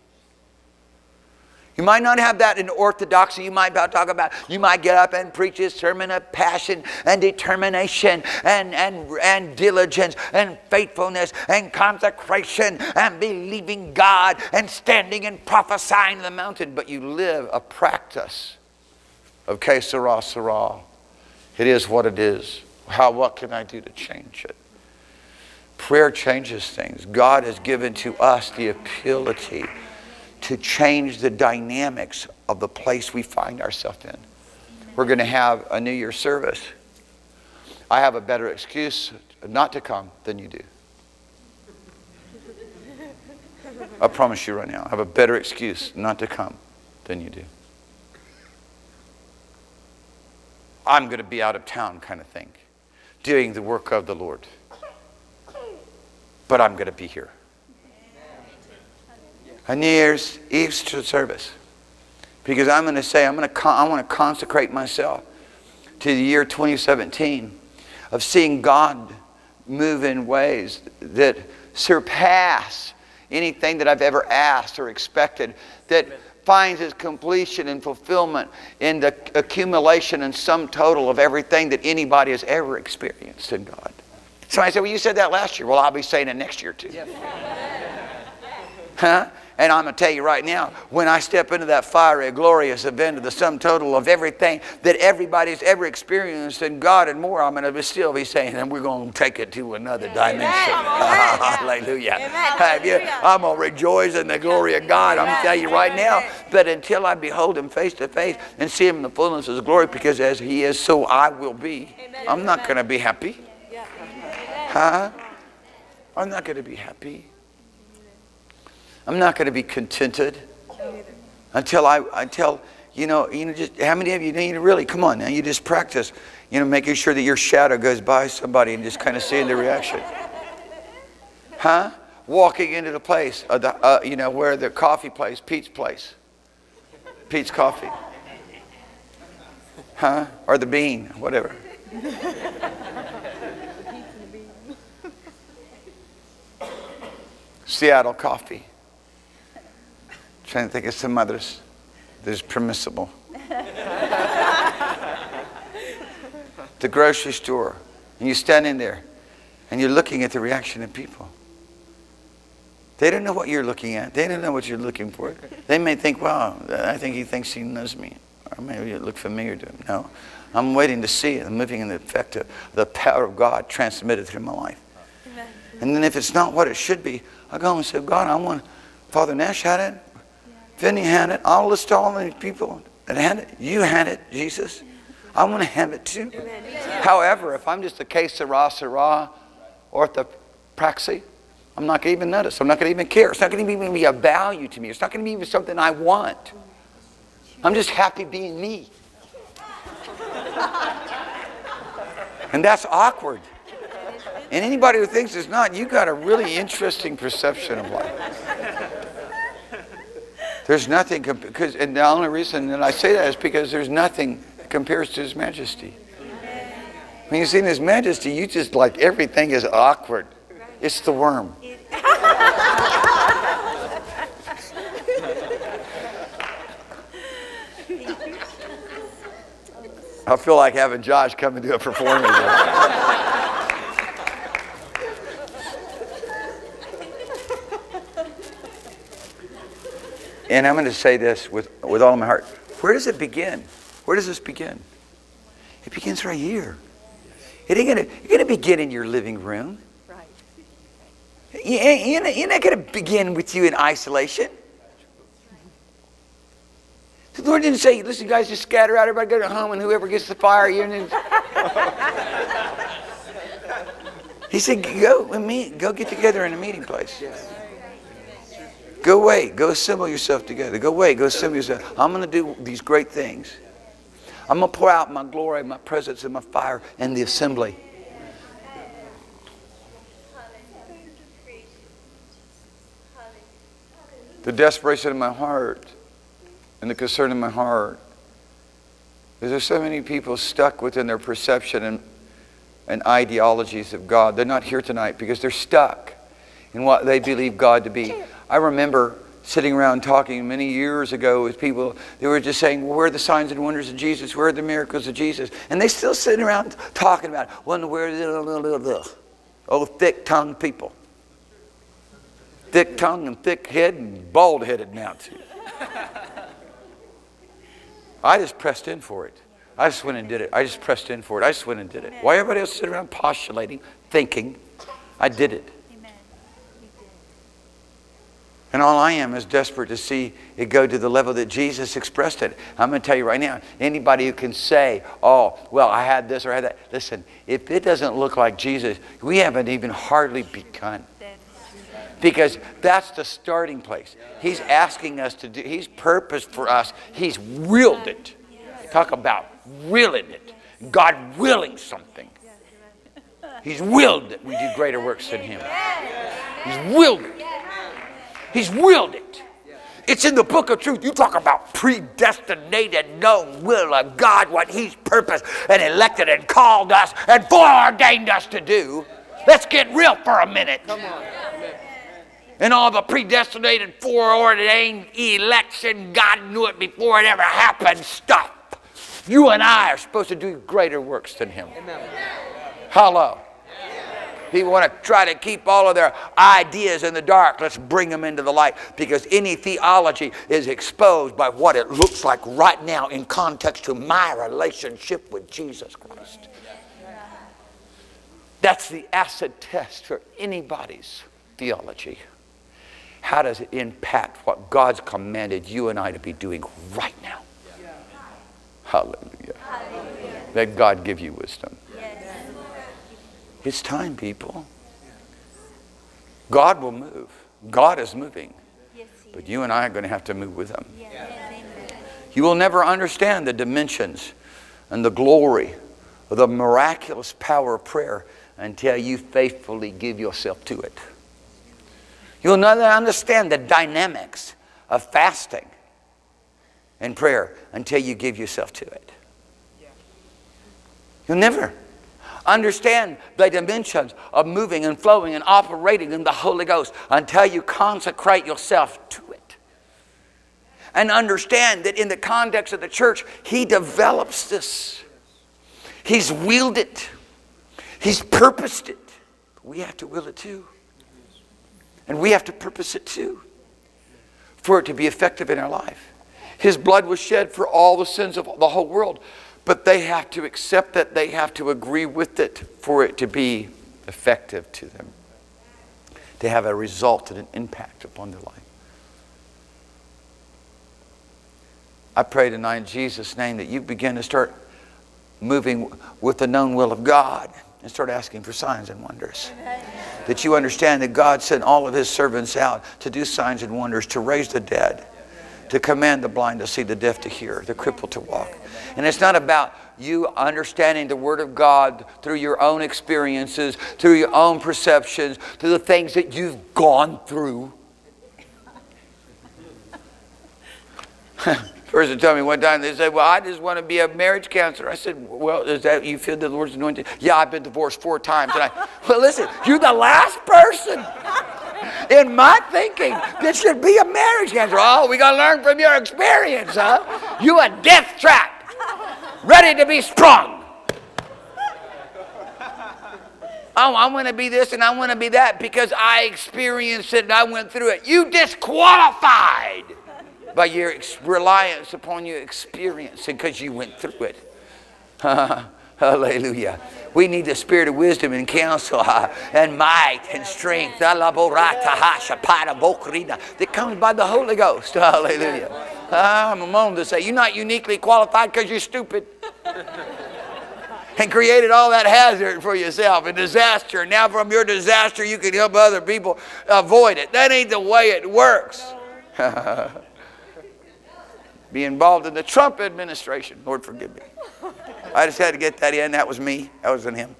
You might not have that in orthodoxy. You might talk about, you might get up and preach a sermon of passion and determination and diligence and faithfulness and consecration and believing God and standing and prophesying in the mountain. But you live a practice of que sera, sera. It is what it is. What can I do to change it? Prayer changes things. God has given to us the ability to change the dynamics of the place we find ourselves in. We're going to have a New Year's service. I have a better excuse not to come than you do. I promise you right now, I have a better excuse not to come than you do. I'm going to be out of town kind of thing, doing the work of the Lord. But I'm going to be here. A New Year's Eve service. Because I'm going to say, I want to consecrate myself to the year 2017 of seeing God move in ways that surpass anything that I've ever asked or expected, that finds its completion and fulfillment in the accumulation and sum total of everything that anybody has ever experienced in God. Somebody said, well, you said that last year. Well, I'll be saying it next year too. Huh? And I'm going to tell you right now, when I step into that fiery, glorious event of the sum total of everything that everybody's ever experienced in God and more, I'm going to still be saying, and we're going to take it to another dimension. Hallelujah. I'm going to rejoice in the glory of God. I'm going to tell you right now, but until I behold Him face to face and see Him in the fullness of His glory, because as He is, so I will be, I'm not going to be happy. Huh? I'm not going to be happy. I'm not going to be contented until you know, just how many of you need to really, come on now, you just practice, making sure that your shadow goes by somebody and just kind of seeing the reaction. Huh? Walking into the place, where the coffee place, Pete's place. Pete's Coffee. Huh? Or the Bean, whatever. Seattle Coffee. Trying to think of some others that's permissible. The grocery store, and you stand in there and you're looking at the reaction of people. They don't know what you're looking at. They don't know what you're looking for. They may think, wow, I think he thinks he knows me, or maybe it look familiar to him. No, I'm waiting to see it. I'm living in the effect of the power of God transmitted through my life. Amen. And then if it's not what it should be, I go and say, God, I want, Father Nash had it. Finney had it. I'll list all the people that had it. You had it, Jesus. I want to have it too. However, if I'm just a case Sarah, orthopraxy, I'm not going to even notice. I'm not going to even care. It's not going to even be a value to me. It's not going to be even something I want. I'm just happy being me. And that's awkward. And anybody who thinks it's not, you got a really interesting perception of life. There's nothing, and the only reason that I say that is because there's nothing that compares to His majesty. When you see His majesty, you just like everything is awkward. It's the worm. I feel like having Josh come and do a performance. And I'm going to say this with all of my heart. Where does it begin? Where does this begin? It begins right here. It ain't going to begin in your living room. Right. You're not going to begin with you in isolation. The Lord didn't say, listen, guys, just scatter out. Everybody go to home, and whoever gets the fire, He said, go with me. Go get together in a meeting place. Go away. Go assemble yourself together. Go away. Go assemble yourself. I'm going to do these great things. I'm going to pour out my glory, my presence, and my fire in the assembly. The desperation in my heart and the concern in my heart is there's so many people stuck within their perception and ideologies of God. They're not here tonight because they're stuck in what they believe God to be. I remember sitting around talking many years ago with people. They were just saying, well, where are the signs and wonders of Jesus? Where are the miracles of Jesus? And they still sitting around talking about, well, where are the thick-tongued people? Thick-tongued and thick-headed and bald-headed now, too. I just pressed in for it. I just went and did it. I just pressed in for it. I just went and did it. Why everybody else sit around postulating, thinking? I did it. And all I am is desperate to see it go to the level that Jesus expressed it. I'm going to tell you right now, anybody who can say, oh, well, I had this or I had that. Listen, if it doesn't look like Jesus, we haven't even hardly begun. Because that's the starting place. He's asking us to do, He's purposed for us. He's willed it. Talk about willing it. God willing something. He's willed that we do greater works than Him. He's willed it. He's willed it. It's in the book of truth. You talk about predestinated, known will of God, what He's purposed and elected and called us and foreordained us to do. Let's get real for a minute. Come on. And all the predestinated, foreordained election, God knew it before it ever happened stuff. You and I are supposed to do greater works than Him. Hello. People want to try to keep all of their ideas in the dark. Let's bring them into the light, because any theology is exposed by what it looks like right now in context to my relationship with Jesus Christ. That's the acid test for anybody's theology. How does it impact what God's commanded you and I to be doing right now? Hallelujah. Let God give you wisdom. It's time, people. God will move. God is moving. But you and I are going to have to move with Him. You will never understand the dimensions and the glory of the miraculous power of prayer until you faithfully give yourself to it. You'll never understand the dynamics of fasting and prayer until you give yourself to it. You'll never understand the dimensions of moving and flowing and operating in the Holy Ghost until you consecrate yourself to it. And understand that in the context of the church, He develops this. He's willed it. He's purposed it. We have to will it too. And we have to purpose it too, for it to be effective in our life. His blood was shed for all the sins of the whole world. But they have to accept that. They have to agree with it for it to be effective to them, to have a result and an impact upon their life. I pray tonight in Jesus' name that you begin to start moving with the known will of God and start asking for signs and wonders. That you understand that God sent all of His servants out to do signs and wonders, to raise the dead, to command the blind to see, the deaf to hear, the crippled to walk. And it's not about you understanding the Word of God through your own experiences, through your own perceptions, through the things that you've gone through. Person told me one time, they said, well, I just want to be a marriage counselor. I said, well, is that you feel the Lord's anointed? Yeah, I've been divorced 4 times. And well, listen, you're the last person in my thinking that should be a marriage counselor. Oh, we got to learn from your experience, huh? You a death trap, ready to be sprung. Oh, I want to be this and I want to be that because I experienced it and I went through it. You disqualified by your reliance upon your experience and because you went through it. Hallelujah. We need the spirit of wisdom and counsel and might and strength that comes by the Holy Ghost. Hallelujah. I'm a moment to say, you're not uniquely qualified because you're stupid. And created all that hazard for yourself and disaster. Now from your disaster you can help other people avoid it. That ain't the way it works. Be involved in the Trump administration. Lord, forgive me. I just had to get that in. That was me. That wasn't him.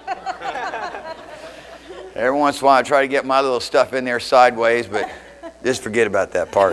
Every once in a while I try to get my little stuff in there sideways, but just forget about that part.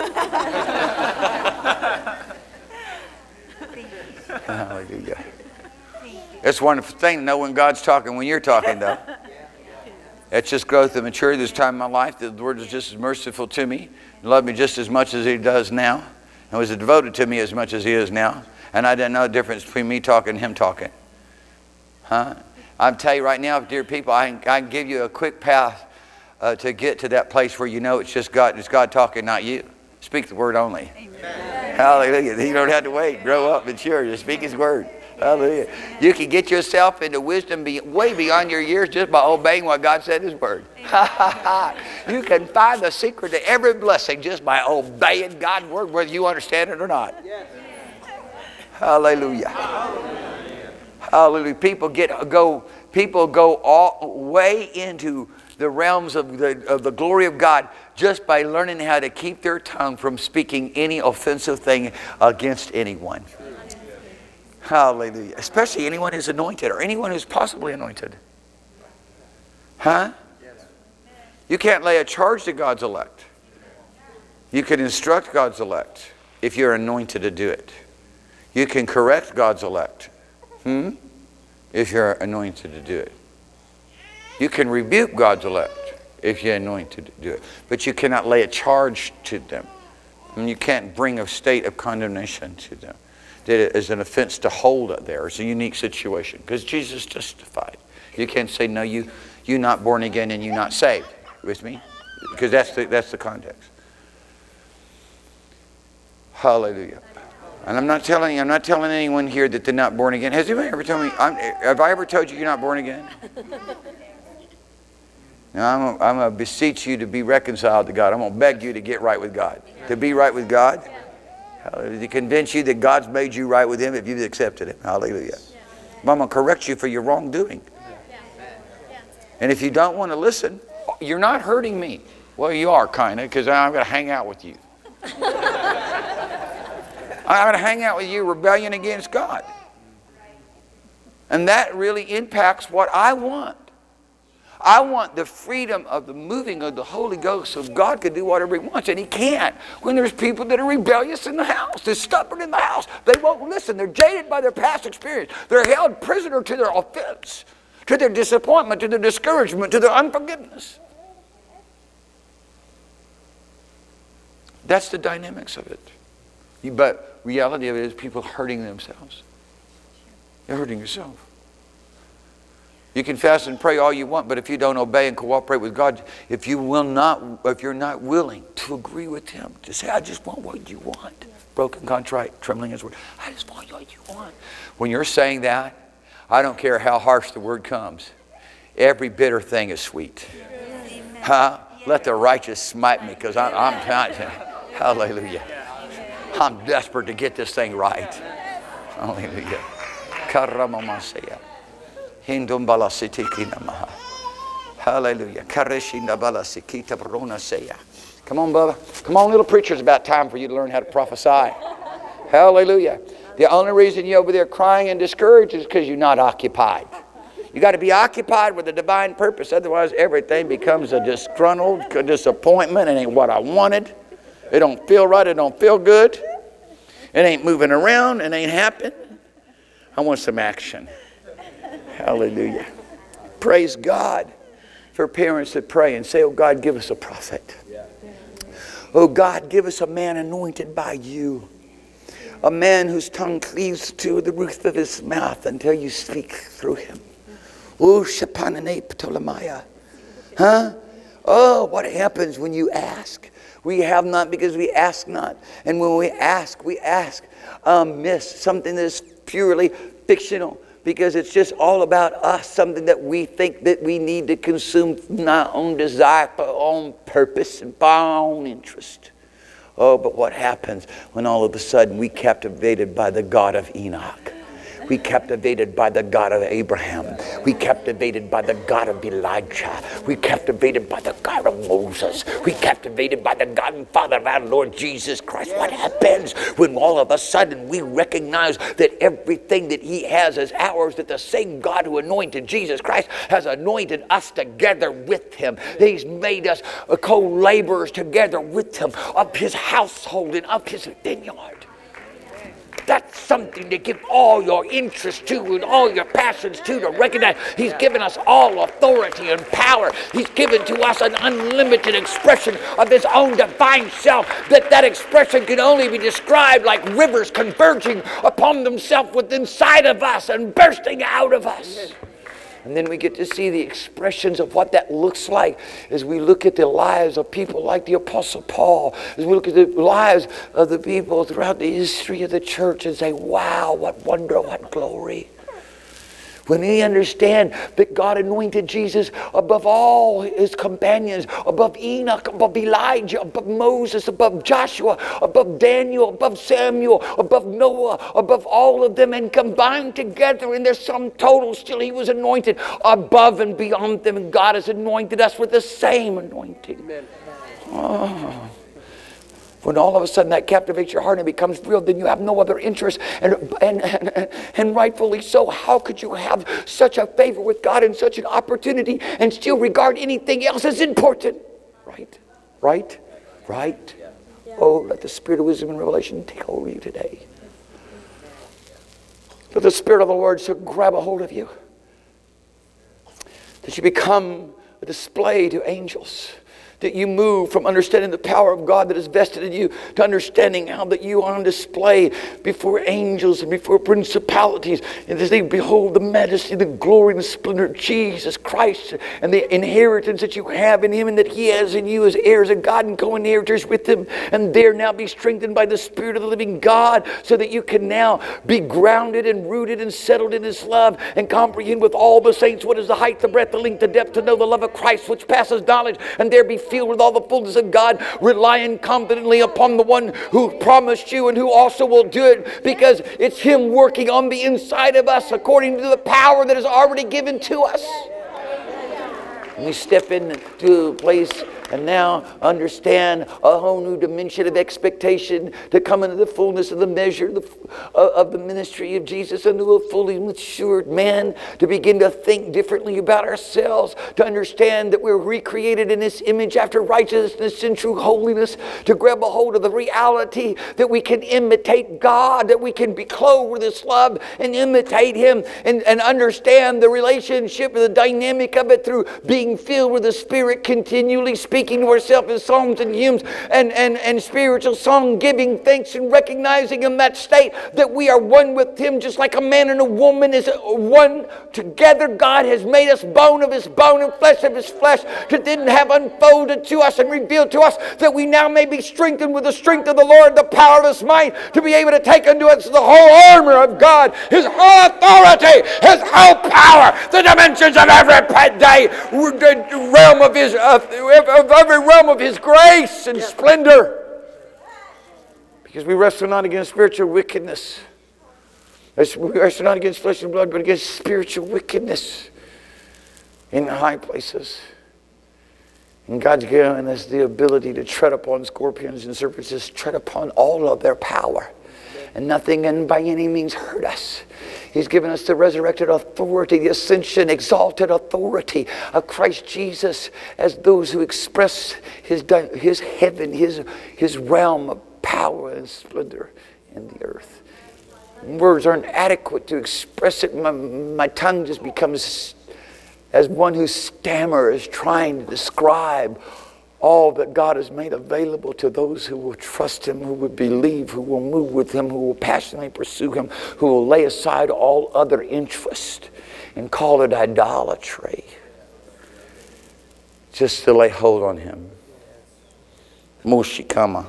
Hallelujah. It's a wonderful thing to know when God's talking, when you're talking, though. It's just growth and maturity. This time in my life, the Lord is just as merciful to me, loved me just as much as He does now, and was devoted to me as much as He is now. And I didn't know the difference between me talking and Him talking. Huh? I'll tell you right now, dear people, I can give you a quick path to get to that place where you know it's just God. It's God talking, not you. Speak the word only. Amen. Hallelujah. You don't have to wait. Grow up, mature. Just speak His word. Hallelujah. You can get yourself into wisdom way beyond your years just by obeying what God said in His Word. You can find the secret to every blessing just by obeying God's Word, whether you understand it or not. Hallelujah. Hallelujah. People go all way into the realms of the glory of God just by learning how to keep their tongue from speaking any offensive thing against anyone. Hallelujah. Especially anyone who's anointed or anyone who's possibly anointed. Huh? You can't lay a charge to God's elect. You can instruct God's elect if you're anointed to do it. You can correct God's elect if you're anointed to do it. You can rebuke God's elect if you're anointed to do it. But you cannot lay a charge to them. And you can't bring a state of condemnation to them. That it is an offense to hold it there. It's a unique situation. Because Jesus justified. You can't say, no, you're not born again and you're not saved. With me? Because that's the context. Hallelujah. And I'm not telling anyone here that they're not born again. Has anyone ever told me, have I ever told you you're not born again? Now, I'm going to beseech you to be reconciled to God. I'm going to beg you to get right with God. To be right with God. Hallelujah. To convince you that God's made you right with Him if you've accepted Him. Hallelujah. But I'm going to correct you for your wrongdoing. And if you don't want to listen, you're not hurting me. Well, you are kind of, because I'm going to hang out with you. I'm going to hang out with you, rebellion against God. And that really impacts what I want. I want the freedom of the moving of the Holy Ghost so God can do whatever He wants. And He can't when there's people that are rebellious in the house. They're stubborn in the house. They won't listen. They're jaded by their past experience. They're held prisoner to their offense, to their disappointment, to their discouragement, to their unforgiveness. That's the dynamics of it. But reality of it is people hurting themselves. You're hurting yourself. You can fast and pray all you want, but if you don't obey and cooperate with God, if you're not willing to agree with Him, to say, I just want what you want. Broken, contrite, trembling His word. I just want what you want. When you're saying that, I don't care how harsh the word comes. Every bitter thing is sweet. Huh? Let the righteous smite me, because I'm not. Hallelujah. I'm desperate to get this thing right. Hallelujah. Karamamasaya. Hallelujah. Come on, Bubba. Come on, little preacher. It's about time for you to learn how to prophesy. Hallelujah. The only reason you're over there crying and discouraged is because you're not occupied. You got to be occupied with a divine purpose. Otherwise, everything becomes a disgruntled disappointment. It ain't what I wanted. It don't feel right. It don't feel good. It ain't moving around. It ain't happening. I want some action. Hallelujah. Praise God for parents that pray and say, oh God, give us a prophet. Oh God, give us a man anointed by you. A man whose tongue cleaves to the roof of his mouth until you speak through him. Oh, Shapanane Ptolemaiah. Huh? Oh, what happens when you ask? We have not because we ask not. And when we ask amiss, something that is purely fictional. Because it's just all about us, something that we think that we need to consume from our own desire, for our own purpose, and for our own interest. Oh, but what happens when all of a sudden we captivated by the God of Enoch? We captivated by the God of Abraham. We captivated by the God of Elijah. We captivated by the God of Moses. We captivated by the God and Father of our Lord Jesus Christ. What happens when all of a sudden we recognize that everything that He has is ours, that the same God who anointed Jesus Christ has anointed us together with Him. He's made us co-laborers together with Him of His household and of His vineyard. That's something to give all your interest to and all your passions to recognize. He's given us all authority and power. He's given to us an unlimited expression of His own divine self. That expression can only be described like rivers converging upon themselves within inside of us and bursting out of us. And then we get to see the expressions of what that looks like as we look at the lives of people like the Apostle Paul, as we look at the lives of the people throughout the history of the church and say, wow, what wonder, what glory. When we understand that God anointed Jesus above all his companions, above Enoch, above Elijah, above Moses, above Joshua, above Daniel, above Samuel, above Noah, above all of them, and combined together in their sum total, still he was anointed above and beyond them. And God has anointed us with the same anointing. Amen. Oh. When all of a sudden that captivates your heart and becomes real, then you have no other interest. And rightfully so. How could you have such a favor with God and such an opportunity and still regard anything else as important? Right? Right? Right? Oh, let the Spirit of wisdom and revelation take hold of you today. Let the Spirit of the Lord so grab a hold of you that you become a display to angels. That you move from understanding the power of God that is vested in you to understanding how that you are on display before angels and before principalities. And as they behold the majesty, the glory, and the splendor of Jesus Christ and the inheritance that you have in Him and that He has in you as heirs of God and co-inheritors with Him. And there now be strengthened by the Spirit of the living God so that you can now be grounded and rooted and settled in His love and comprehend with all the saints what is the height, the breadth, the length, the depth, to know the love of Christ which passes knowledge, and there be filled with all the fullness of God, relying confidently upon the one who promised you and who also will do it, because it's Him working on the inside of us according to the power that is already given to us. And we step into a place and now understand a whole new dimension of expectation to come into the fullness of the measure of the ministry of Jesus, into a fully matured man, to begin to think differently about ourselves, to understand that we're recreated in His image after righteousness and true holiness, to grab a hold of the reality that we can imitate God, that we can be clothed with His love and imitate Him, and understand the relationship and the dynamic of it through being filled with the Spirit, continually speaking to ourselves in songs and hymns and spiritual song, giving thanks and recognizing in that state that we are one with Him, just like a man and a woman is one together. God has made us bone of His bone and flesh of His flesh, to then have unfolded to us and revealed to us that we now may be strengthened with the strength of the Lord, the power of His might, to be able to take unto us the whole armor of God, His whole authority, His whole power, the dimensions of every day, the realm of His every realm of His grace and splendor. Because we wrestle not against spiritual wickedness. We wrestle not against flesh and blood, but against spiritual wickedness in high places. And God's given us the ability to tread upon scorpions and serpents, just tread upon all of their power. And nothing can by any means hurt us. He's given us the resurrected authority, the ascension, exalted authority of Christ Jesus as those who express His heaven, His realm of power and splendor in the earth. Words aren't adequate to express it. My tongue just becomes as one who stammers, trying to describe all that God has made available to those who will trust Him, who will believe, who will move with Him, who will passionately pursue Him, who will lay aside all other interest and call it idolatry, just to lay hold on Him. Moshikama.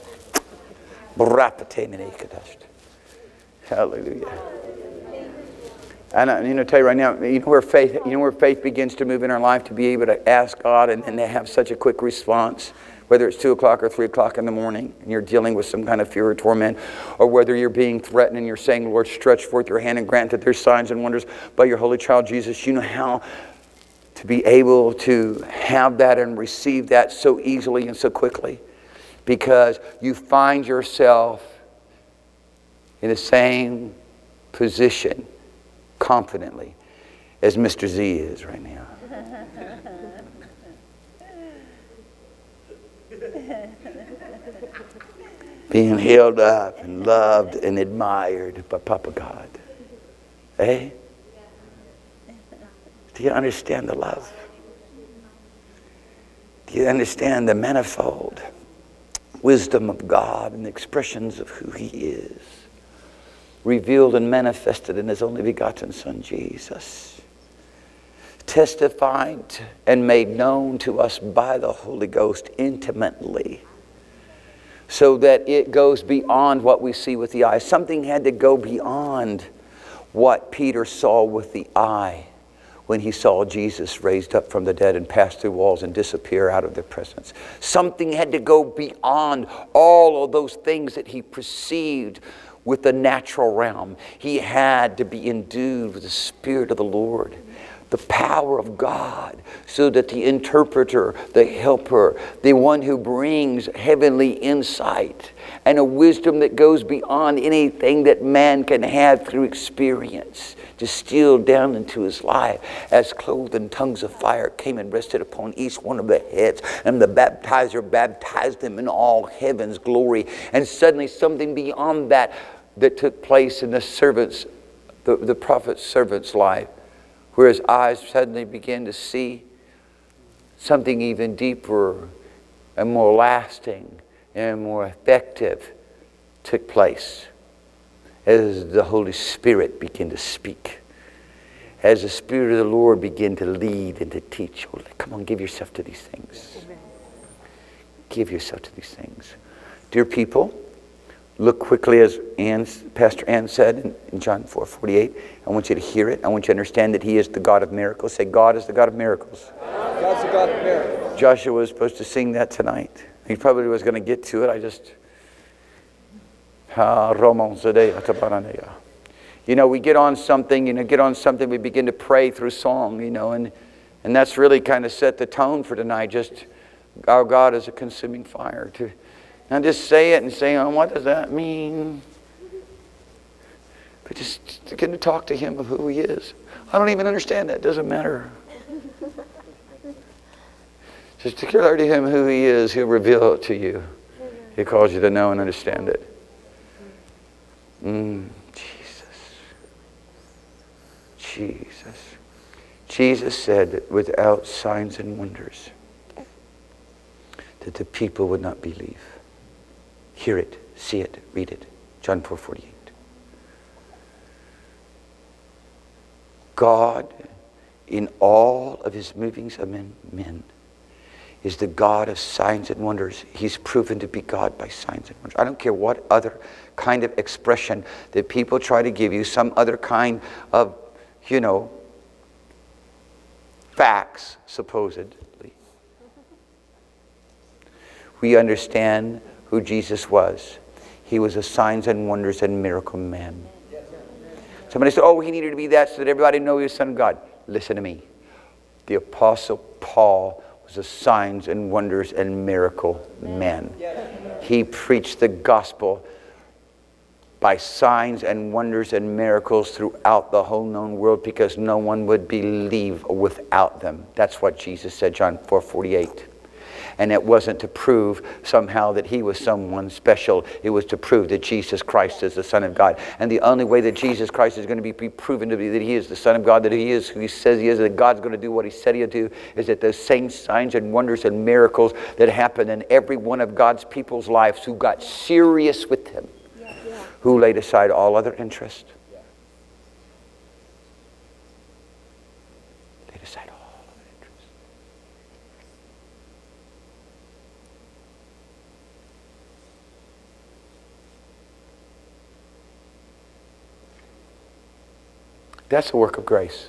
Hallelujah. And I tell you right now, you know where faith begins to move in our life, to be able to ask God and to have such a quick response, whether it's 2 o'clock or 3 o'clock in the morning and you're dealing with some kind of fear or torment, or whether you're being threatened and you're saying, Lord, stretch forth your hand and grant that there's signs and wonders by your holy child Jesus. You know how to be able to have that and receive that so easily and so quickly, because you find yourself in the same position confidently as Mr. Z is right now. Being held up and loved and admired by Papa God. Eh? Do you understand the love? Do you understand the manifold wisdom of God and the expressions of who He is, revealed and manifested in His only begotten Son, Jesus? testified and made known to us by the Holy Ghost intimately, so that it goes beyond what we see with the eye. Something had to go beyond what Peter saw with the eye when he saw Jesus raised up from the dead and pass through walls and disappear out of their presence. Something had to go beyond all of those things that he perceived with the natural realm. He had to be endued with the Spirit of the Lord, the power of God, so that the interpreter, the helper, the one who brings heavenly insight and a wisdom that goes beyond anything that man can have through experience, distilled down into his life, as clothed in tongues of fire came and rested upon each one of the heads, and the baptizer baptized them in all heaven's glory. And suddenly something beyond that took place in the servant's, the prophet's servant's life, where his eyes suddenly began to see something even deeper and more lasting and more effective took place as the Holy Spirit began to speak, as the Spirit of the Lord began to lead and to teach. Oh, come on, give yourself to these things. Give yourself to these things. Dear people, look quickly as Pastor Ann said in John 4:48. I want you to hear it. I want you to understand that He is the God of miracles. Say, God is the God of miracles. God's the God of miracles. Joshua was supposed to sing that tonight. He probably was going to get to it. I just... You know, we get on something, we begin to pray through song, and that's really kind of set the tone for tonight. Just, our God is a consuming fire. Now just say it and say, oh, what does that mean? But just begin to talk to Him of who He is. I don't even understand that. It doesn't matter. Just declare to Him who He is. He'll reveal it to you. He calls you to know and understand it. Jesus. Jesus said that without signs and wonders, that the people would not believe. Hear it, see it, read it. John 4:48. God, in all of His movings among men, is the God of signs and wonders. He's proven to be God by signs and wonders. I don't care what other kind of expression that people try to give you, some other kind of, facts, supposedly. We understand who Jesus was. He was a signs and wonders and miracle man. Somebody said, oh, He needed to be that so that everybody knew He was the Son of God. Listen to me. The Apostle Paul was a signs and wonders and miracle man. He preached the gospel by signs and wonders and miracles throughout the whole known world, because no one would believe without them. That's what Jesus said, John 4:48. And it wasn't to prove somehow that He was someone special. It was to prove that Jesus Christ is the Son of God. And the only way that Jesus Christ is going to be proven to be that He is the Son of God, that He is who He says He is, that God's going to do what He said He'll do, is that those same signs and wonders and miracles that happened in every one of God's people's lives who got serious with Him, who laid aside all other interest. Laid aside all other interest. That's a work of grace.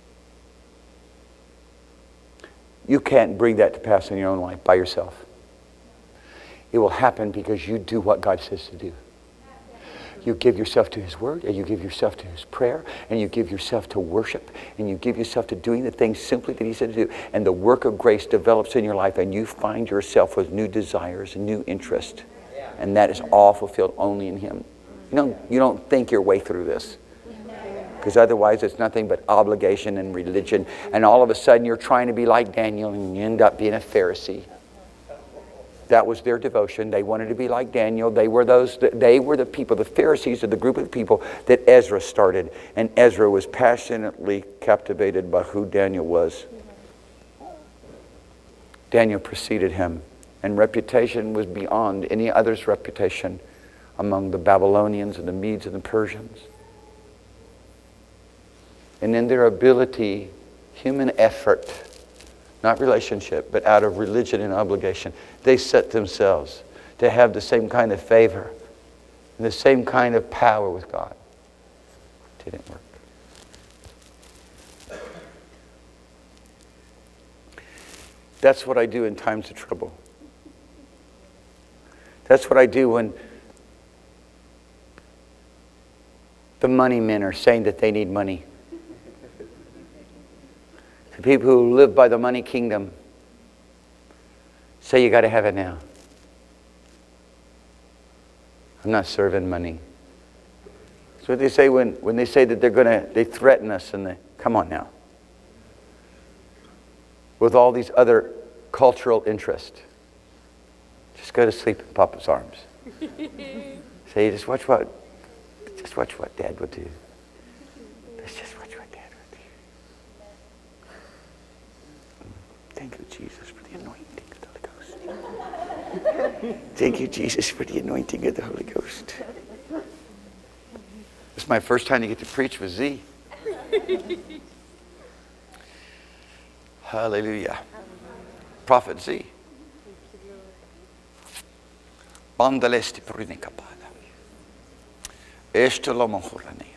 You can't bring that to pass in your own life by yourself. It will happen because you do what God says to do. You give yourself to His Word, and you give yourself to His prayer, and you give yourself to worship, and you give yourself to doing the things simply that He said to do. And the work of grace develops in your life, and you find yourself with new desires and new interest. And that is all fulfilled only in Him. You don't think your way through this. Because otherwise it's nothing but obligation and religion. And all of a sudden you're trying to be like Daniel, and you end up being a Pharisee. That was their devotion. They wanted to be like Daniel. They were the people, the Pharisees are the group of people that Ezra started. And Ezra was passionately captivated by who Daniel was. Daniel preceded him. And reputation was beyond any other's reputation among the Babylonians and the Medes and the Persians. And in their ability, human effort, not relationship, but out of religion and obligation, they set themselves to have the same kind of favor and the same kind of power with God. It didn't work. That's what I do in times of trouble. That's what I do when the money men are saying that they need money. The people who live by the money kingdom say you got to have it now. I'm not serving money. That's what they say when they say that they threaten us and they, come on now. With all these other cultural interests. Just go to sleep in Papa's arms. Say, just watch what Dad would do. Let's just watch what Dad would do. Thank you, Jesus, for the anointing of the Holy Ghost. Thank you, Jesus, for the anointing of the Holy Ghost. This is my first time to get to preach with Z. Hallelujah. Prophet Z. Bandalesti prunikapada. Eshtolomohurania.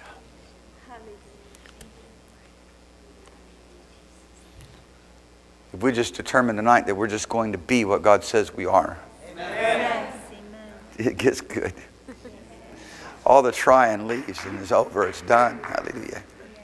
If we just determine tonight that we're just going to be what God says we are, Yes. it gets good. All the trying leaves and it's over, it's done. Hallelujah.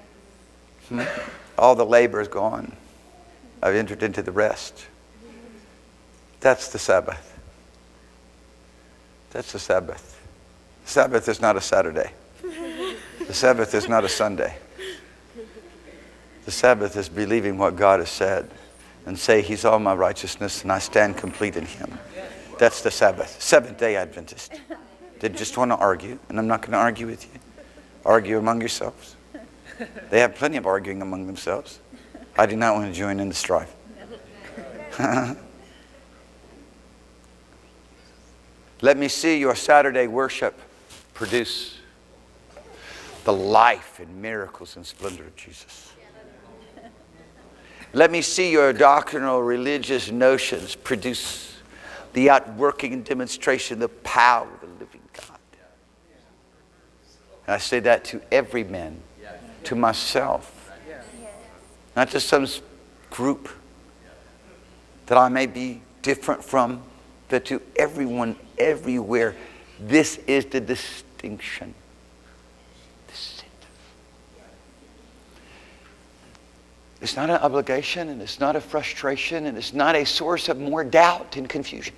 All the labor is gone. I've entered into the rest. That's the Sabbath. That's the Sabbath. The Sabbath is not a Saturday. The Sabbath is not a Sunday. The Sabbath is believing what God has said and say He's all my righteousness and I stand complete in Him. That's the Sabbath. Seventh-day Adventist. They just want to argue, and I'm not going to argue with you. Argue among yourselves. They have plenty of arguing among themselves. I do not want to join in the strife. Let me see your Saturday worship produce the life and miracles and splendor of Jesus. Let me see your doctrinal religious notions produce the outworking and demonstration of the power of the living God. And I say that to every man, to myself, not to some group that I may be different from, but to everyone, everywhere. This is the distinction. This is it. It's not an obligation, and it's not a frustration, and it's not a source of more doubt and confusion.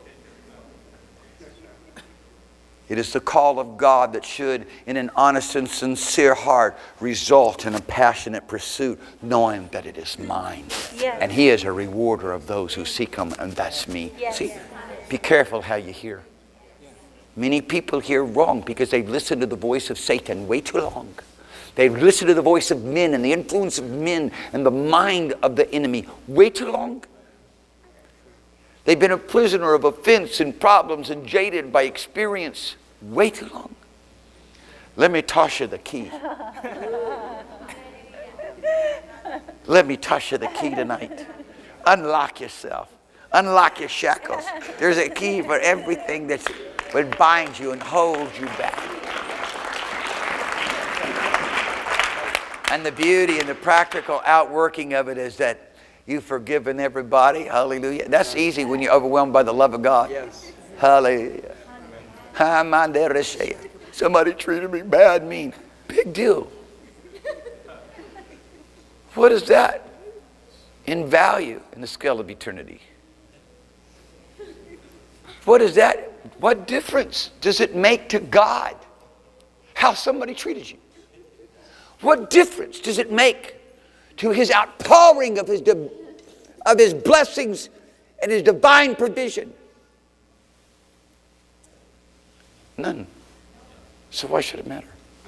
It is the call of God that should, in an honest and sincere heart, result in a passionate pursuit, knowing that it is mine. Yes. And He is a rewarder of those who seek Him, and that's me. Yes. See, be careful how you hear. Many people hear wrong because they've listened to the voice of Satan way too long. They've listened to the voice of men and the influence of men and the mind of the enemy way too long. They've been a prisoner of offense and problems and jaded by experience way too long. Let me toss you the key. Let me toss you the key tonight. Unlock yourself. Unlock your shackles. There's a key for everything that would bind you and hold you back. And the beauty and the practical outworking of it is that you've forgiven everybody. Hallelujah. That's easy when you're overwhelmed by the love of God. Yes. Hallelujah. Somebody treated me bad, mean. Big deal. What is that in value in the scale of eternity? What is that? What difference does it make to God how somebody treated you? What difference does it make to His outpouring of His blessings and His divine provision? None. So why should it matter?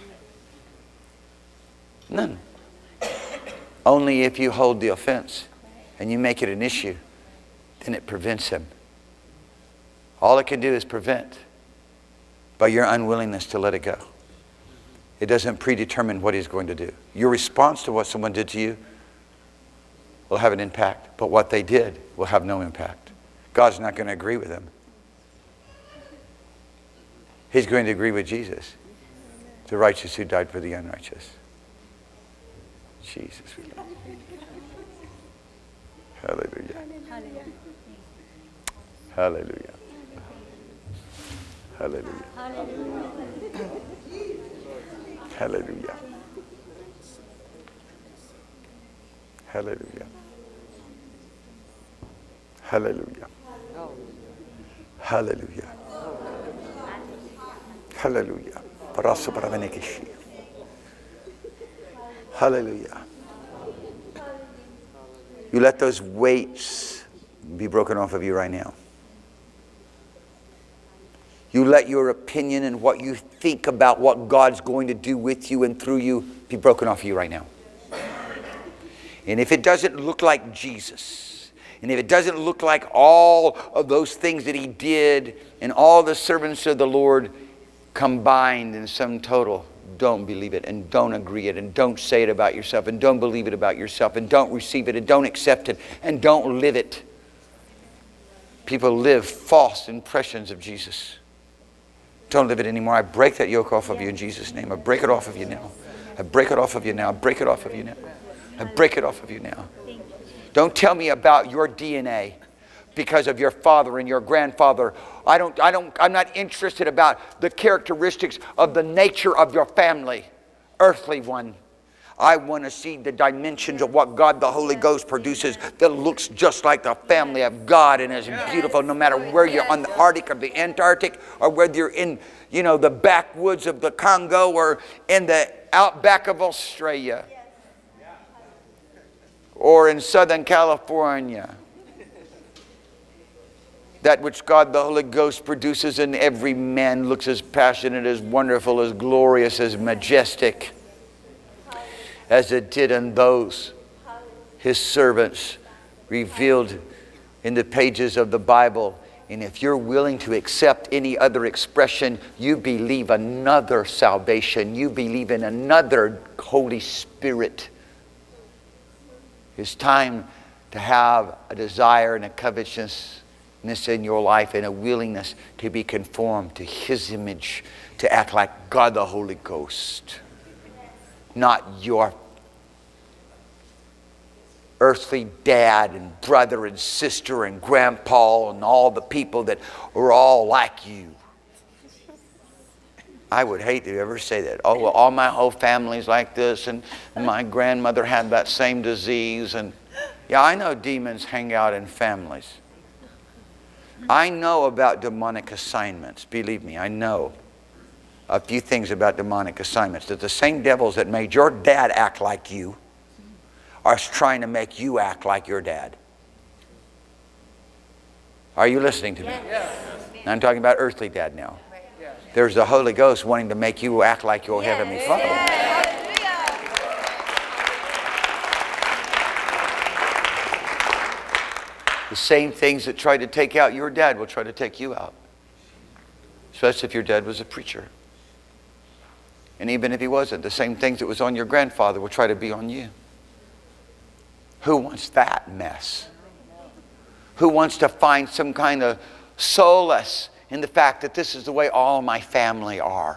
None. Only if you hold the offense and you make it an issue, then it prevents Him. All it can do is prevent by your unwillingness to let it go. It doesn't predetermine what He's going to do. Your response to what someone did to you will have an impact, but what they did will have no impact. God's not going to agree with them. He's going to agree with Jesus, the righteous who died for the unrighteous. Jesus. Hallelujah. Hallelujah. Hallelujah. Hallelujah. Hallelujah. Hallelujah. Hallelujah. Hallelujah. Hallelujah. You let those weights be broken off of you right now. You let your opinion and what you think about what God's going to do with you and through you be broken off of you right now. And if it doesn't look like Jesus, and if it doesn't look like all of those things that He did and all the servants of the Lord combined in some total, don't believe it and don't agree it and don't say it about yourself and don't believe it about yourself and don't receive it and don't accept it and don't live it. People live false impressions of Jesus. Don't live it anymore. I break that yoke off of you in Jesus' name. I break it off of you now. I break it off of you now. I break it off of you now. I break it off of you now. Don't tell me about your DNA because of your father and your grandfather. I'm not interested about the characteristics of the nature of your family, earthly one. I want to see the dimensions of what God the Holy Ghost produces that looks just like the family of God and is beautiful no matter where you're on the Arctic or the Antarctic or whether you're in, the backwoods of the Congo or in the outback of Australia or in Southern California. That which God the Holy Ghost produces in every man looks as passionate, as wonderful, as glorious, as majestic as it did in those, His servants, revealed in the pages of the Bible. And if you're willing to accept any other expression, you believe another salvation. You believe in another Holy Spirit. It's time to have a desire and a covetousness in your life and a willingness to be conformed to His image, to act like God the Holy Ghost. Not your earthly dad and brother and sister and grandpa and all the people that are all like you. I would hate to ever say that. Oh, well, all my whole family's like this and my grandmother had that same disease. And yeah, I know demons hang out in families. I know about demonic assignments. Believe me, I know a few things about demonic assignments. That the same devils that made your dad act like you are trying to make you act like your dad. Are you listening to me? Yes. I'm talking about earthly dad now. There's the Holy Ghost wanting to make you act like your Heavenly Father. The same things that try to take out your dad will try to take you out. Especially if your dad was a preacher. And even if he wasn't, the same things that was on your grandfather will try to be on you. Who wants that mess? Who wants to find some kind of solace in the fact that this is the way all of my family are?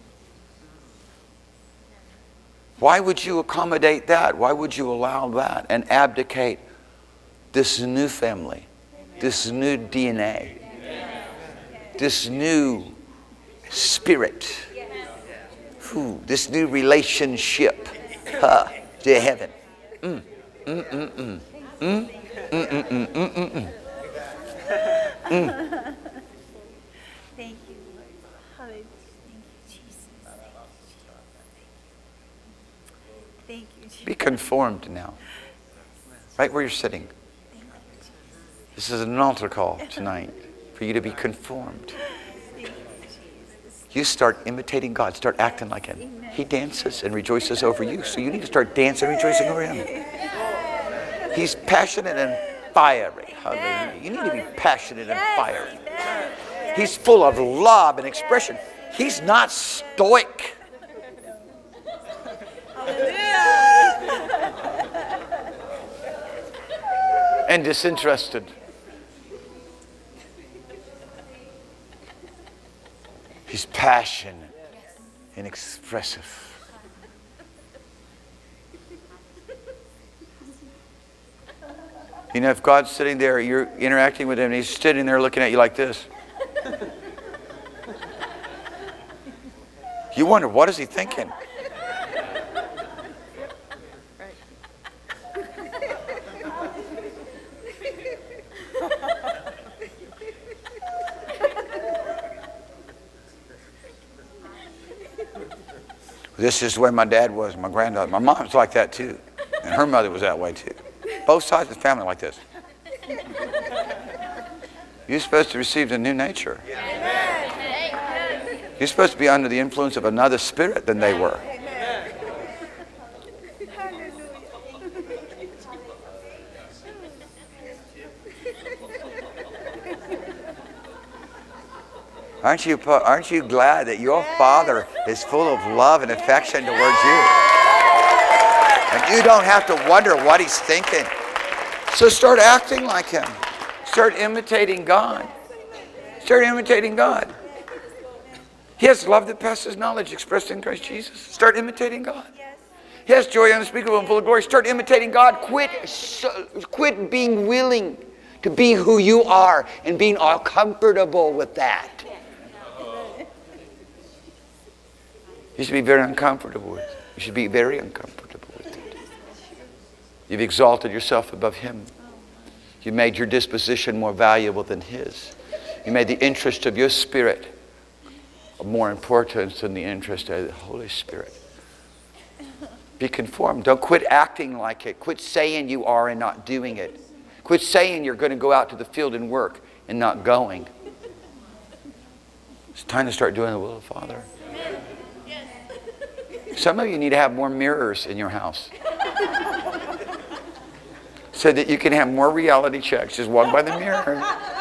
Why would you accommodate that? Why would you allow that and abdicate this new family, this new DNA, this new spirit, this new relationship to heaven? Thank you, Lord. Hallelujah. Thank you, Jesus. Thank you, Jesus. Be conformed now. Right where you're sitting. This is an altar call tonight for you to be conformed. You start imitating God. Start acting like Him. He dances and rejoices over you. So you need to start dancing and rejoicing over Him. He's passionate and fiery. Hallelujah. You need to be passionate and fiery. He's full of love and expression. He's not stoic. and disinterested. He's passionate and expressive. You know, if God's sitting there, you're interacting with him, and he's sitting there looking at you like this. You wonder, what is he thinking? This is where my dad was, my granddaughter. My mom was like that too. And her mother was that way too. Both sides of the family like this. You're supposed to receive a new nature. You're supposed to be under the influence of another spirit than they were. Aren't you glad that your Father is full of love and affection towards you? And you don't have to wonder what He's thinking. So start acting like Him. Start imitating God. Start imitating God. He has love that passes knowledge expressed in Christ Jesus. Start imitating God. He has joy unspeakable and full of glory. Start imitating God. Quit being willing to be who you are and being all comfortable with that. You should be very uncomfortable with it. You should be very uncomfortable with it. You've exalted yourself above Him. You made your disposition more valuable than His. You made the interest of your spirit of more importance than the interest of the Holy Spirit. Be conformed. Don't quit acting like it. Quit saying you are and not doing it. Quit saying you're going to go out to the field and work and not going. It's time to start doing the will of the Father. Some of you need to have more mirrors in your house so that you can have more reality checks. Just walk by the mirror.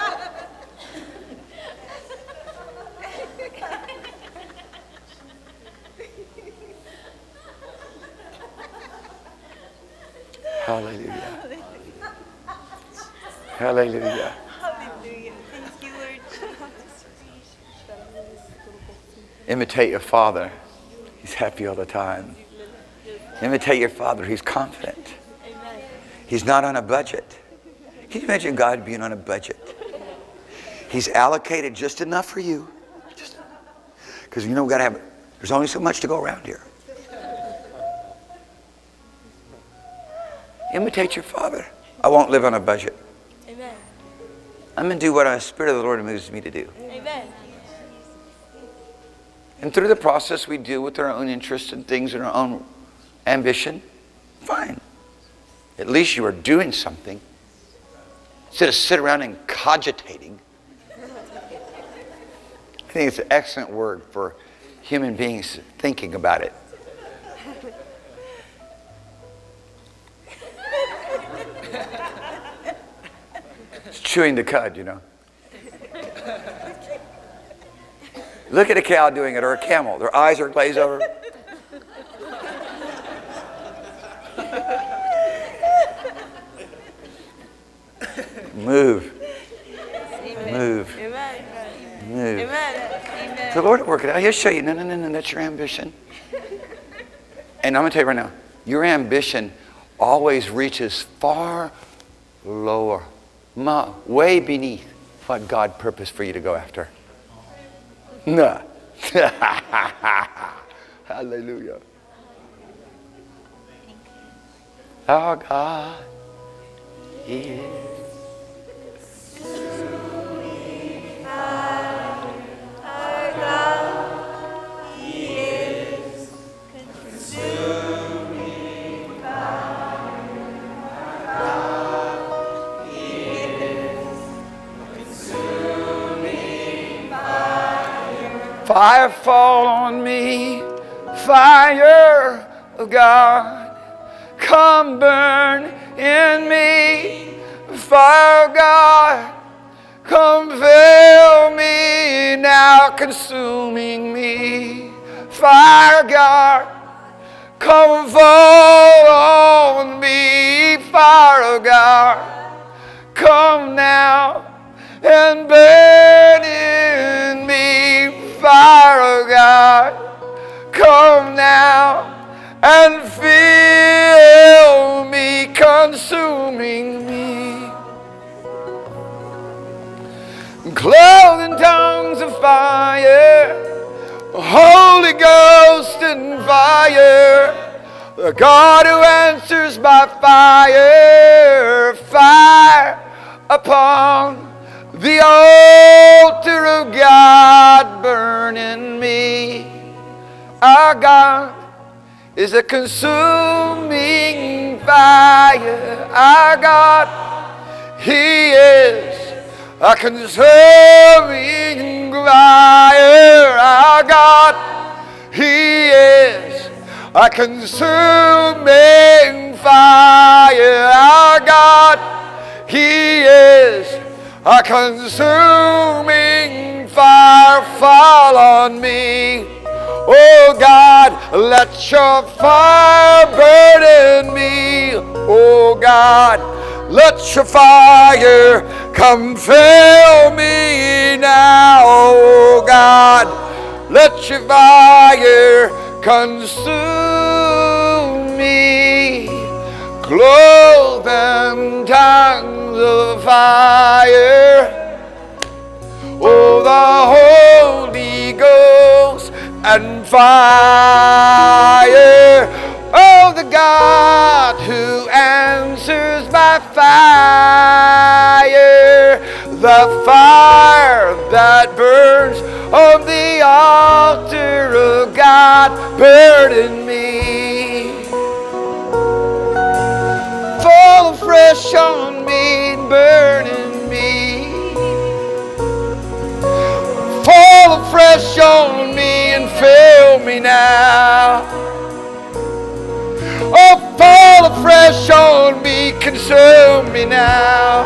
Hallelujah. Hallelujah. Hallelujah. Thank you, Lord. Imitate your Father. He's happy all the time. Imitate your Father. He's confident. He's not on a budget. Can you imagine God being on a budget? He's allocated just enough for you. Because you know, there's only so much to go around here. Imitate your Father. I won't live on a budget. Amen. I'm going to do what the Spirit of the Lord moves me to do. Amen. And through the process we deal with our own interests and things and our own ambition. Fine. At least you are doing something. Instead of sit around and cogitating. I think it's an excellent word for human beings thinking about it. It's chewing the cud, you know. Look at a cow doing it, or a camel. Their eyes are glazed over. Move. Move. Move. Amen. The Lord will work it out. He'll show you, no, that's your ambition. And I'm going to tell you right now, your ambition always reaches far lower, way beneath what God purposed for you to go after. No. Hallelujah. Our God is fire fall on me, fire of God, come burn in me, fire of God, come fill me now, consuming me, fire of God, come fall on me, fire of God, and fill me, consuming me. Clothed in tongues of fire, Holy Ghost and fire, the God who answers by fire, fire upon the altar of God, burn in me. Our God is a consuming fire. Our God, He is a consuming fire. Our God, He is a consuming fire. Our God, He is a consuming fire. Fall on me. Oh God, let your fire burn in me. Oh God, let your fire come fill me now. Oh God, let your fire consume me. Clothed in tongues of fire. Oh, the Holy Ghost and fire. Oh, the God who answers by fire. The fire that burns on the altar of God, burn in me. Fall fresh on me and burn in me. Fall fresh on me and fill me now. Oh, fall fresh on me, consume me now.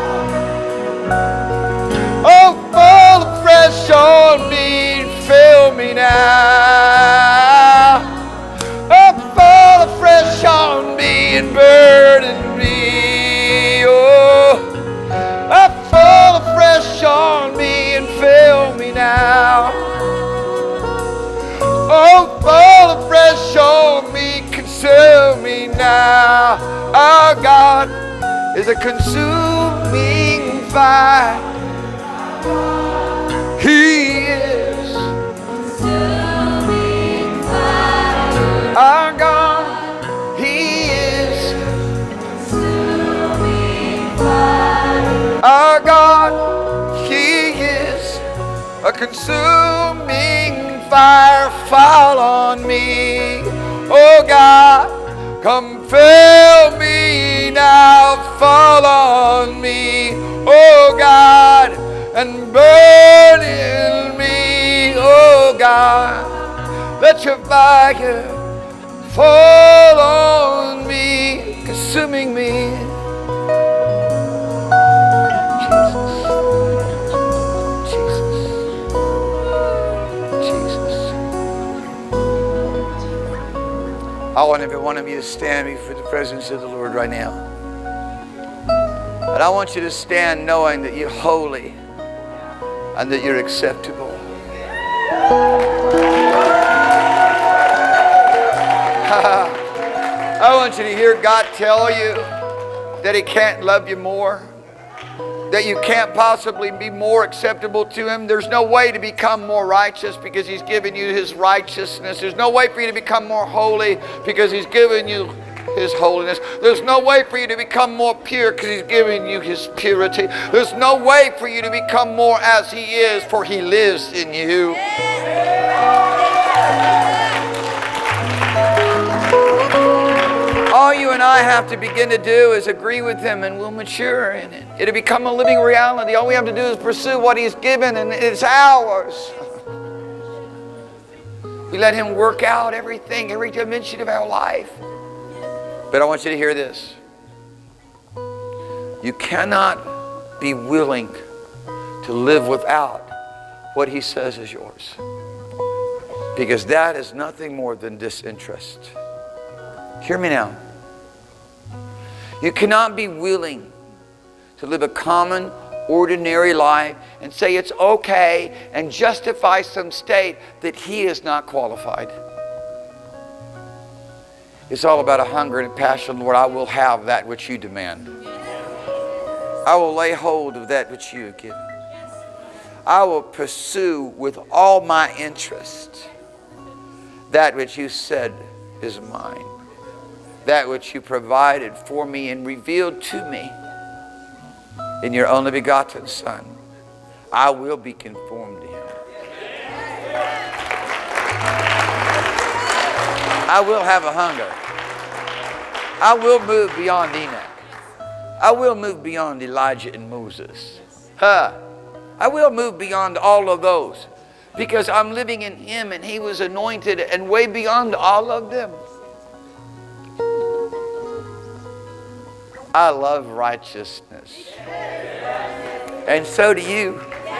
Oh, fall fresh on me and fill me now. Oh, fall fresh on me and burn in me. Oh, fall fresh on me and fill me now. Oh, fall fresh on me, consume me now. Our God is a consuming fire. He is consuming fire. Our God, He is consuming fire. Our God, He is a consuming fire. Fall on me. Oh God, come fill me now. Fall on me. Oh God, and burn in me. Oh God, let your fire fall on me, consuming me. I want every one of you to stand before the presence of the Lord right now. And I want you to stand knowing that you're holy and that you're acceptable. I want you to hear God tell you that He can't love you more, that you can't possibly be more acceptable to Him. There's no way to become more righteous because He's given you His righteousness. There's no way for you to become more holy because He's given you His holiness. There's no way for you to become more pure because He's given you His purity. There's no way for you to become more as He is, for He lives in you. All you and I have to begin to do is agree with Him, and we'll mature in it. It'll become a living reality. All we have to do is pursue what He's given, and it's ours. We let Him work out everything, every dimension of our life. But I want you to hear this. You cannot be willing to live without what He says is yours, because that is nothing more than disinterest. Hear me now. You cannot be willing to live a common, ordinary life and say it's okay and justify some state that He is not qualified. It's all about a hunger and a passion, Lord. I will have that which you demand. I will lay hold of that which you have given. I will pursue with all my interest that which you said is mine. That which you provided for me and revealed to me in your only begotten Son. I will be conformed to him. I will have a hunger. I will move beyond Enoch. I will move beyond Elijah and Moses. I will move beyond all of those because I'm living in him and he was anointed and way beyond all of them. I love righteousness. And so do you.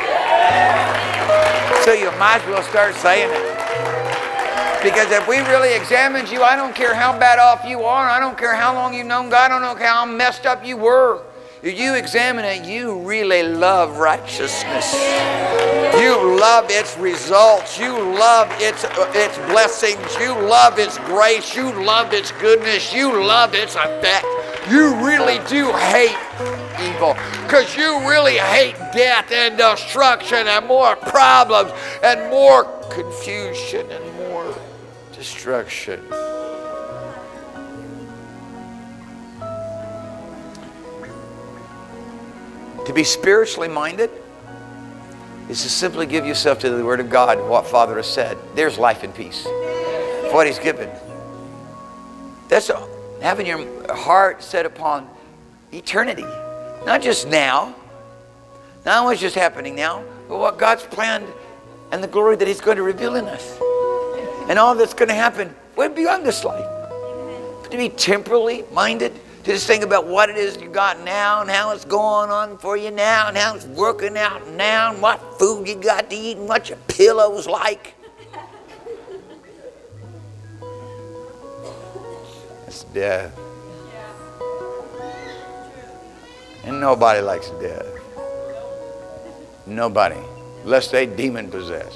So you might as well start saying it. Because if we really examined you, I don't care how bad off you are. I don't care how long you've known God. I don't care how messed up you were. If you examine it, you really love righteousness. You love its results. You love its blessings. You love its grace. You love its goodness. You love its effect. You really do hate evil. Because you really hate death and destruction and more problems and more confusion and more destruction. To be spiritually minded is to simply give yourself to the Word of God and what Father has said. There's life and peace. What He's given. That's having your heart set upon eternity. Not just now. Not what's just happening now, but what God's planned and the glory that He's going to reveal in us. And all that's going to happen way beyond this life. To be temporally minded, to just think about what it is you got now and how it's going on for you now and how it's working out now and what food you got to eat and what your pillow's like. That's death. And nobody likes death. Nobody. Unless they demon possessed.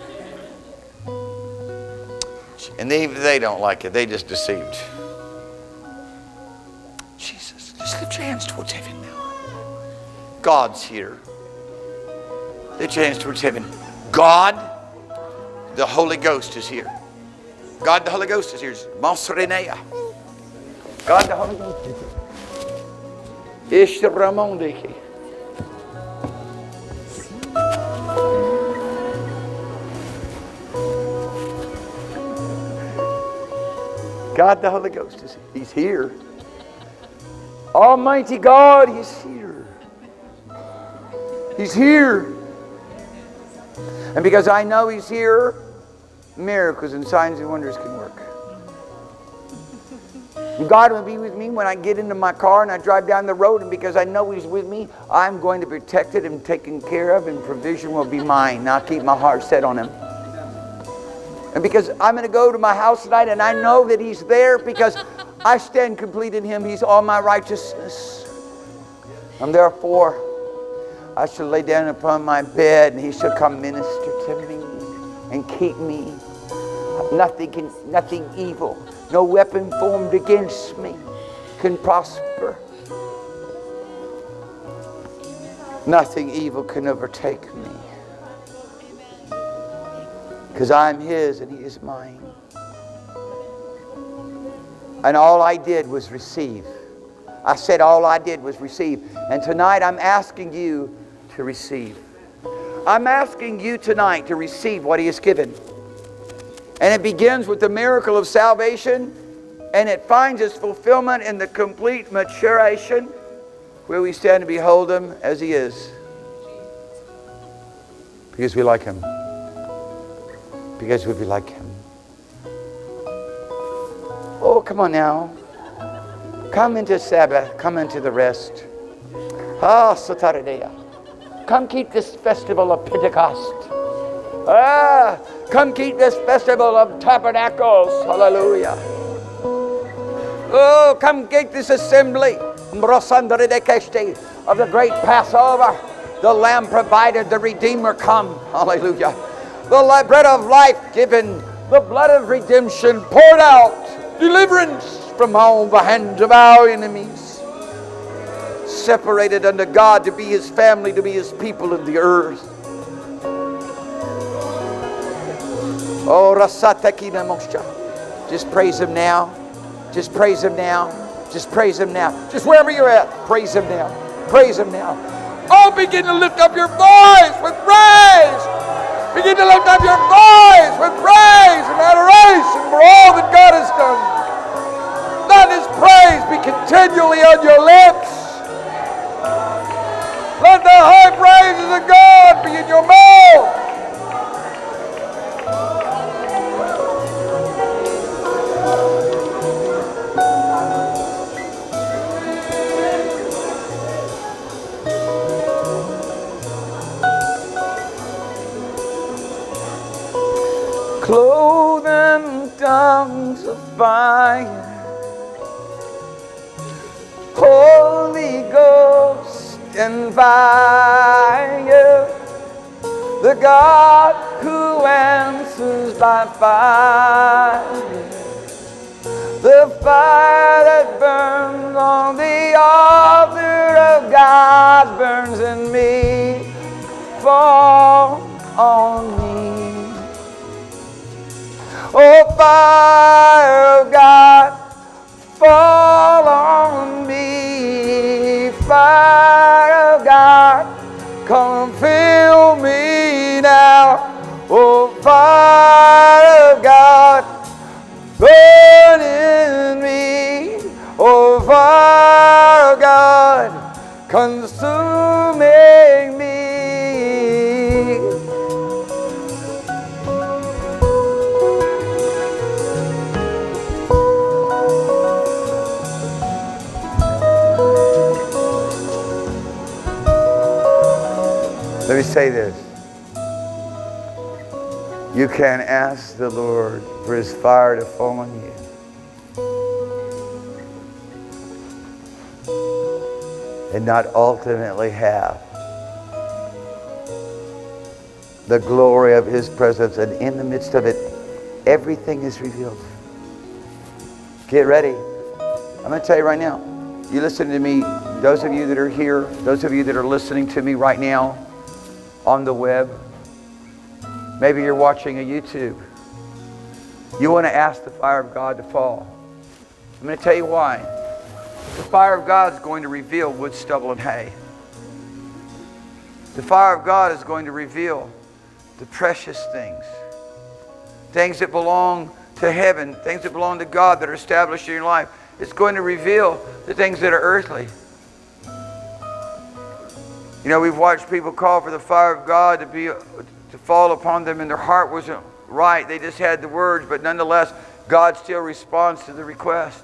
And they don't like it. They just deceived. Jesus, just lift your hands towards heaven now. God's here. Lift your hands towards heaven. God, the Holy Ghost is here. God, the Holy Ghost is here. Mosrenea. God, the Holy Ghost is here. Ishramondiki. God, the Holy Ghost is here. He's here. Almighty God, He's here. He's here. And because I know He's here, miracles and signs and wonders can work. And God will be with me when I get into my car and I drive down the road, and because I know He's with me, I'm going to be protected and taken care of, and provision will be mine. And I'll keep my heart set on Him. And because I'm going to go to my house tonight and I know that He's there because I stand complete in Him. He's all my righteousness. And therefore, I shall lay down upon my bed and He shall come minister to me and keep me. Nothing evil, no weapon formed against me can prosper. Nothing evil can overtake me. Because I'm His and He is mine. And all I did was receive. I said all I did was receive. And tonight I'm asking you to receive. I'm asking you tonight to receive what He has given. And it begins with the miracle of salvation. And it finds its fulfillment in the complete maturation where we stand to behold Him as He is. Because we like Him. Because we'll be like Him. Oh, come on now. Come into Sabbath. Come into the rest. Ah, Sataradea. Come keep this festival of Pentecost. Ah, come keep this festival of tabernacles. Hallelujah. Oh, come keep this assembly of the great Passover. The Lamb provided, the Redeemer come. Hallelujah. The bread of life given, the blood of redemption poured out. deliverance from all the hands of our enemies. Separated unto God to be His family, to be His people in the earth. Oh, Rasatakina Mosha. Just praise Him now. Just praise Him now. Just praise Him now. Just wherever you're at, praise Him now. Praise Him now. Oh, begin to lift up your voice with praise. Begin to lift up your voice with praise and adoration for all that God has done. Let His praise be continually on your lips. Let the high praises of God be in your mouth. Clothing tongues of fire, Holy Ghost and fire, the God who answers by fire, the fire that burns on the altar of God burns in me, fall on me. Oh, fire of God, fall on me. Fire of God, come fill me now. Oh, fire of God, burn in me. Oh, fire of God, consuming me. Let me say this. You can ask the Lord for His fire to fall on you. And not ultimately have the glory of His presence. And in the midst of it, everything is revealed. Get ready. I'm going to tell you right now. You listen to me. Those of you that are here, those of you that are listening to me right now, on the web. Maybe you're watching a YouTube. You want to ask the fire of God to fall. I'm going to tell you why. The fire of God is going to reveal wood, stubble, and hay. The fire of God is going to reveal the precious things. Things that belong to heaven, things that belong to God that are established in your life. It's going to reveal the things that are earthly. You know, we've watched people call for the fire of God to fall upon them, and their heart wasn't right. They just had the words, but nonetheless, God still responds to the request.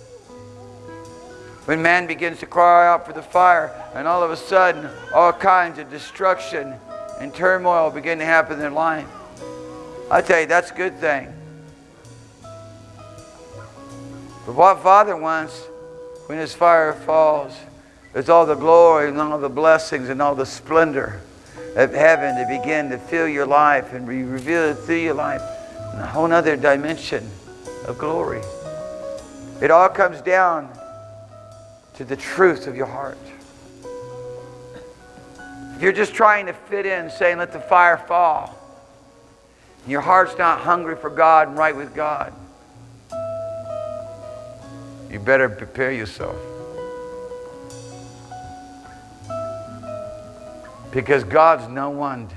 When man begins to cry out for the fire, and all of a sudden, all kinds of destruction and turmoil begin to happen in their life. I tell you, that's a good thing. But what Father wants when His fire falls, there's all the glory and all the blessings and all the splendor of heaven to begin to fill your life and be revealed through your life in a whole other dimension of glory. It all comes down to the truth of your heart. If you're just trying to fit in, saying, let the fire fall, and your heart's not hungry for God and right with God, you better prepare yourself. Because God's no one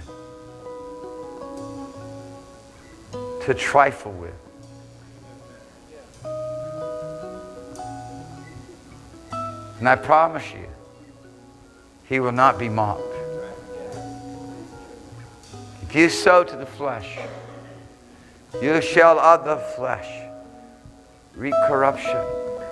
to trifle with. And I promise you, He will not be mocked. If you sow to the flesh, you shall of the flesh reap corruption.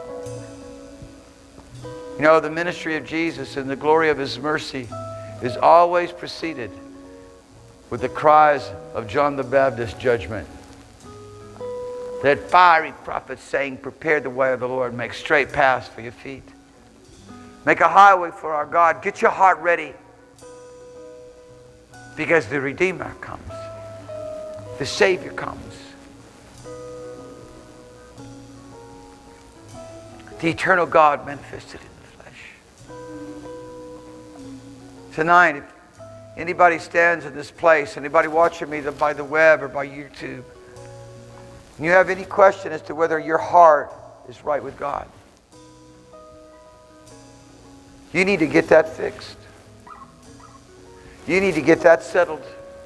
You know, the ministry of Jesus and the glory of His mercy is always preceded with the cries of John the Baptist's judgment. That fiery prophet saying, prepare the way of the Lord, make straight paths for your feet. Make a highway for our God. Get your heart ready. Because the Redeemer comes. The Savior comes. The eternal God manifested in the flesh. Tonight, if anybody stands in this place, anybody watching me by the web or by YouTube, and you have any question as to whether your heart is right with God, you need to get that fixed. You need to get that settled.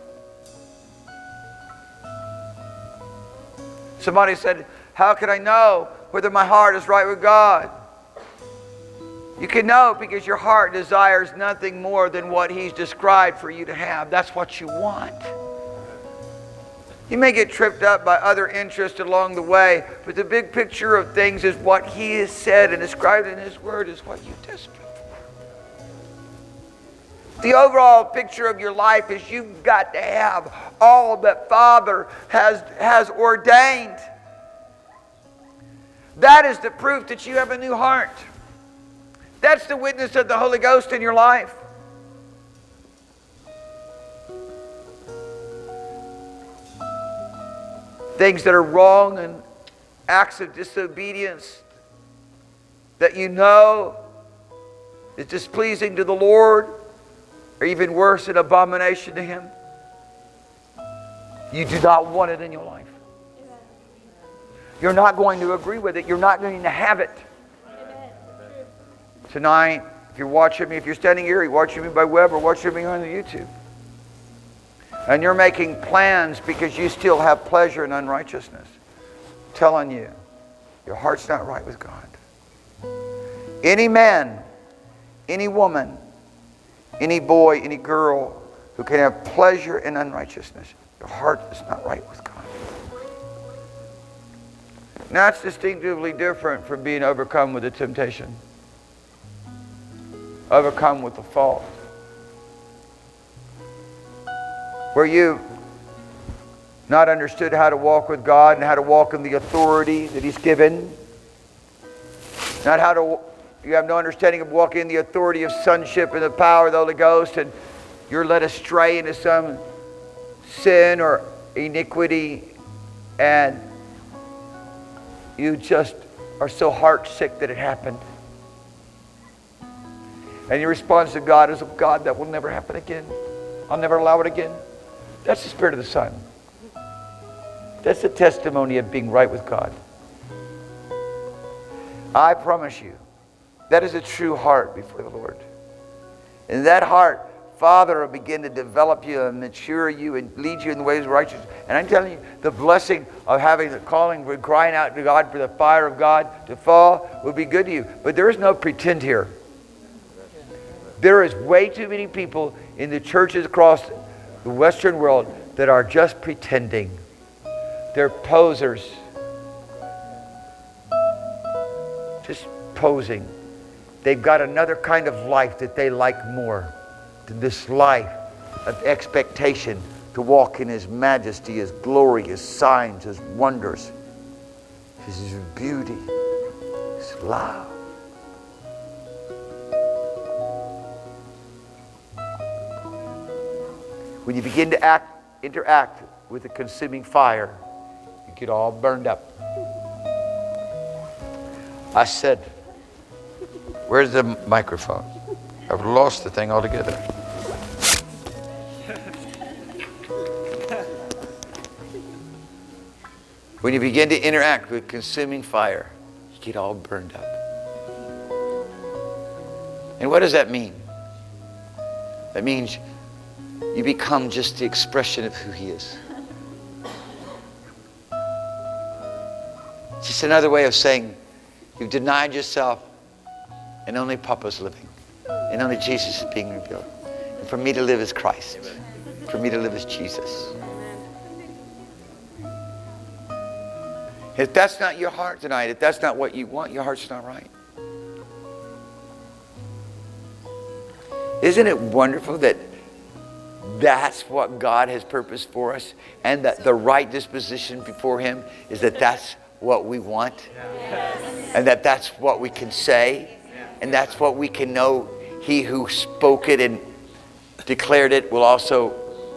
Somebody said, how can I know whether my heart is right with God? You can know because your heart desires nothing more than what He's described for you to have. That's what you want. You may get tripped up by other interests along the way, but the big picture of things is what He has said and described in His Word is what you desperate for. The overall picture of your life is you've got to have all that Father has ordained. That is the proof that you have a new heart. That's the witness of the Holy Ghost in your life. Things that are wrong and acts of disobedience that you know is displeasing to the Lord, or even worse, an abomination to Him. You do not want it in your life. You're not going to agree with it. You're not going to have it. Tonight, if you're watching me, if you're standing here, you're watching me by web or watching me on the YouTube, and you're making plans because you still have pleasure in unrighteousness, I'm telling you, your heart's not right with God. Any man, any woman, any boy, any girl who can have pleasure in unrighteousness, your heart is not right with God. Now, it's distinctively different from being overcome with a temptation, overcome with the fault, where you not understood how to walk with God and how to walk in the authority that He's given, you have no understanding of walking in the authority of sonship and the power of the Holy Ghost, and you're led astray into some sin or iniquity, and you just are so heart-sick that it happened. And your response to God is, oh God, that will never happen again. I'll never allow it again. That's the Spirit of the Son. That's the testimony of being right with God. I promise you, that is a true heart before the Lord. In that heart, Father will begin to develop you and mature you and lead you in the ways of righteousness. And I'm telling you, the blessing of having the calling, for crying out to God for the fire of God to fall will be good to you. But there is no pretend here. There is way too many people in the churches across the Western world that are just pretending. They're posers. Just posing. They've got another kind of life that they like more than this life of expectation to walk in His majesty, His glory, His signs, His wonders, His beauty, His love. When you begin to interact with the consuming fire, you get all burned up. I said, where's the microphone? I've lost the thing altogether. When you begin to interact with consuming fire, you get all burned up. And what does that mean? That means you become just the expression of who He is. It's just another way of saying you've denied yourself and only Papa's living. And only Jesus is being revealed. And for me to live is Christ. For me to live is Jesus. If that's not your heart tonight, if that's not what you want, your heart's not right. Isn't it wonderful that that's what God has purposed for us, and that the right disposition before Him is that that's what we want, and that that's what we can say, and that's what we can know. He who spoke it and declared it will also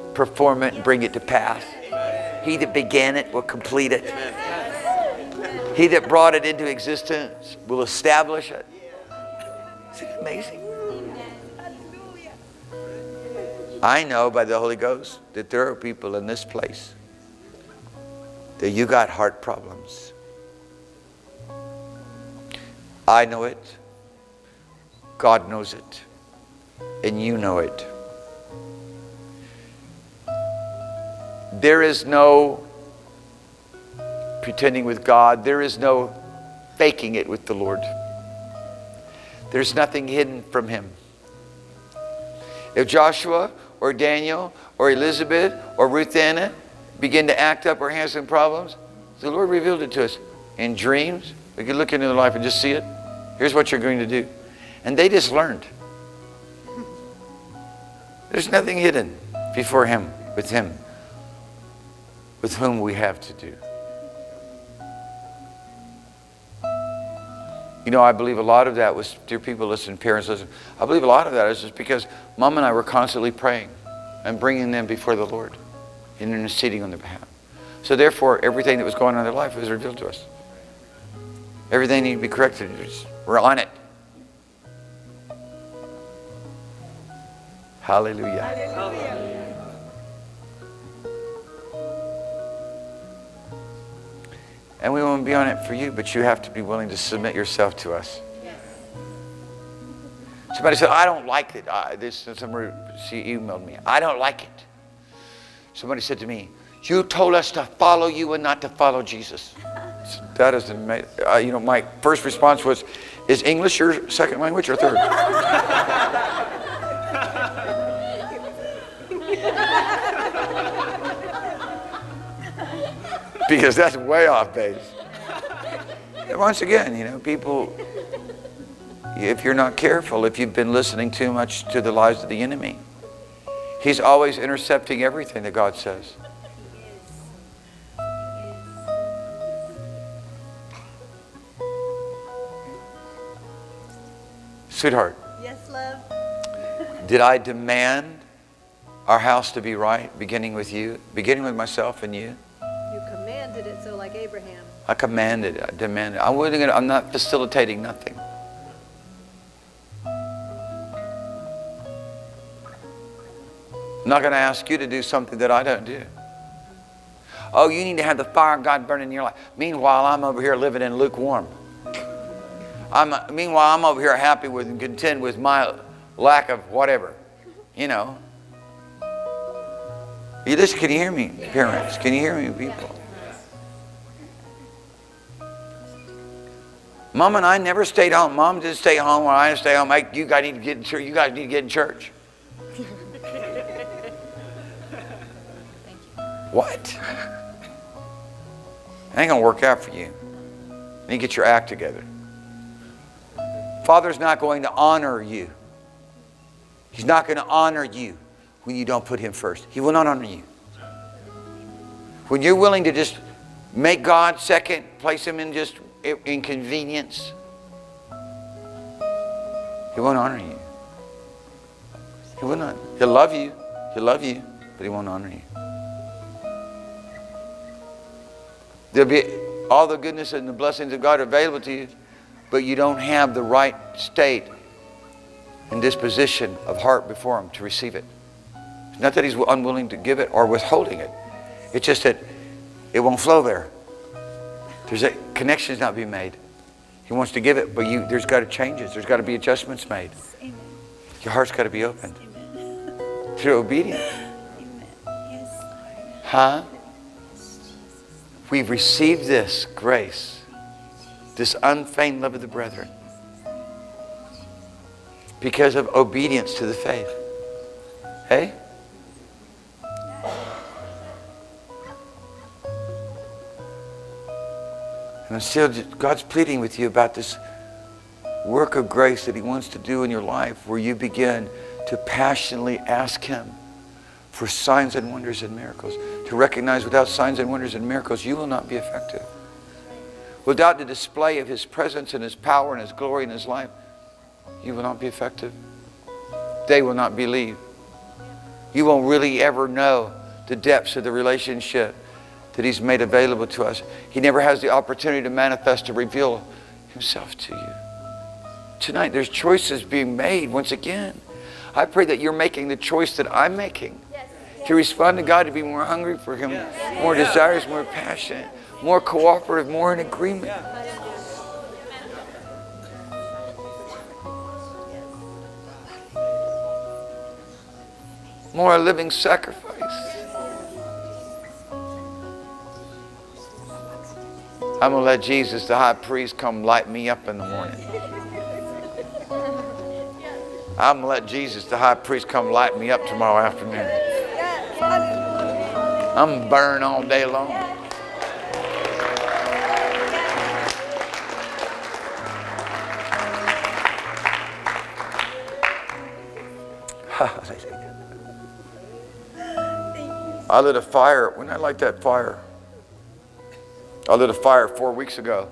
perform it and bring it to pass. He that began it will complete it. He that brought it into existence will establish it. Isn't it amazing? I know by the Holy Ghost that there are people in this place that you got heart problems. I know it. God knows it. And you know it. There is no pretending with God. There is no faking it with the Lord. There's nothing hidden from Him. If Joshua or Daniel or Elizabeth or Ruth Anna begin to act up or have some problems, the Lord revealed it to us in dreams. We could look into their life and just see it. Here's what you're going to do. And they just learned. There's nothing hidden before Him, with whom we have to do. You know, I believe a lot of that was, dear people, listen, parents, listen. I believe a lot of that is just because Mom and I were constantly praying and bringing them before the Lord and interceding on their behalf. So therefore, everything that was going on in their life was revealed to us. Everything needed to be corrected. We're on it. Hallelujah. Hallelujah. And we won't be on it for you, but you have to be willing to submit yourself to us. Yes. Somebody said, I don't like it. She emailed me. I don't like it. Somebody said to me, you told us to follow you and not to follow Jesus. That is amazing. You know, my first response was, is English your second language or third? Because that's way off base. And once again, you know, people, if you're not careful, if you've been listening too much to the lies of the enemy, he's always intercepting everything that God says. Sweetheart. Yes, love. Did I demand our house to be right, beginning with you, beginning with myself and you? You commanded it, so like Abraham. I commanded it. I demanded it. I'm not facilitating nothing. I'm not going to ask you to do something that I don't do. Oh, you need to have the fire of God burning in your life. Meanwhile, I'm over here living in lukewarm. Meanwhile, I'm over here happy with and content with my lack of whatever. You know. You listen, can you hear me, parents? Can you hear me, people? Mom and I never stayed home. Mom didn't stay home while I didn't stay home. You guys need to get in church. You guys need to get in church. What? It ain't going to work out for you. You need to get your act together. Father's not going to honor you. He's not going to honor you when you don't put Him first. He will not honor you. When you're willing to just make God second, place Him in just inconvenience, He won't honor you. He will not. He'll love you. He'll love you, but He won't honor you. There'll be all the goodness and the blessings of God available to you, but you don't have the right state and disposition of heart before Him to receive it. It's not that He's unwilling to give it or withholding it. It's just that it won't flow there. There's a connection's not being made. He wants to give it, but there's got to changes. There's got to be adjustments made. Amen. Your heart's got to be opened. Amen. Through obedience. Amen. Yes, Lord. Huh? We've received this grace, this unfeigned love of the brethren, because of obedience to the faith. Hey? And still, God's pleading with you about this work of grace that He wants to do in your life, where you begin to passionately ask Him for signs and wonders and miracles. To recognize without signs and wonders and miracles, you will not be effective. Without the display of His presence and His power and His glory in His life, you will not be effective. They will not believe. You won't really ever know the depths of the relationship that He's made available to us. He never has the opportunity to manifest, to reveal Himself to you. Tonight, there's choices being made once again. I pray that you're making the choice that I'm making to respond to God, to be more hungry for Him, more desirous, more passionate, more cooperative, more in agreement. More a living sacrifice. I'm going to let Jesus, the high priest, come light me up in the morning. I'm going to let Jesus, the high priest, come light me up tomorrow afternoon. I'm going to burn all day long. I lit a fire. When I light that fire, I lit a fire 4 weeks ago.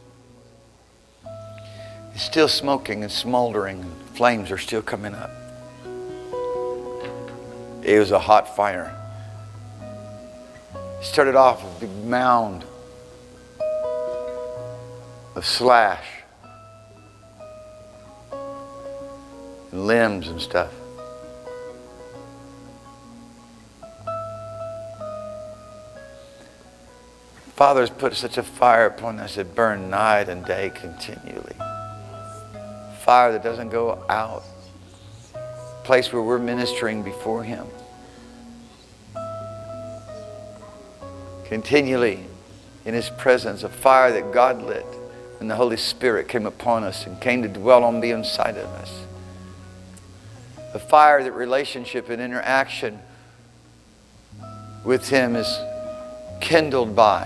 It's still smoking and smoldering, and flames are still coming up. It was a hot fire. It started off with a big mound of slash and limbs and stuff. Father has put such a fire upon us that burns night and day continually. Fire that doesn't go out. A place where we're ministering before Him. Continually in His presence, a fire that God lit when the Holy Spirit came upon us and came to dwell on the inside of us. A fire that relationship and interaction with Him is kindled by.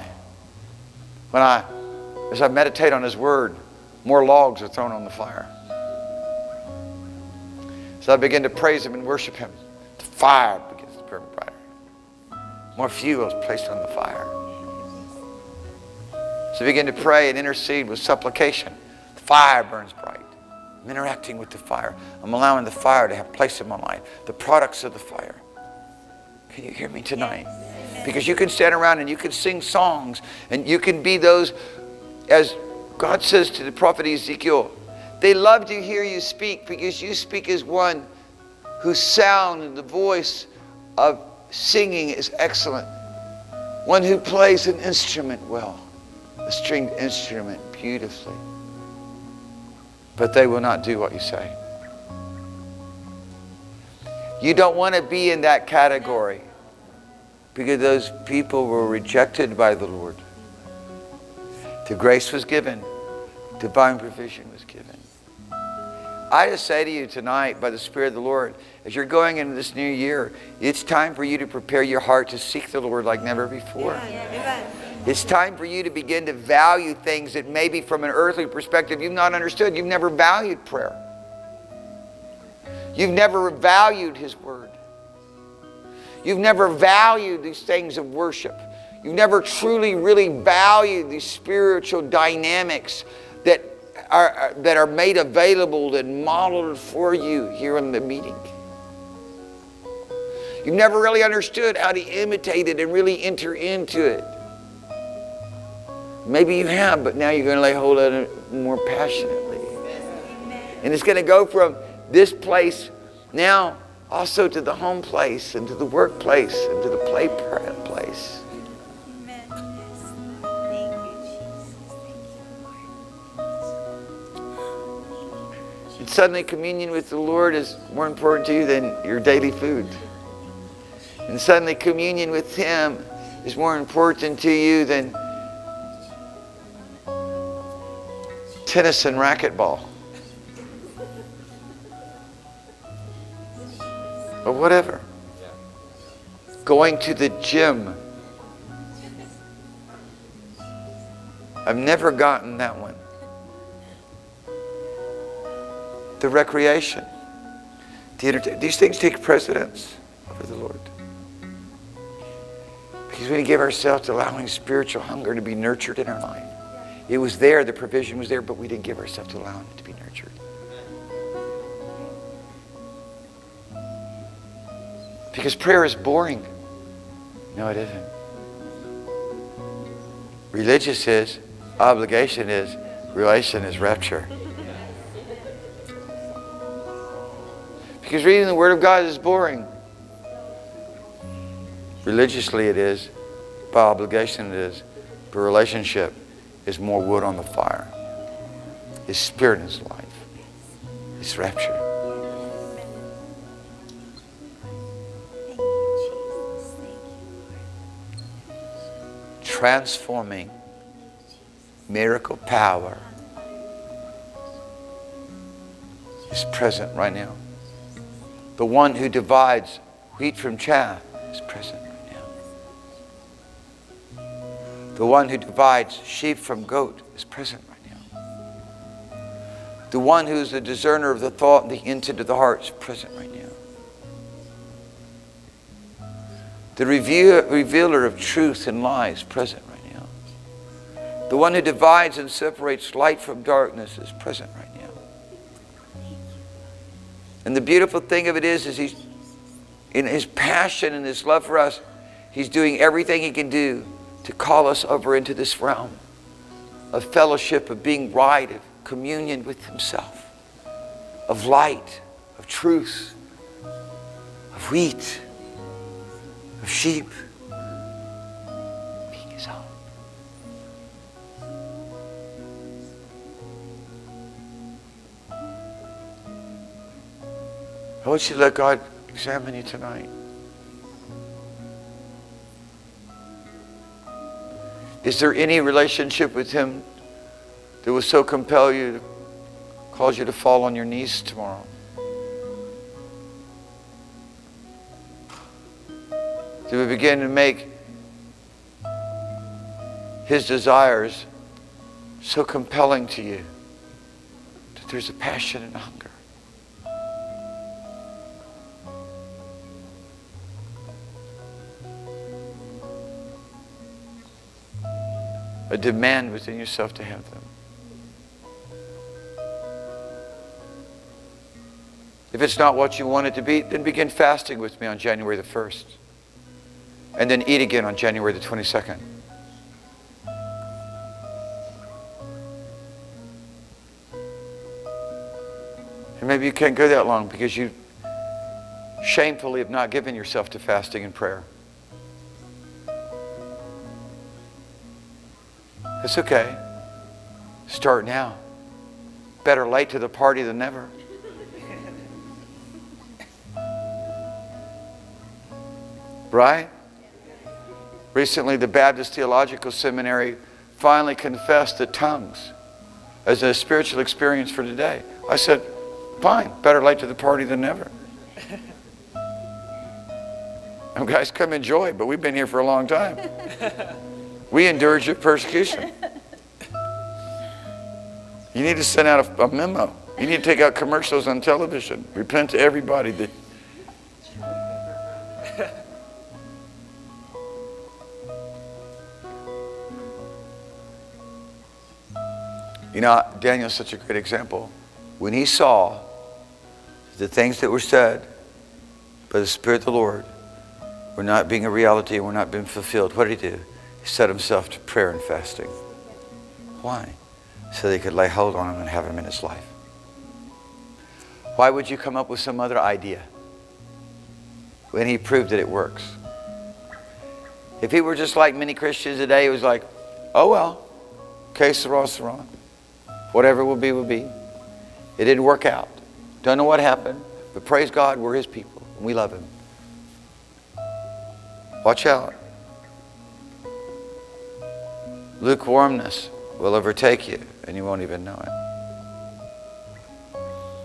As I meditate on His Word, more logs are thrown on the fire. As I begin to praise Him and worship Him, the fire begins to burn brighter. More fuel is placed on the fire. As I begin to pray and intercede with supplication, the fire burns bright. I'm interacting with the fire. I'm allowing the fire to have place in my life. The products of the fire. Can you hear me tonight? Because you can stand around and you can sing songs and you can be those, as God says to the prophet Ezekiel, they love to hear you speak because you speak as one whose sound and the voice of singing is excellent. One who plays an instrument well, a stringed instrument beautifully. But they will not do what you say. You don't want to be in that category. Because those people were rejected by the Lord. The grace was given. Divine provision was given. I just say to you tonight, by the Spirit of the Lord, as you're going into this new year, it's time for you to prepare your heart to seek the Lord like never before. It's time for you to begin to value things that maybe from an earthly perspective you've not understood. You've never valued prayer. You've never valued His Word. You've never valued these things of worship. You've never truly, really valued these spiritual dynamics that are made available and modeled for you here in the meeting. You've never really understood how to imitate it and really enter into it. Maybe you have, but now you're going to lay hold of it more passionately. And it's going to go from this place now also to the home place and to the workplace and to the play place. Amen. Yes. Thank you, Jesus. Thank you, And suddenly communion with the Lord is more important to you than your daily food. And suddenly communion with Him is more important to you than tennis and racquetball. Or whatever. Going to the gym. I've never gotten that one. The recreation. These things take precedence over the Lord. Because we give ourselves to allowing spiritual hunger to be nurtured in our life. It was there, the provision was there, but we didn't give ourselves to allowing it to be nurtured. Because prayer is boring. No, it isn't. Religious is, obligation is, relation is rapture. Because reading the Word of God is boring. Religiously it is, by obligation it is, but relationship is more wood on the fire. His spirit is life. It's rapture. Thank you, Jesus. Thank you, Lord. Transforming miracle power is present right now. The one who divides wheat from chaff is present right now. The one who divides sheep from goat is present right now. The one who is the discerner of the thought and the intent of the heart is present right now. The revealer of truth and lies is present right now. The one who divides and separates light from darkness is present right now. And the beautiful thing of it is he's, in his passion and his love for us, he's doing everything he can do to call us over into this realm of fellowship, of being right, of communion with himself, of light, of truth, of wheat, of sheep, being his own. I want you to let God examine you tonight. Is there any relationship with him that will so compel you, to cause you to fall on your knees tomorrow? Do we begin to make his desires so compelling to you that there's a passion and a hunger? A demand within yourself to have them. If it's not what you want it to be, then begin fasting with me on January the 1st. And then eat again on January the 22nd. And maybe you can't go that long because you shamefully have not given yourself to fasting and prayer. It's okay. Start now. Better late to the party than never. Right? Recently, the Baptist Theological Seminary finally confessed the tongues as a spiritual experience for today. I said, fine, better late to the party than never. And guys, come enjoy, but we've been here for a long time. We endured your persecution. You need to send out a memo. You need to take out commercials on television. Repent to everybody. You know, Daniel's such a great example. When he saw the things that were said by the Spirit of the Lord were not being a reality, were not being fulfilled, what did he do? He set himself to prayer and fasting. Why? So that he could lay hold on him and have him in his life. Why would you come up with some other idea when he proved that it works? If he were just like many Christians today, it was like, oh well, que sera, sera. Whatever will be, will be. It didn't work out. Don't know what happened, but praise God, we're his people and we love him. Watch out. Lukewarmness will overtake you and you won't even know it.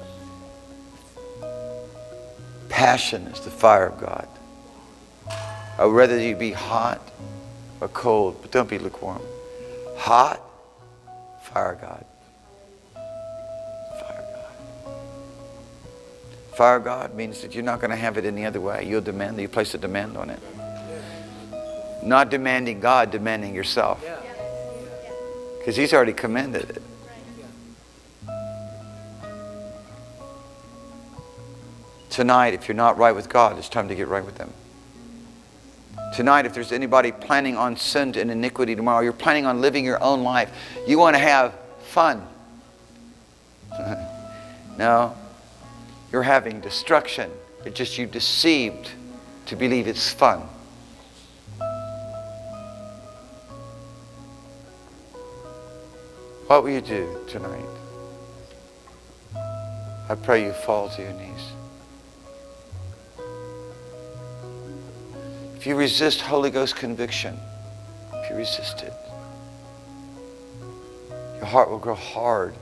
Passion is the fire of God. I would rather you be hot or cold, but don't be lukewarm. Hot, fire of God. Fire of God. Fire of God means that you're not going to have it any other way. You'll demand, you place a demand on it. Not demanding God, demanding yourself. Because he's already commanded it. Tonight, if you're not right with God, it's time to get right with him. Tonight, if there's anybody planning on sin and iniquity tomorrow, you're planning on living your own life, you want to have fun. No, you're having destruction. It's just you deceived to believe it's fun. What will you do tonight? I pray you fall to your knees. If you resist Holy Ghost conviction, if you resist it, your heart will grow hard.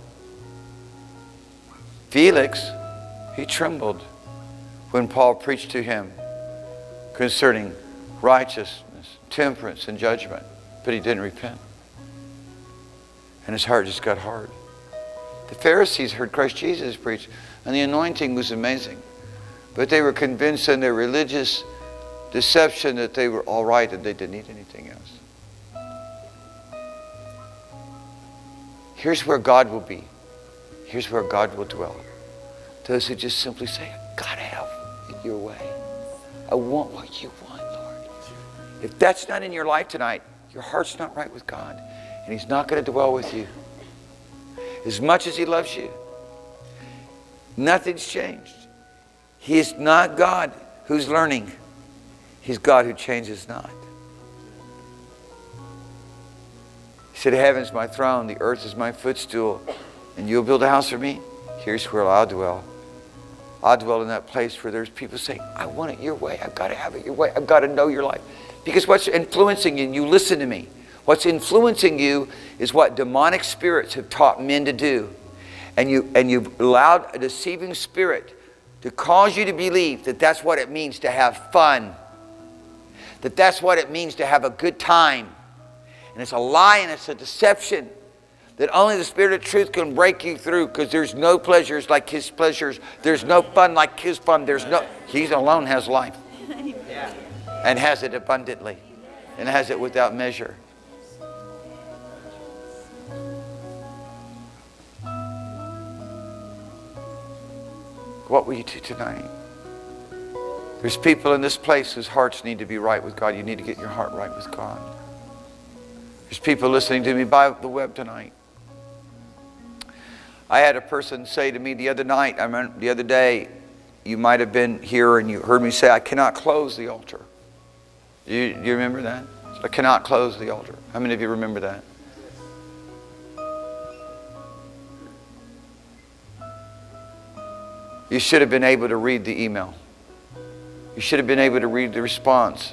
Felix, he trembled when Paul preached to him concerning righteousness, temperance, and judgment, but he didn't repent. And his heart just got hard. The Pharisees heard Christ Jesus preach, and the anointing was amazing. But they were convinced in their religious deception that they were all right and they didn't need anything else. Here's where God will be. Here's where God will dwell. Those who just simply say, I gotta have it your way. I want what you want, Lord. If that's not in your life tonight, your heart's not right with God. And He's not going to dwell with you. As much as He loves you, nothing's changed. He is not God who's learning. He's God who changes not. He said, heaven's my throne, the earth is my footstool, and you'll build a house for me? Here's where I'll dwell. I'll dwell in that place where there's people saying, I want it your way. I've got to have it your way. I've got to know your life. Because what's influencing you, and you listen to me, what's influencing you is what demonic spirits have taught men to do. And you've allowed a deceiving spirit to cause you to believe that that's what it means to have fun. That that's what it means to have a good time. And it's a lie and it's a deception that only the Spirit of truth can break you through, because there's no pleasures like His pleasures. There's no fun like His fun. He alone has life. And has it abundantly. And has it without measure. What will you do tonight? There's people in this place whose hearts need to be right with God. You need to get your heart right with God. There's people listening to me by the web tonight. I had a person say to me the other night, I remember the other day, you might have been here and you heard me say, I cannot close the altar. Do you remember that? I cannot close the altar. How many of you remember that? You should have been able to read the email. You should have been able to read the response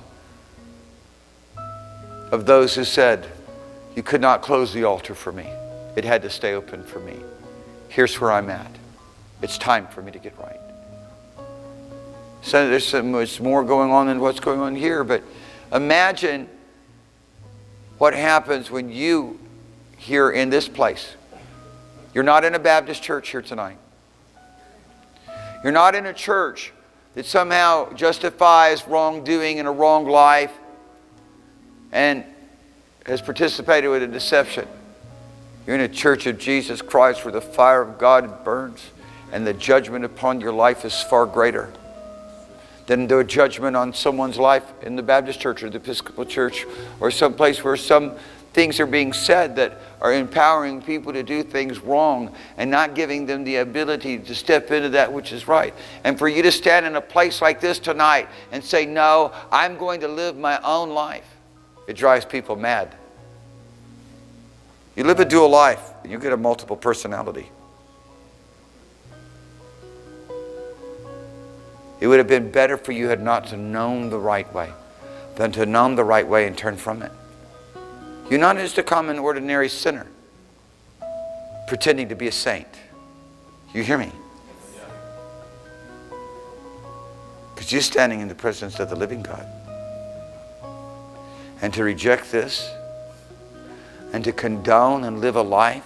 of those who said, you could not close the altar for me. It had to stay open for me. Here's where I'm at. It's time for me to get right. So there's so much more going on than what's going on here, but imagine what happens when you here in this place. You're not in a Baptist church here tonight. You're not in a church that somehow justifies wrongdoing and a wrong life and has participated with a deception. You're in a church of Jesus Christ where the fire of God burns and the judgment upon your life is far greater than the judgment on someone's life in the Baptist church or the Episcopal church or some place where some things are being said that are empowering people to do things wrong and not giving them the ability to step into that which is right. And for you to stand in a place like this tonight and say, no, I'm going to live my own life, it drives people mad. You live a dual life, and you get a multiple personality. It would have been better for you had not to known the right way than to know the right way and turn from it. You're not just a common, ordinary sinner pretending to be a saint. You hear me? Because you're standing in the presence of the living God. And to reject this and to condone and live a life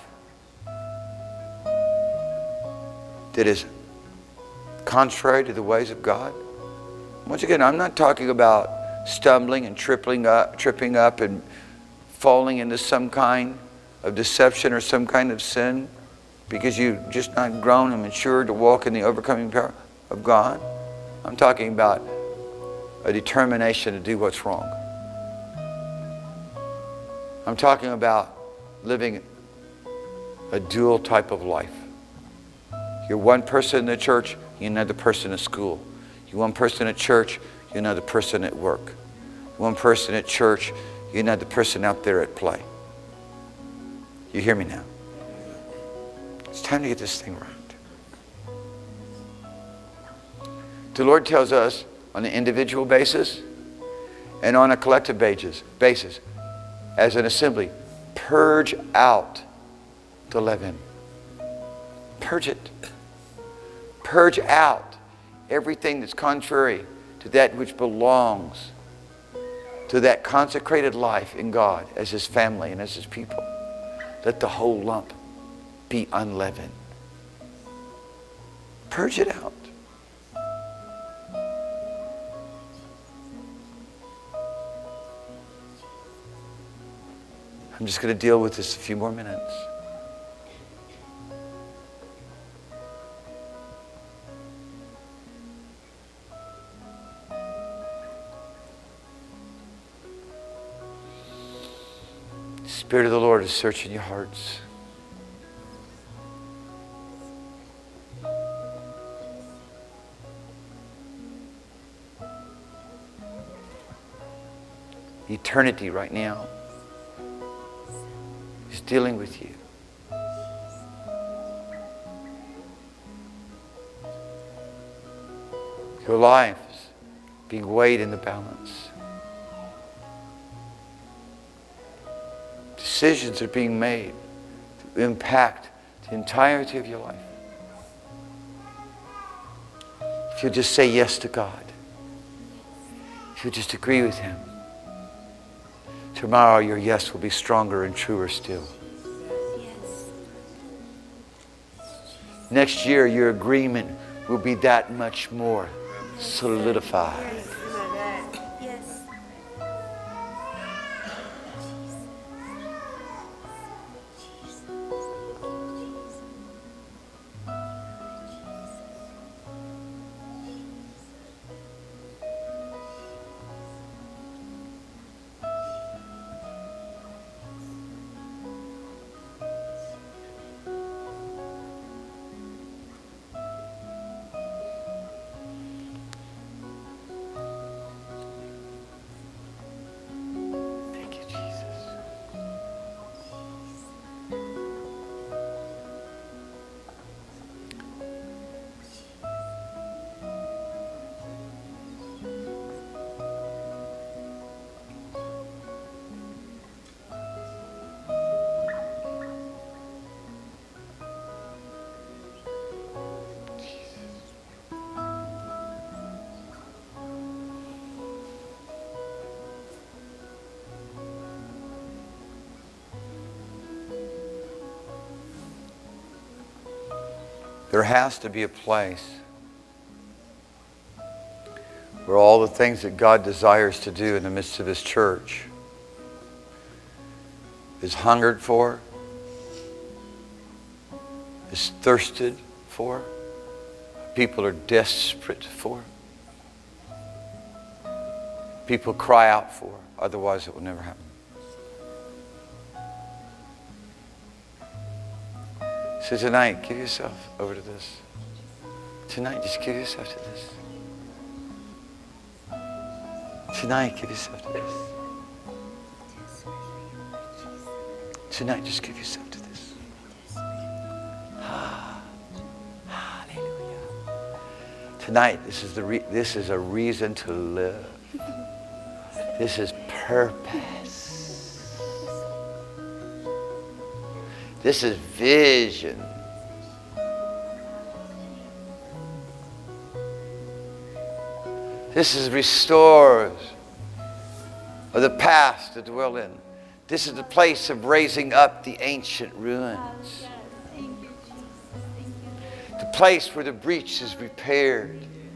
that is contrary to the ways of God. Once again, I'm not talking about stumbling and tripping up and falling into some kind of deception or some kind of sin because you've just not grown and matured to walk in the overcoming power of God. I'm talking about a determination to do what's wrong. I'm talking about living a dual type of life. You're one person in the church, you're another person at school. You're one person at church, you're another person at work. You're one person at church, you're another person out there at play. You hear me now? It's time to get this thing right. The Lord tells us on an individual basis and on a collective basis, as an assembly, purge out the leaven. Purge it. Purge out everything that's contrary to that which belongs to that consecrated life in God as His family and as His people. Let the whole lump be unleavened. Purge it out. I'm just going to deal with this a few more minutes. The Spirit of the Lord is searching your hearts. Eternity right now is dealing with you. Your life is being weighed in the balance. Decisions are being made to impact the entirety of your life. If you'll just say yes to God, if you'll just agree with Him, tomorrow your yes will be stronger and truer still. Yes. Next year your agreement will be that much more solidified. Yes. Thank you, Jesus. There has to be a place where all the things that God desires to do in the midst of His church is hungered for, is thirsted for, people are desperate for, people cry out for, otherwise it will never happen. So tonight, give yourself over to this. Tonight, just give yourself to this. Tonight, give yourself to this. Tonight, just give yourself to this. Hallelujah. Tonight, this is a reason to live. This is purpose. This is vision. This is restores of the past to dwell in. This is the place of raising up the ancient ruins. Yes. Thank you, Jesus. Thank you. The place where the breach is repaired.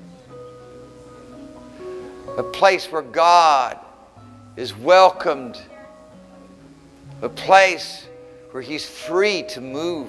A place where God is welcomed. A place where He's free to move.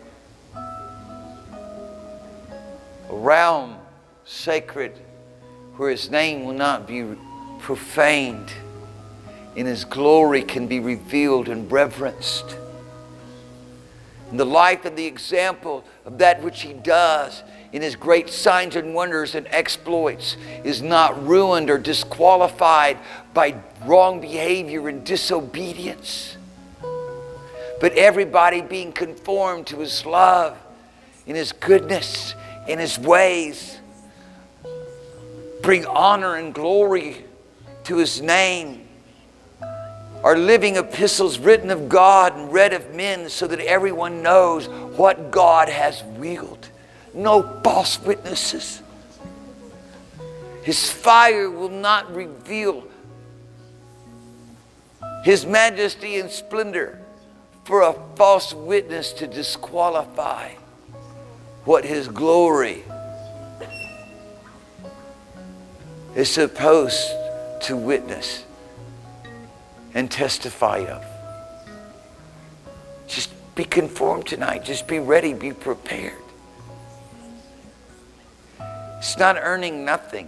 A realm sacred where His name will not be profaned and His glory can be revealed and reverenced. And the life and the example of that which He does in His great signs and wonders and exploits is not ruined or disqualified by wrong behavior and disobedience. But everybody being conformed to His love, in His goodness, in His ways, bring honor and glory to His name, are living epistles written of God and read of men so that everyone knows what God has willed. No false witnesses. His fire will not reveal His majesty and splendor for a false witness to disqualify what His glory is supposed to witness and testify of. Just be conformed tonight. Just be ready. Be prepared. It's not earning nothing.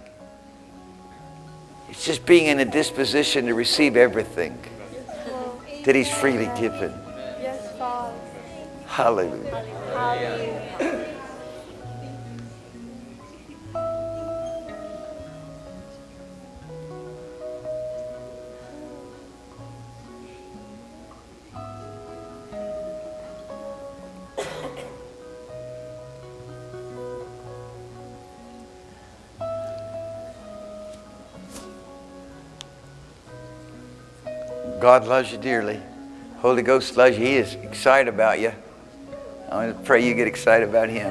It's just being in a disposition to receive everything that He's freely given. Yes, Father. Hallelujah. Hallelujah. God loves you dearly. Holy Ghost loves you. He is excited about you. I want to pray you get excited about Him.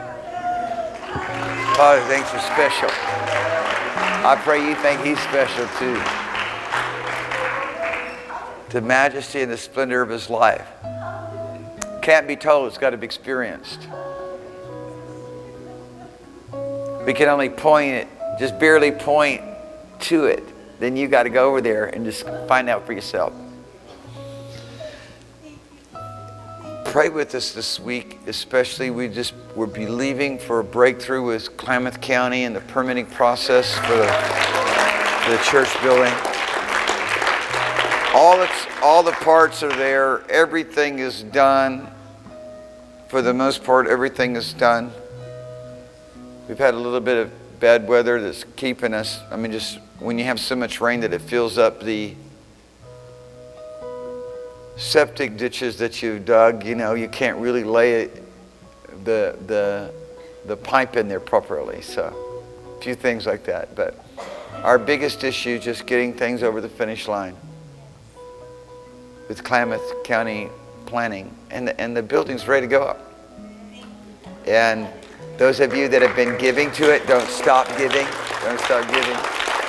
Father thinks you're special. I pray you think He's special too. The majesty and the splendor of His life can't be told. It's got to be experienced. We can only point it, just barely point to it. Then you got to go over there and just find out for yourself. Pray with us this week, especially we're believing for a breakthrough with Klamath County and the permitting process for the church building. All the parts are there. Everything is done. For the most part, everything is done. We've had a little bit of bad weather that's keeping us. I mean, just when you have so much rain that it fills up the septic ditches that you've dug, you know, you can't really lay the pipe in there properly. So a few things like that. But our biggest issue is just getting things over the finish line with Klamath County planning, and the building's ready to go up. And those of you that have been giving to it, don't stop giving. Don't stop giving.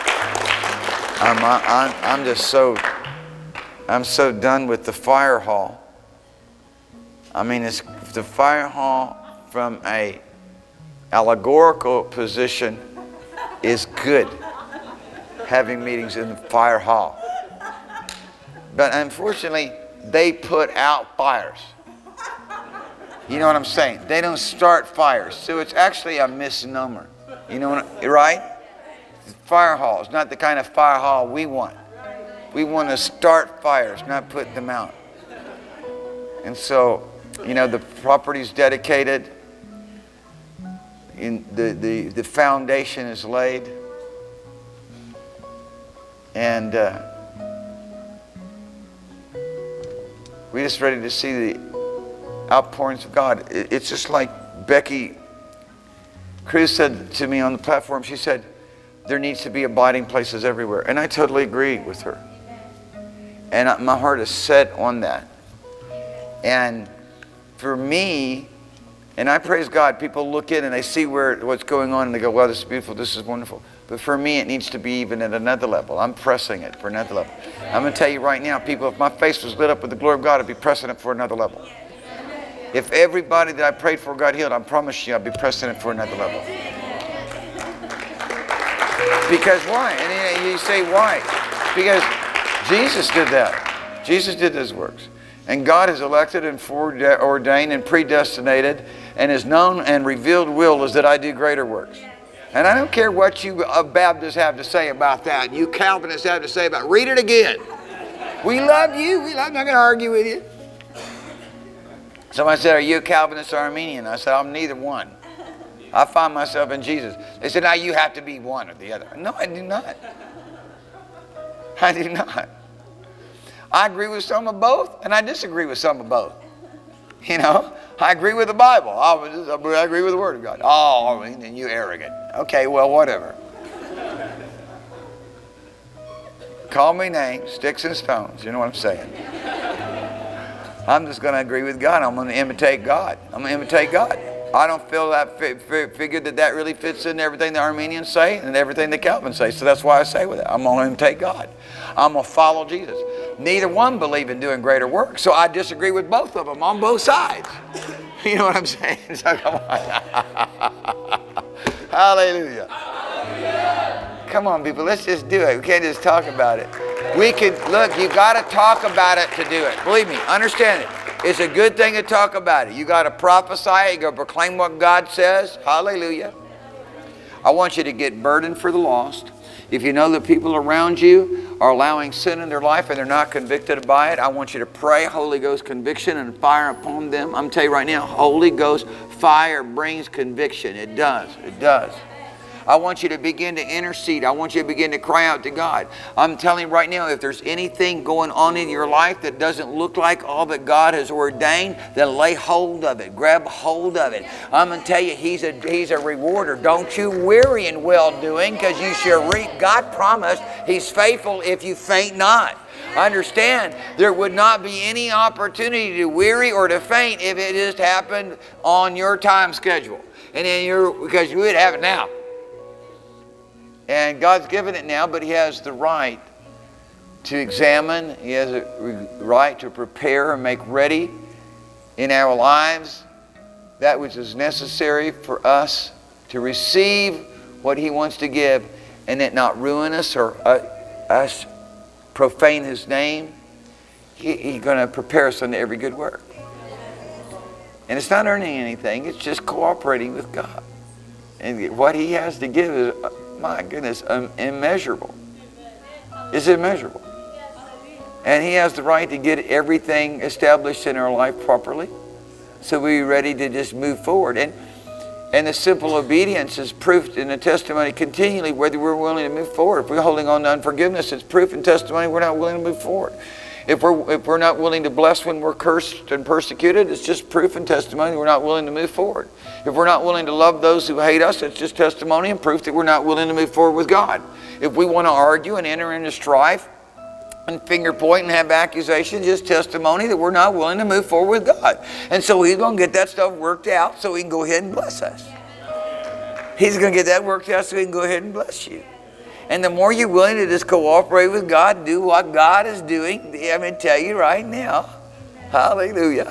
I'm so done with the fire hall. I mean, it's the fire hall from a allegorical position is good, having meetings in the fire hall. But unfortunately, they put out fires. You know what I'm saying? They don't start fires. So it's actually a misnomer. You know what, right? Fire hall is not the kind of fire hall we want. We want to start fires, not put them out. And so, you know, the property's dedicated. The foundation is laid. And we're just ready to see the outpourings of God. It's just like Becky Cruz said to me on the platform. She said, there needs to be abiding places everywhere. And I totally agree with her. And my heart is set on that. And for me, and I praise God, people look in and they see what's going on and they go, wow, this is beautiful, this is wonderful. But for me, it needs to be even at another level. I'm pressing it for another level. I'm going to tell you right now, people, if my face was lit up with the glory of God, I'd be pressing it for another level. If everybody that I prayed for got healed, I promise you I'd be pressing it for another level. Because why? And you say why? Because Jesus did that. Jesus did those works. And God has elected and foreordained and predestinated, and His known and revealed will is that I do greater works. And I don't care what you Baptists have to say about that. You Calvinists have to say about it. Read it again. We love you. I'm not going to argue with you. Somebody said, are you a Calvinist or Arminian? I said, I'm neither one. I find myself in Jesus. They said, now you have to be one or the other. No, I do not. I do not. I agree with some of both, and I disagree with some of both. You know, I agree with the Bible. I agree with the Word of God. Oh, then you arrogant. Okay, well, whatever. Call me names, sticks and stones. You know what I'm saying? I'm just going to agree with God. I'm going to imitate God. I'm going to imitate God. I don't feel that figure that really fits in everything the Armenians say and everything the Calvins say. So that's why I say with it, I'm going to imitate God. I'm going to follow Jesus. Neither one believe in doing greater work. So I disagree with both of them on both sides. You know what I'm saying? So come on. Hallelujah. Come on, people. Let's just do it. We can't just talk about it. We can, look, you got to talk about it to do it. Believe me, understand it. It's a good thing to talk about it. You got to prophesy it. You got to proclaim what God says. Hallelujah. I want you to get burdened for the lost. If you know that people around you are allowing sin in their life and they're not convicted by it, I want you to pray Holy Ghost conviction and fire upon them. I'm telling you right now, Holy Ghost fire brings conviction. It does. It does. I want you to begin to intercede. I want you to begin to cry out to God. I'm telling you right now, if there's anything going on in your life that doesn't look like all that God has ordained, then lay hold of it. Grab hold of it. I'm going to tell you, He's a rewarder. Don't you weary in well-doing, because you shall reap. God promised He's faithful if you faint not. Understand, there would not be any opportunity to weary or to faint if it just happened on your time schedule. And then because you would have it now. And God's given it now, but He has the right to examine. He has a right to prepare and make ready in our lives that which is necessary for us to receive what He wants to give, and it not ruin us or us profane His name. He's going to prepare us unto every good work. And it's not earning anything. It's just cooperating with God. And what He has to give is, my goodness, immeasurable. It's immeasurable. And He has the right to get everything established in our life properly, so we're ready to just move forward. And the simple obedience is proof in the testimony continually whether we're willing to move forward. If we're holding on to unforgiveness, it's proof and testimony we're not willing to move forward. If we're not willing to bless when we're cursed and persecuted, it's just proof and testimony we're not willing to move forward. If we're not willing to love those who hate us, it's just testimony and proof that we're not willing to move forward with God. If we want to argue and enter into strife and finger point and have accusations, just testimony that we're not willing to move forward with God. And so He's going to get that stuff worked out so He can go ahead and bless us. He's going to get that worked out so He can go ahead and bless you. And the more you're willing to just cooperate with God, do what God is doing, I'm going to tell you right now, hallelujah.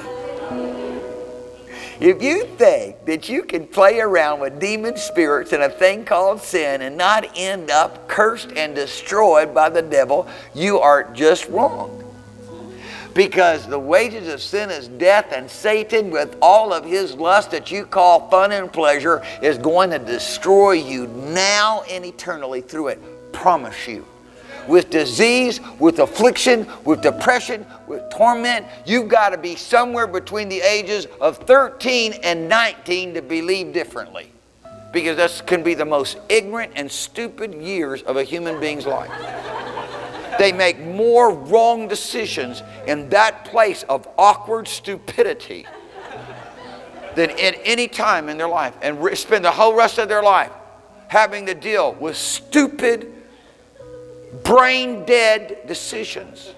If you think that you can play around with demon spirits and a thing called sin and not end up cursed and destroyed by the devil, you are just wrong. Because the wages of sin is death, and Satan, with all of his lust that you call fun and pleasure, is going to destroy you now and eternally through it. Promise you. With disease, with affliction, with depression, with torment, you've got to be somewhere between the ages of 13 and 19 to believe differently. Because that can be the most ignorant and stupid years of a human being's life. They make more wrong decisions in that place of awkward stupidity than at any time in their life, and spend the whole rest of their life having to deal with stupid, brain-dead decisions.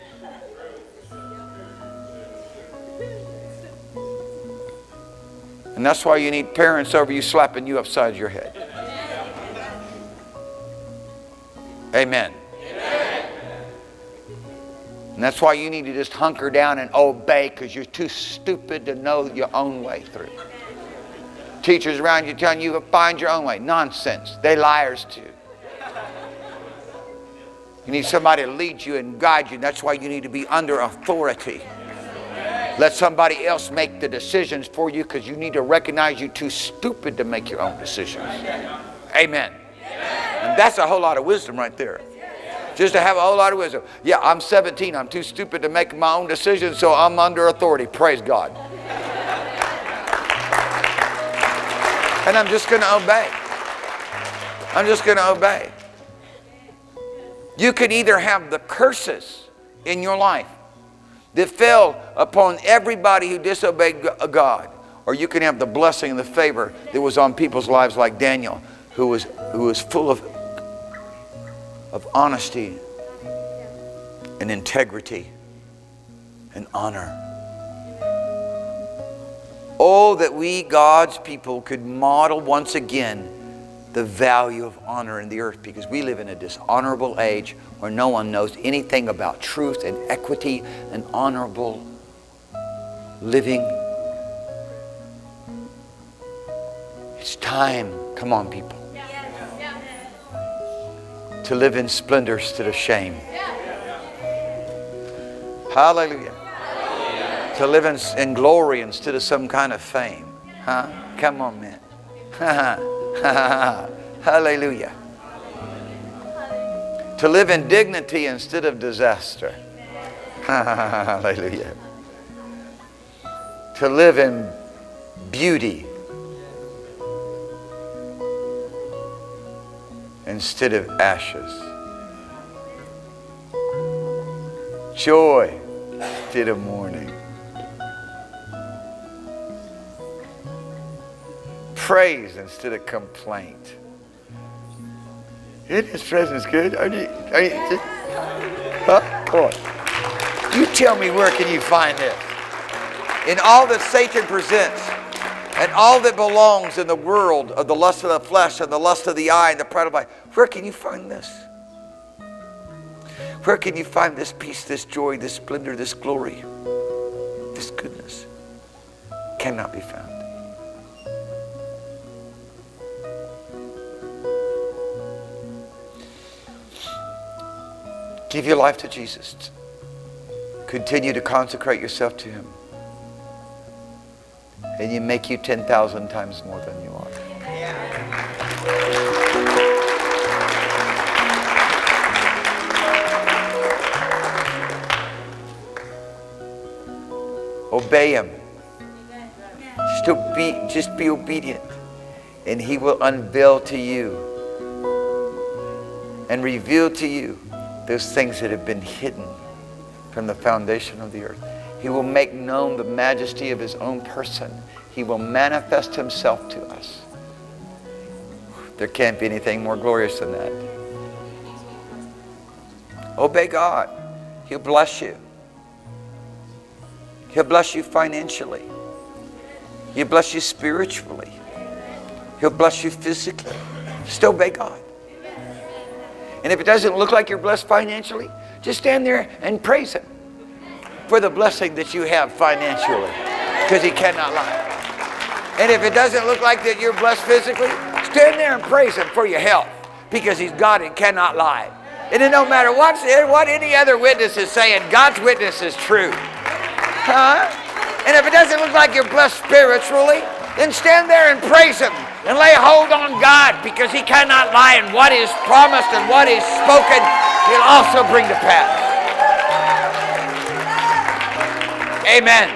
And that's why you need parents over you slapping you upside your head. Amen. And that's why you need to just hunker down and obey, because you're too stupid to know your own way through. Teachers around you telling you to find your own way. Nonsense. They're liars too. You need somebody to lead you and guide you. That's why you need to be under authority. Let somebody else make the decisions for you, because you need to recognize you're too stupid to make your own decisions. Amen. And that's a whole lot of wisdom right there. Just to have a whole lot of wisdom. Yeah, I'm 17. I'm too stupid to make my own decisions, so I'm under authority. Praise God. And I'm just going to obey. I'm just going to obey. You can either have the curses in your life that fell upon everybody who disobeyed God, or you can have the blessing and the favor that was on people's lives like Daniel, who was full of honesty and integrity and honor. Oh, that we, God's people, could model once again the value of honor in the earth, because we live in a dishonorable age where no one knows anything about truth and equity and honorable living. It's time, come on people, to live in splendor instead of shame. Hallelujah. To live in glory instead of some kind of fame. Huh? Come on, man. Hallelujah. To live in dignity instead of disaster. Hallelujah. To live in beauty instead of ashes. Joy instead of mourning. Praise instead of complaint. Isn't His presence good? Huh? Come on. You tell me, where can you find this? In all that Satan presents, and all that belongs in the world of the lust of the flesh and the lust of the eye and the pride of life, where can you find this? Where can you find this peace, this joy, this splendor, this glory, this goodness? Cannot be found. Give your life to Jesus. Continue to consecrate yourself to Him. And you make you 10,000 times more than you are. Obey Him. Just be obedient. And He will unveil to you and reveal to you those things that have been hidden from the foundation of the earth. He will make known the majesty of His own person. He will manifest Himself to us. There can't be anything more glorious than that. Obey God. He'll bless you. He'll bless you financially. He'll bless you spiritually. He'll bless you physically. Just obey God. And if it doesn't look like you're blessed financially, just stand there and praise Him for the blessing that you have financially, because He cannot lie. And if it doesn't look like that you're blessed physically, stand there and praise Him for your health, because He's God and cannot lie. And it no matter what any other witness is saying, God's witness is true. Huh? And if it doesn't look like you're blessed spiritually, then stand there and praise Him and lay hold on God, because He cannot lie, and what is promised and what is spoken, He'll also bring to pass. Amen.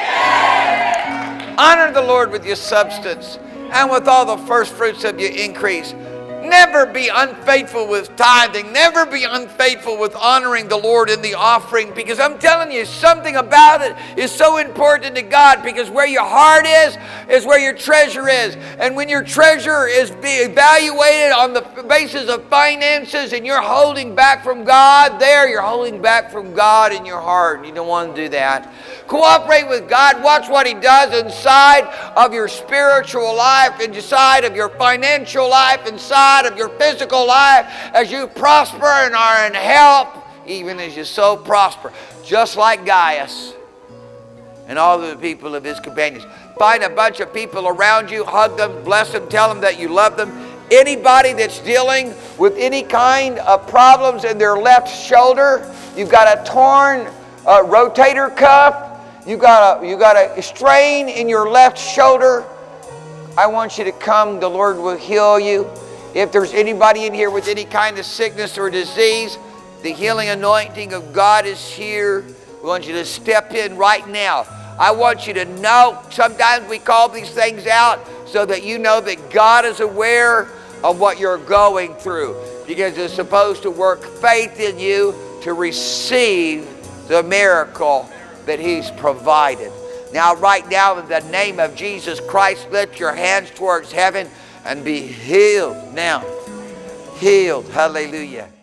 Honor the Lord with your substance and with all the first fruits of your increase. Never be unfaithful with tithing. Never be unfaithful with honoring the Lord in the offering, because I'm telling you, something about it is so important to God, because where your heart is where your treasure is. And when your treasure is being evaluated on the basis of finances and you're holding back from God, you're holding back from God in your heart. You don't want to do that. Cooperate with God. Watch what He does inside of your spiritual life, inside of your financial life, inside of your physical life, as you prosper and are in health, even as you so prosper. Just like Gaius and all the people of his companions. Find a bunch of people around you, hug them, bless them, tell them that you love them. Anybody that's dealing with any kind of problems in their left shoulder, you've got a torn rotator cuff, you got a strain in your left shoulder, I want you to come. The Lord will heal you. If there's anybody in here with any kind of sickness or disease, the healing anointing of God is here. We want you to step in right now. I want you to know, sometimes we call these things out so that you know that God is aware of what you're going through, because it's supposed to work faith in you to receive the miracle that He's provided. Now, right now, in the name of Jesus Christ, lift your hands towards heaven and be healed now. Healed. Hallelujah.